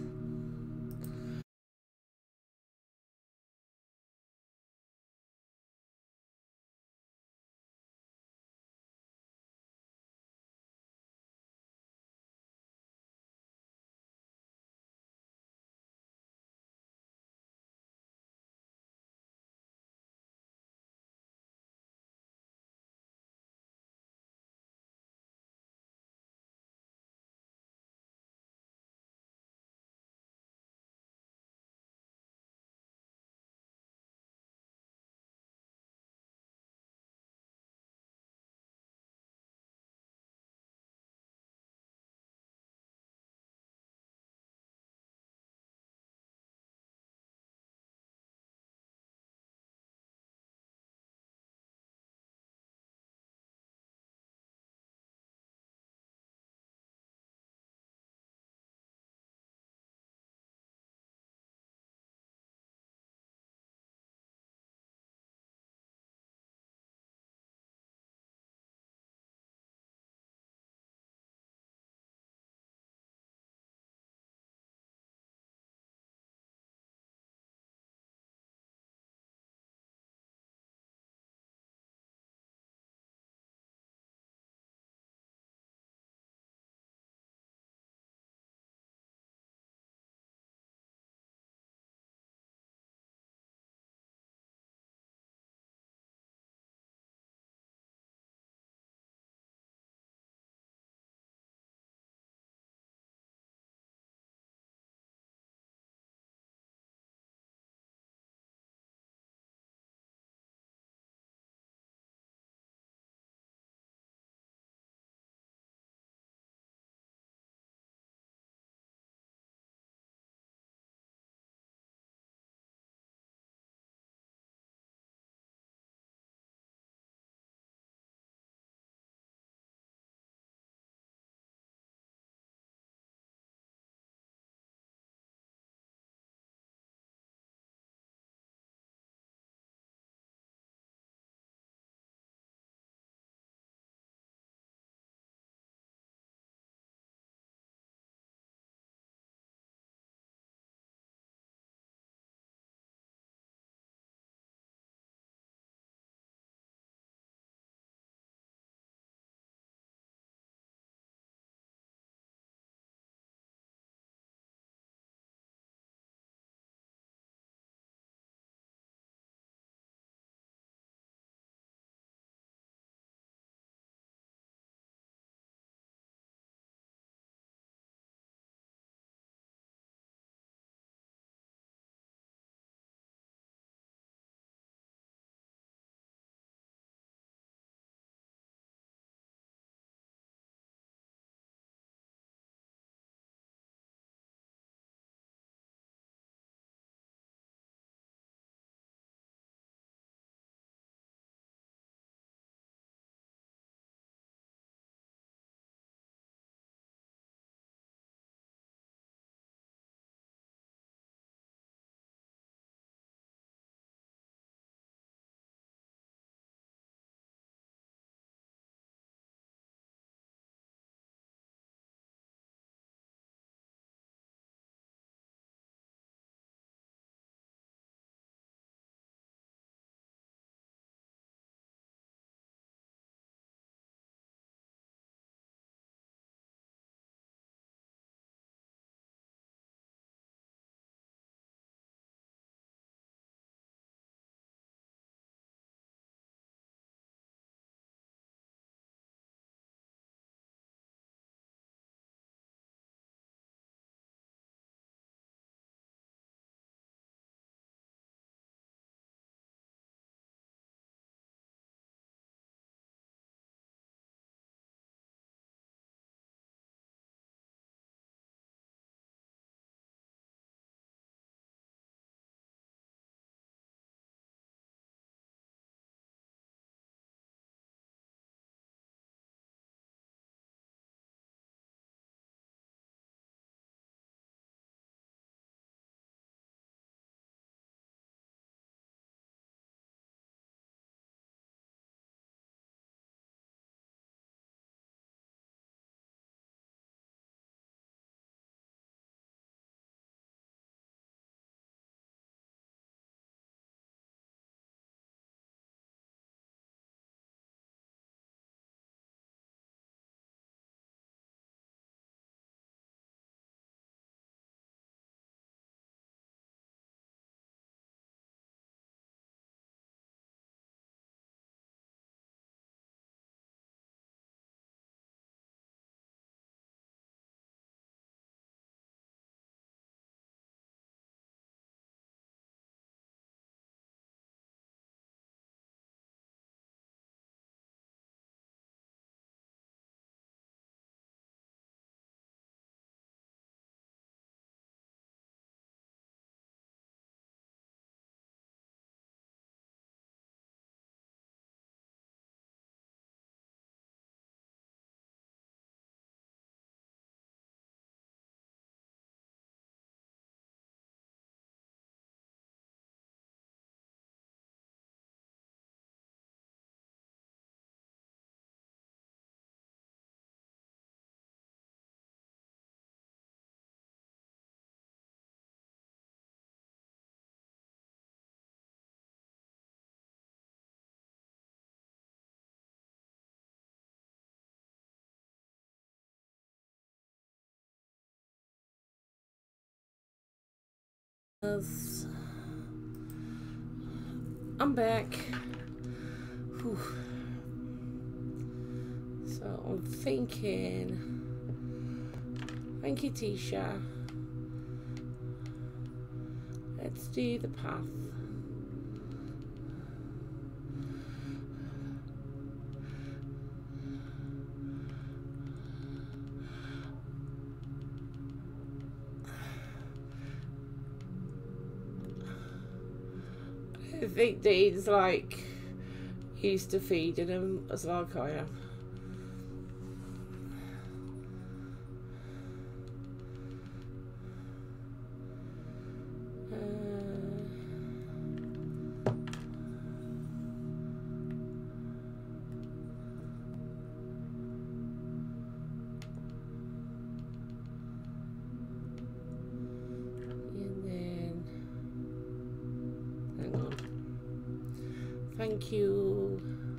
[SPEAKER 1] I'm back. Whew. So I'm thinking, thank you Tisha, let's do the path. I think Dean's like used to feeding them as like I am. Thank you.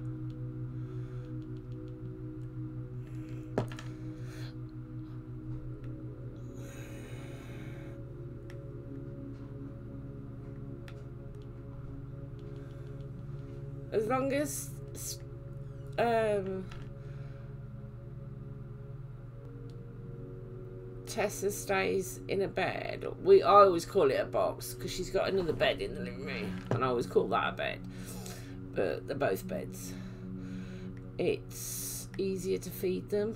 [SPEAKER 1] As long as Tessa stays in a bed, I always call it a box because she's got another bed in the living room, and I always call that a bed. But they're both beds. It's easier to feed them.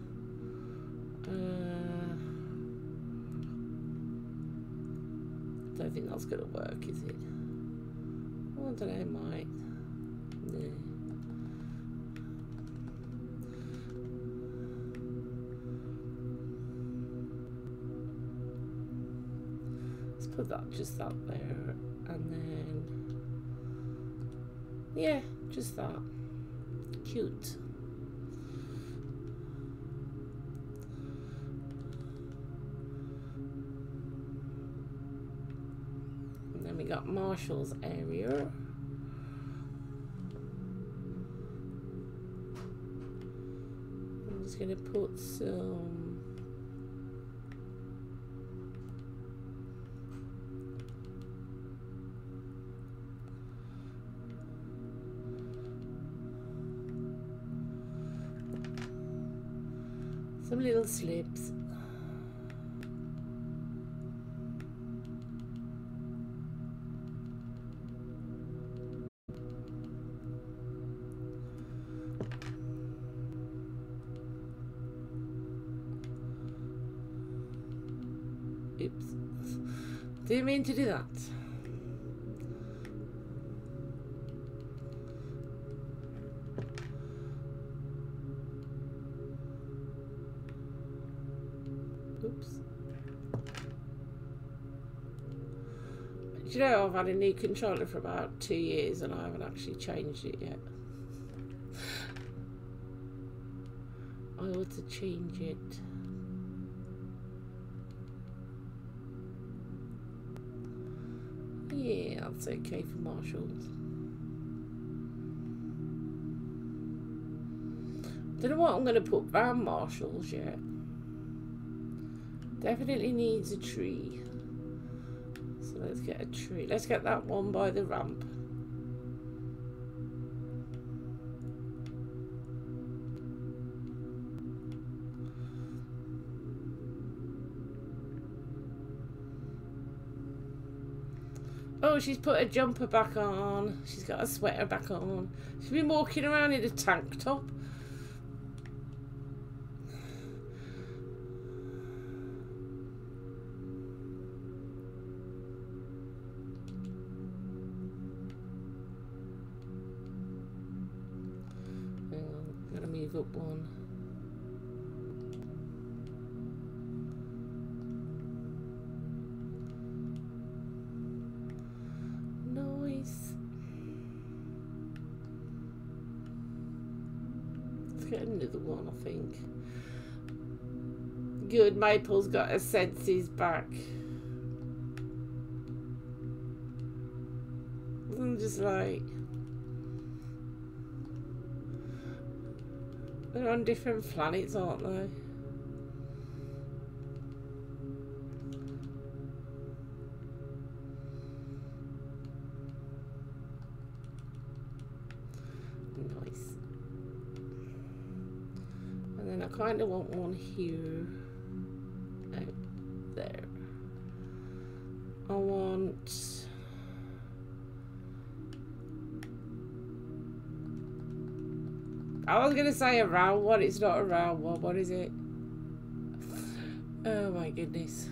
[SPEAKER 1] Don't think that's gonna work, is it? Oh, I don't know, it might. No. Let's put that just that there, and then. Yeah, just that. Cute. And then we got Marshall's area. I'm just gonna put some little slips. Oops. Didn't mean to do that. Oops. Do you know, I've had a new controller for about 2 years and I haven't actually changed it yet. I ought to change it. Yeah, that's okay for Marshalls. Don't know what I'm going to put around Marshalls yet. Definitely needs a tree. So let's get a tree. Let's get that one by the ramp. Oh, she's put her jumper back on. She's got her sweater back on. She's been walking around in a tank top. Hang on, gotta move up one. Get another one, I think. Good, Maple's got her senses back. I'm just like, they're on different planets, aren't they? kind of want one here, out there. I want I was gonna say a round one, it's not a round one, what is it? Oh my goodness.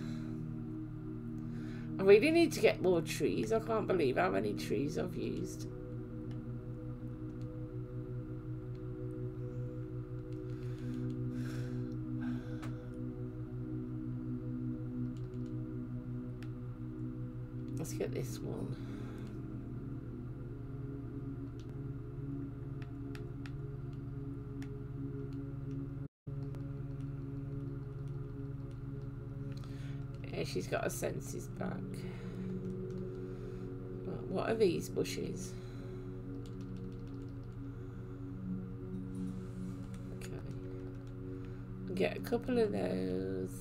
[SPEAKER 1] I really need to get more trees. I can't believe how many trees I've used. Let's get this one. Yeah, she's got her senses back. Right, what are these bushes? Okay. I'll get a couple of those.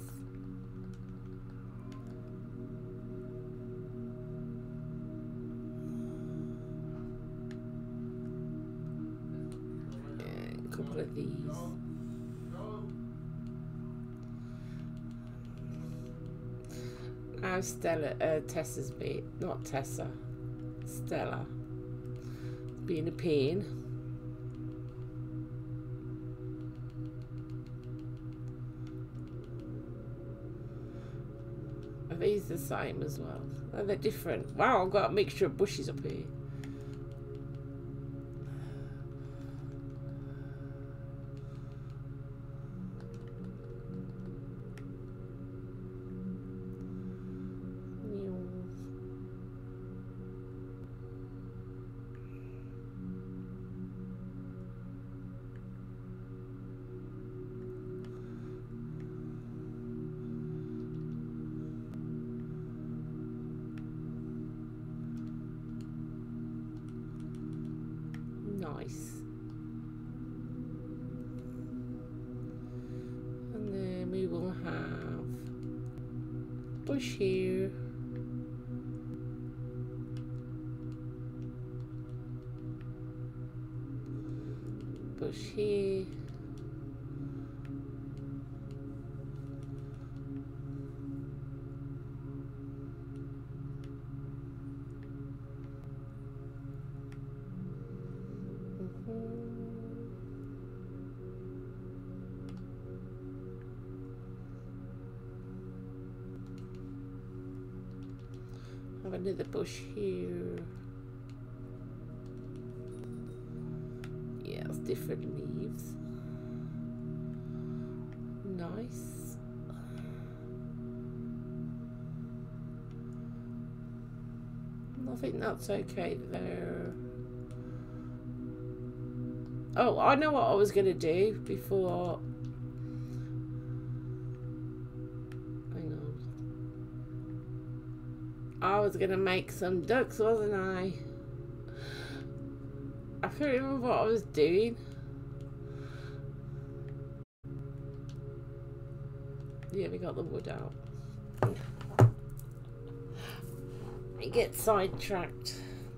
[SPEAKER 1] Of these. Now Stella, Tessa's bit, not Tessa, Stella, being a pain. Are these the same as well? Oh, they're different. Wow, I've got a mixture of bushes up here. Nice. And then we will have bush here. Bush here. Have another bush here. Yeah, it's different leaves. Nice. I think that's okay there. Oh, I know what I was gonna do before. I was gonna make some ducks, wasn't I? I can't remember what I was doing. Yeah, we got the wood out. I get sidetracked.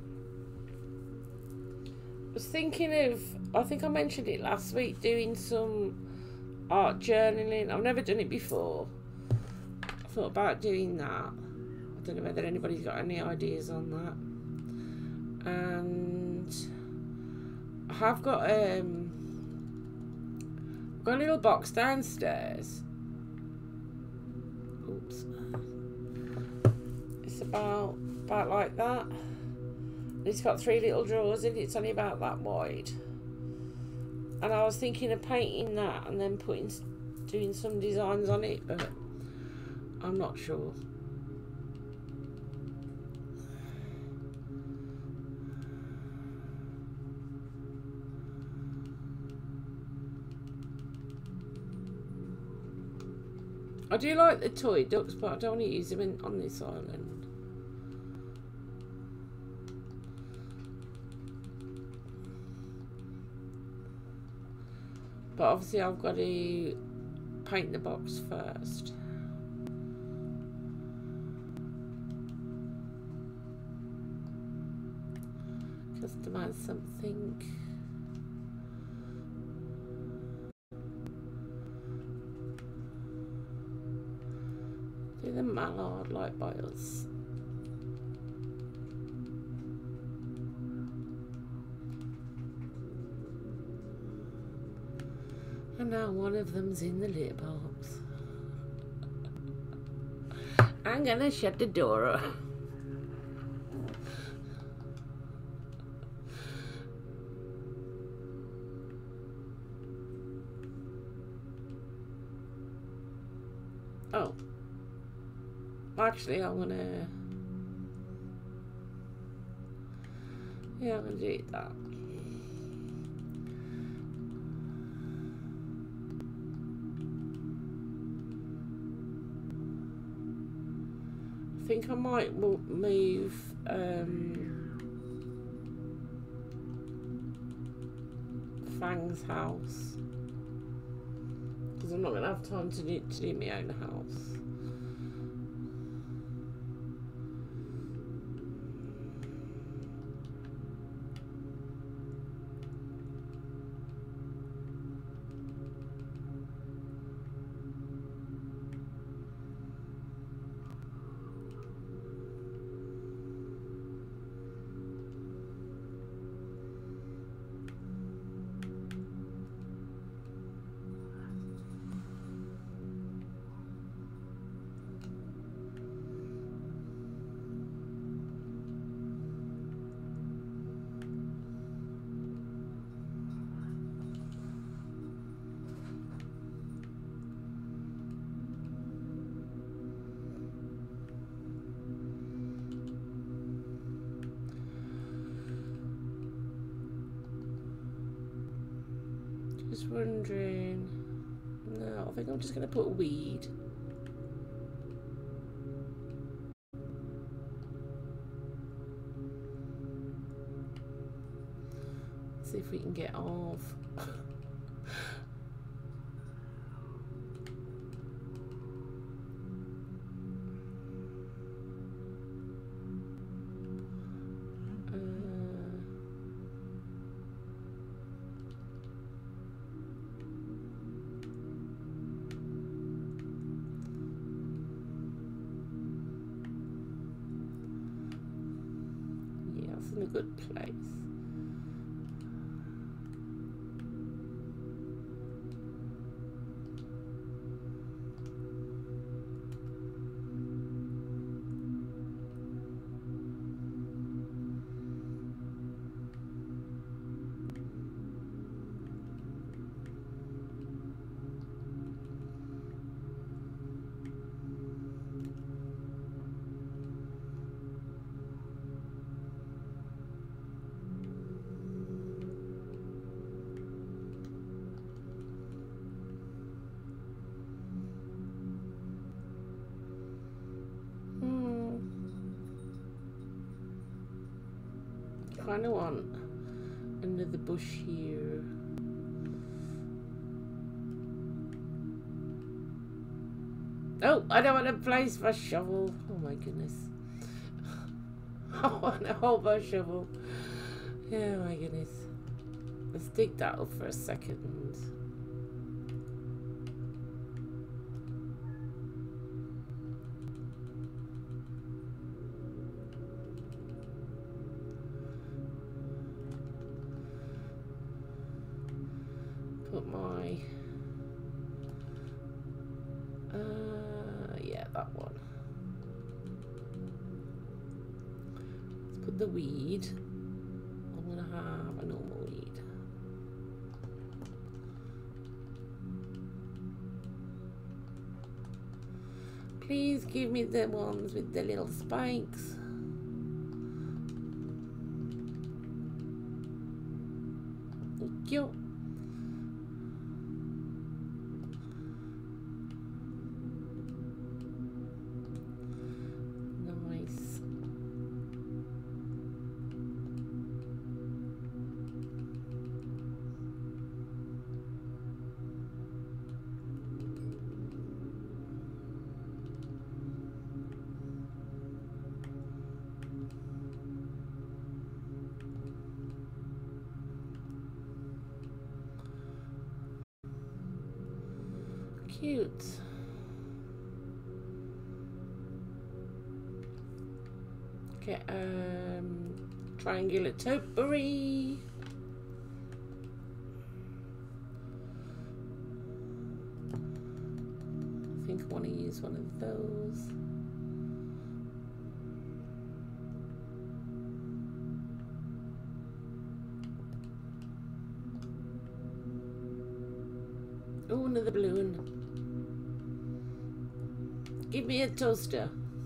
[SPEAKER 1] I was thinking of, I think I mentioned it last week, doing some art journaling. I've never done it before. I thought about doing that. I don't know whether anybody's got any ideas on that. And I have got a little box downstairs. Oops. It's about like that. It's got 3 little drawers in it. It's only about that wide. And I was thinking of painting that and then doing some designs on it, but I'm not sure. I do like the toy ducks, but I don't want to use them on this island. But obviously I've got to paint the box first. Customize something. Maybe the mallard like by us. And now one of them's in the litter box. I'm gonna shut the door. Oh. Actually, I'm gonna... Yeah, I'm gonna do that. I think I might move Fang's house, because I'm not going to have time to do my own house. Just wondering. No, I think I'm just going to put weed. See if we can get off. In a good place. Kind of want another bush here. Oh, I don't want a place for a shovel. Oh my goodness. I want a whole bunch shovel. Oh my goodness. Let's dig that up for a second. Put my yeah, that one. Let's put the weed. I'm gonna have a normal weed. Please give me the ones with the little spikes. Thank you. Cute. get triangular topiary. I think I want to use one of those. Oh, another balloon. Give me a toaster.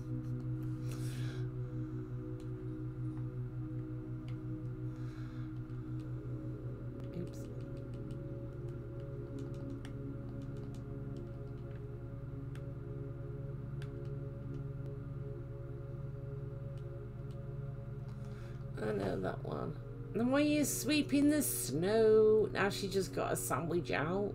[SPEAKER 1] Oops. I know that one. And why are you sweeping the snow? Now she just got a sandwich out.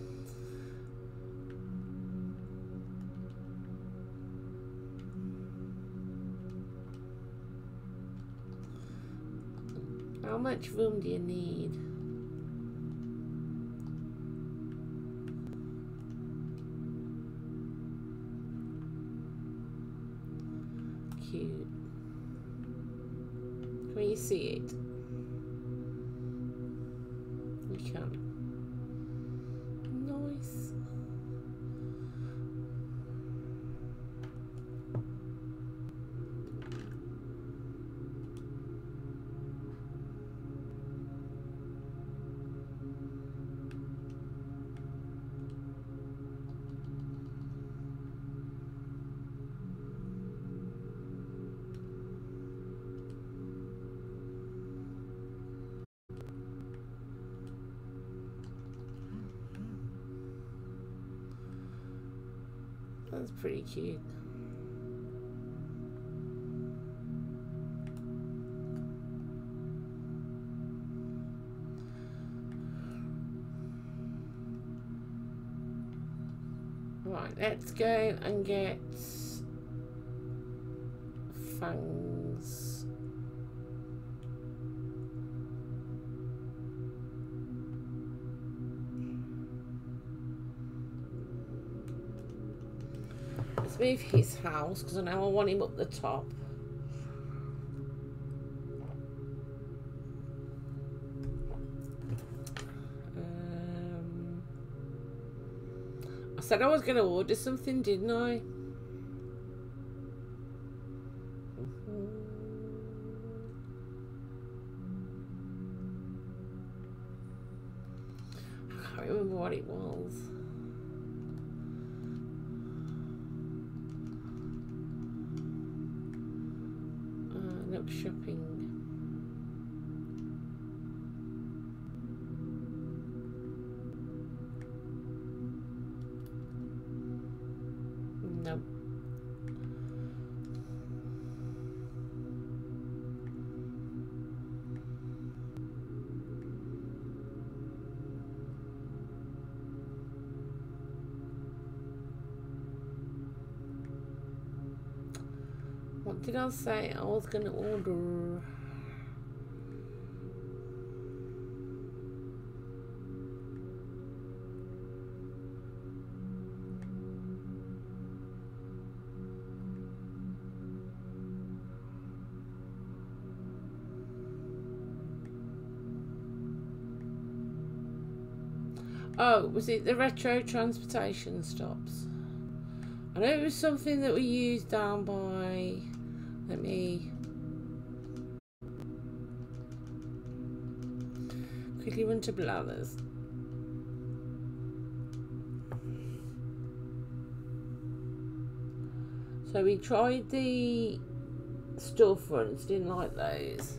[SPEAKER 1] How much room do you need? Cute. Can you see it? You can. Nice. That's pretty cute. Right, let's go and get fangs. Let's move his house because I know I want him up the top. I said I was going to order something, didn't I? I can't remember what it was. No shopping. No. What did I say I was going to order? Oh, was it the retro transportation stops? I know it was something that we used down by... Let me quickly run to Blathers. So we tried the storefronts, didn't like those.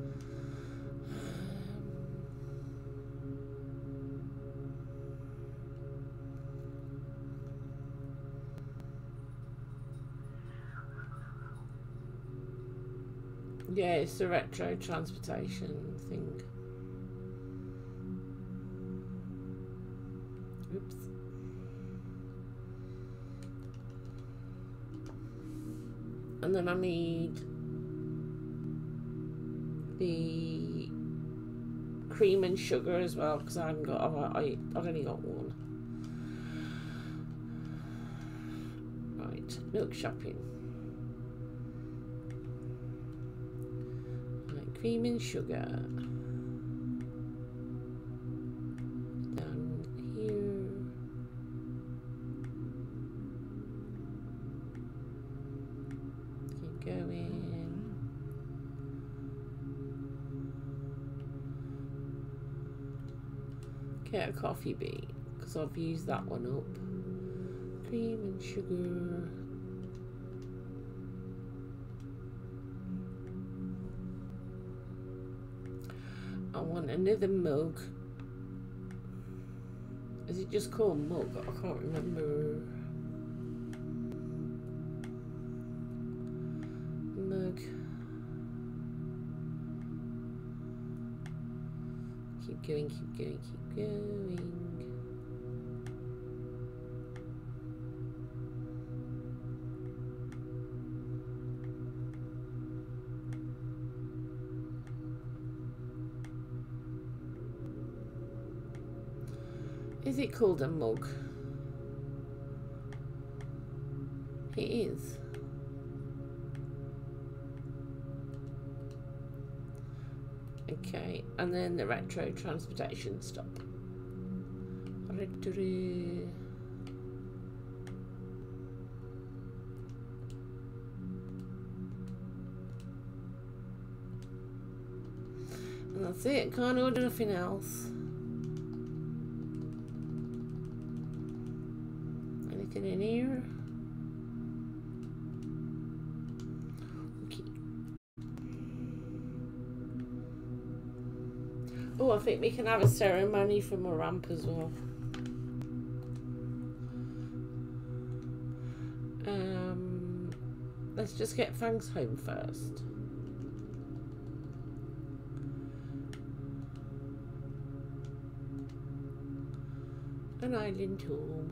[SPEAKER 1] Yeah, it's the retro transportation thing. Oops. And then I need the cream and sugar as well because I haven't got. I've only got one. Right, milk shopping. Cream and sugar. Down here. Keep going. Get a coffee bean because I've used that one up. Cream and sugar. I want another mug. Is it just called mug? I can't remember. Mug. Keep going, keep going, keep going. Is it called a mug? It is. Okay, and then the retro transportation stop. And that's it, can't order nothing else. Anything in here? Okay. Oh, I think we can have a ceremony for my ramp as well. Let's just get Fangs home first. An island home.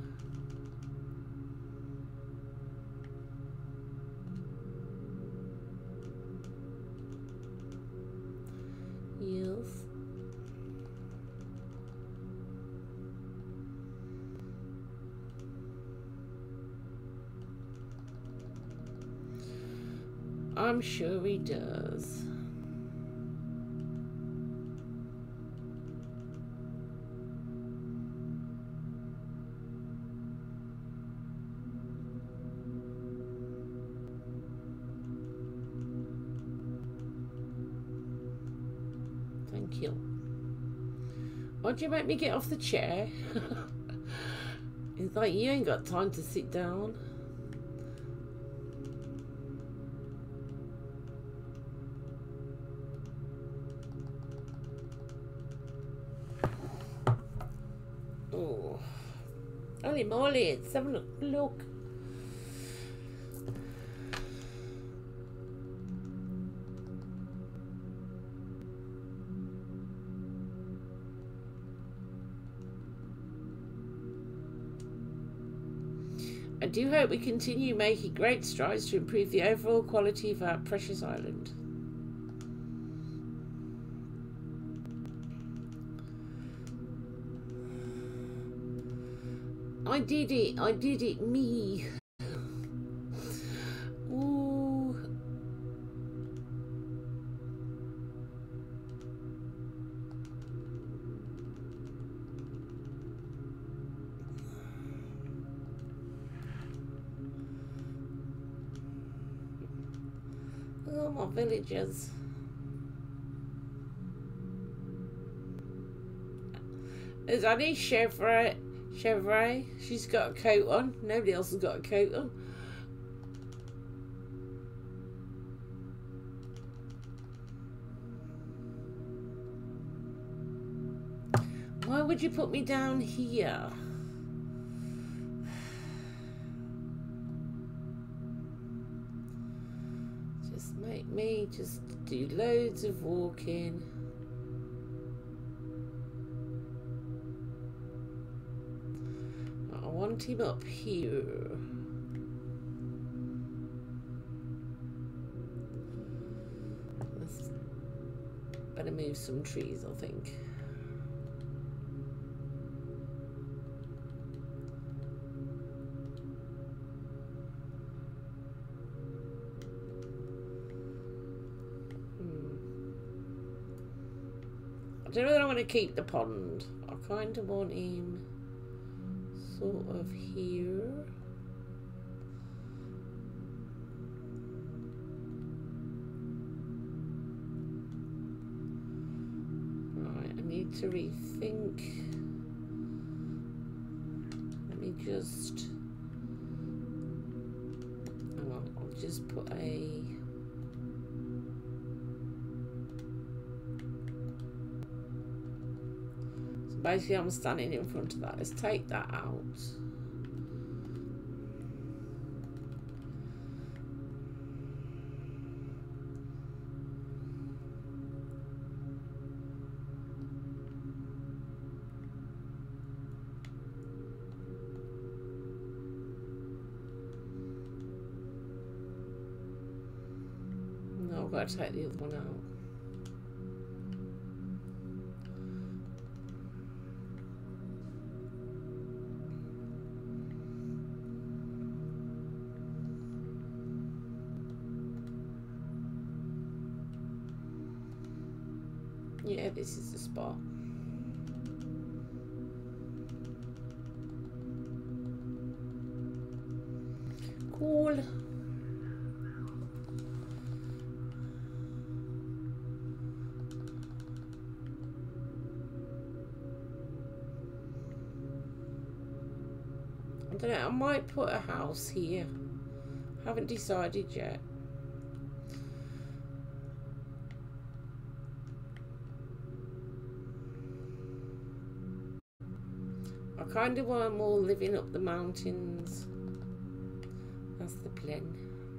[SPEAKER 1] Yes. I'm sure he does. Thank you. Why'd you make me get off the chair? It's like you ain't got time to sit down. Oh, holy moly, it's 7 o'clock. Look. I do hope we continue making great strides to improve the overall quality of our precious island. I did it, me. Ooh. Oh, my villagers. There's only Chevrolet. She's got a coat on. Nobody else has got a coat on. Why would you put me down here? Just make me just do loads of walking. I want him up here. Let's better move some trees, I think. don't know whether I'm going to keep the pond. I kind of want him sort of here. Right, I need to rethink. Let me just... hang on, I'll just put a... basically, I'm standing in front of that. Let's take that out. No, I've got to take the other one out. Yeah, this is the spot. Cool. I don't know, I might put a house here. Haven't decided yet. I kind of want them all living up the mountains. That's the plan.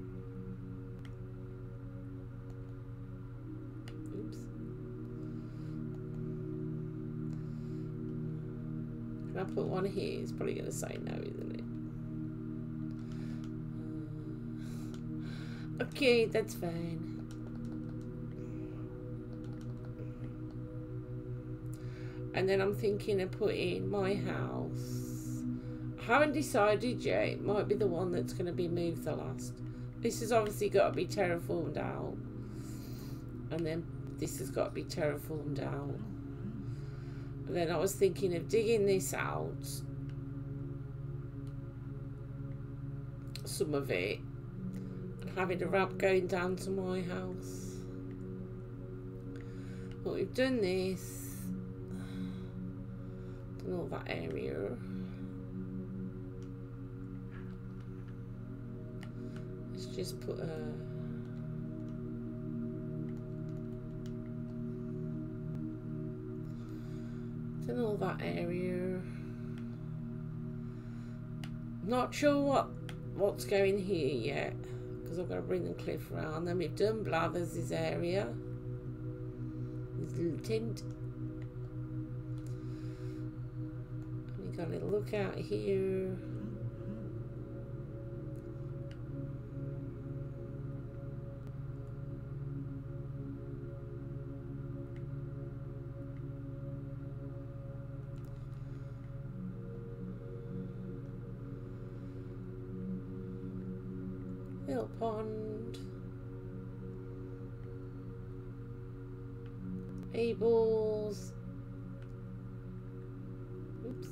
[SPEAKER 1] Oops. Can I put one here? It's probably going to say no, isn't it? Okay, that's fine. And then I'm thinking of putting my house. I haven't decided yet. It might be the one that's going to be moved the last. This has obviously got to be terraformed out. And then this has got to be terraformed out. And then I was thinking of digging this out. Some of it. And having a ramp going down to my house. But we've done this. All that area. Let's just put a done all that area. Not sure what's going here yet because I've got to bring the cliff around. Then we've done Blathers' area. This little tent. Got a little lookout here. Little pond. Tables. Oops.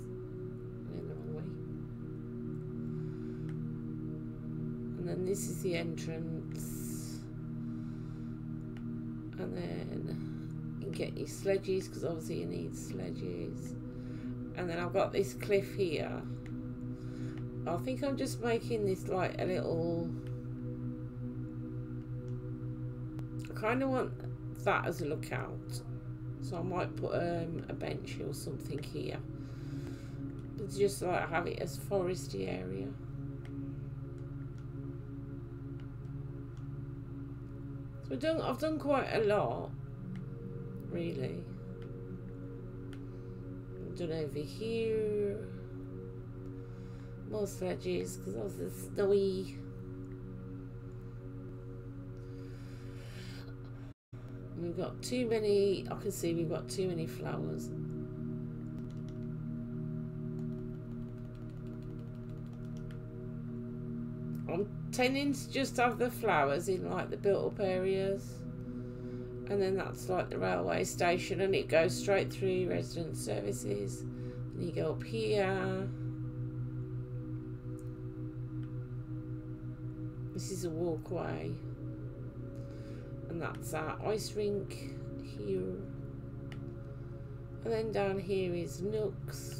[SPEAKER 1] And then this is the entrance, and then you can get your sledges because obviously you need sledges. And then I've got this cliff here. I think I'm just making this like a little, I kind of want that as a lookout, so I might put a bench or something here, but just like have it as foresty area. So I've done quite a lot, really. I've done over here. More sledges, because of the snowy. We've got too many, I can see we've got too many flowers. I'm tending to just have the flowers in like the built up areas And then that's like the railway station, and it goes straight through resident services. And you go up here. This is a walkway. And that's our ice rink here. And then down here is Nooks.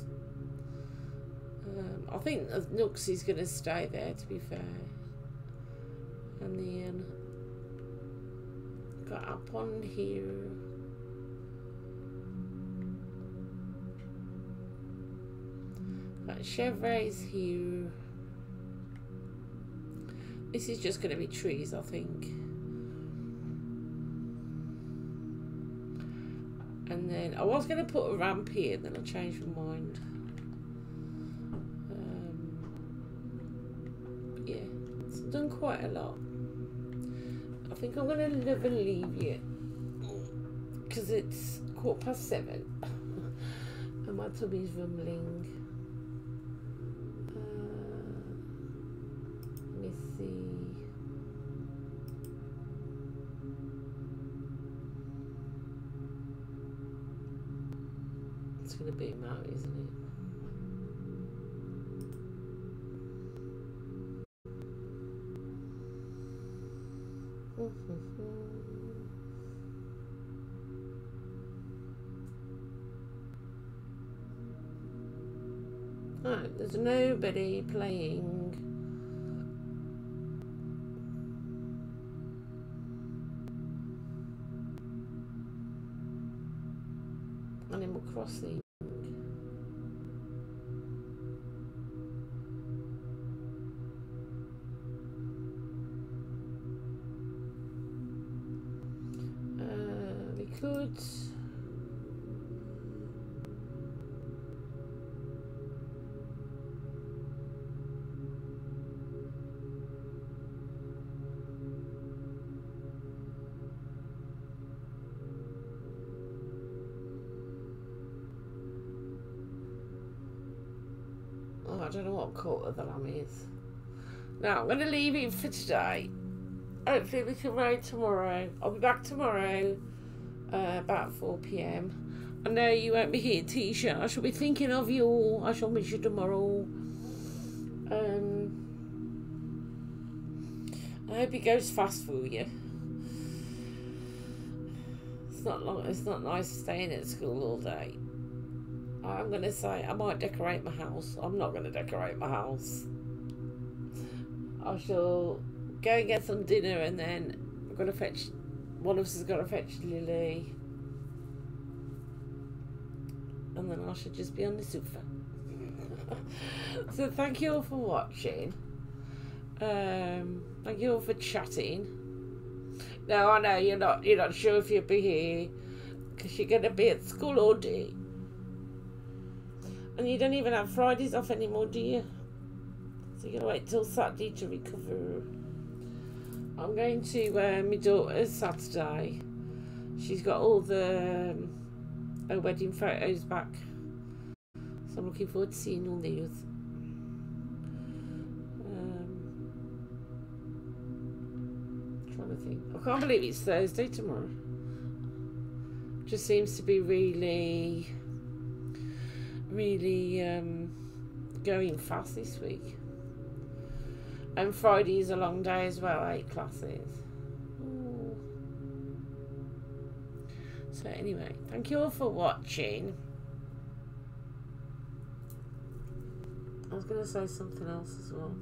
[SPEAKER 1] I think Nooks is going to stay there, to be fair. And then got a pond here. Got Chevrolet's here. This is just going to be trees, I think. And then I was going to put a ramp here, then I changed my mind. Yeah, it's done quite a lot. I think I'm going to live and leave you because it's 7:15 and my tummy's rumbling. Let me see. It's going to be him out, isn't it? Oh, there's nobody playing. Animal Crossing. We could. Oh, I don't know what colour the lamb is. Now, I'm going to leave it for today. Hopefully we can ride tomorrow. I'll be back tomorrow about 4 PM. I know you won't be here, Tisha. I shall be thinking of you all. I shall miss you tomorrow. I hope it goes fast for you. It's not long. It's not nice staying at school all day. I'm going to say I might decorate my house. I'm not going to decorate my house. I shall go and get some dinner, and then I'm going to fetch, one of us has got to fetch Lily, and then I should just be on the sofa. So thank you all for watching. Thank you all for chatting. Now I know you're not sure if you'll be here because you're going to be at school all day. And you don't even have Fridays off anymore, do you? So you're going to wait till Saturday to recover. I'm going to my daughter's Saturday. She's got all the her wedding photos back. So I'm looking forward to seeing all these. Trying to think. I can't believe it's Thursday tomorrow. Just seems to be really going fast this week. And Friday is a long day as well, 8 classes. Ooh. So anyway, thank you all for watching. I was going to say something else as well.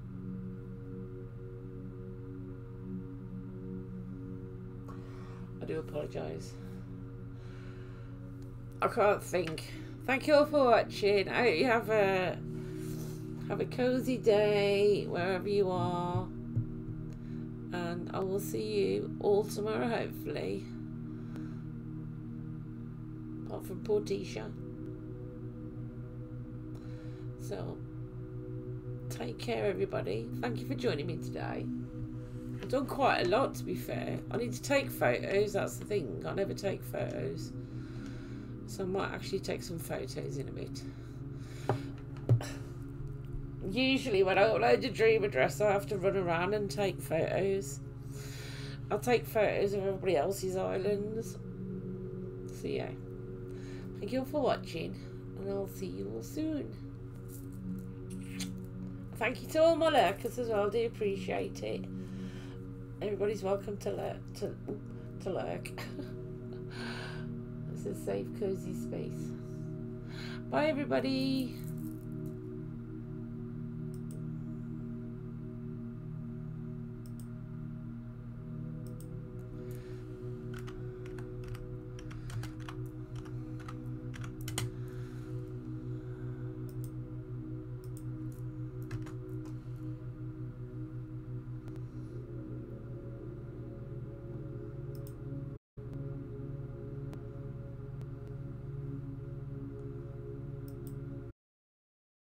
[SPEAKER 1] I do apologise. I can't think. Thank you all for watching. I hope you have a cozy day wherever you are, and I will see you all tomorrow, hopefully. Apart from poor Tisha. So take care, everybody. Thank you for joining me today. I've done quite a lot, to be fair. I need to take photos. That's the thing. I never take photos. So I might actually take some photos in a bit. Usually when I upload a dream address, I have to run around and take photos. I'll take photos of everybody else's islands. So yeah, thank you all for watching, and I'll see you all soon. Thank you to all my lurkers as well. I do appreciate it. Everybody's welcome to lurk. It's a safe, cozy space. Bye, everybody.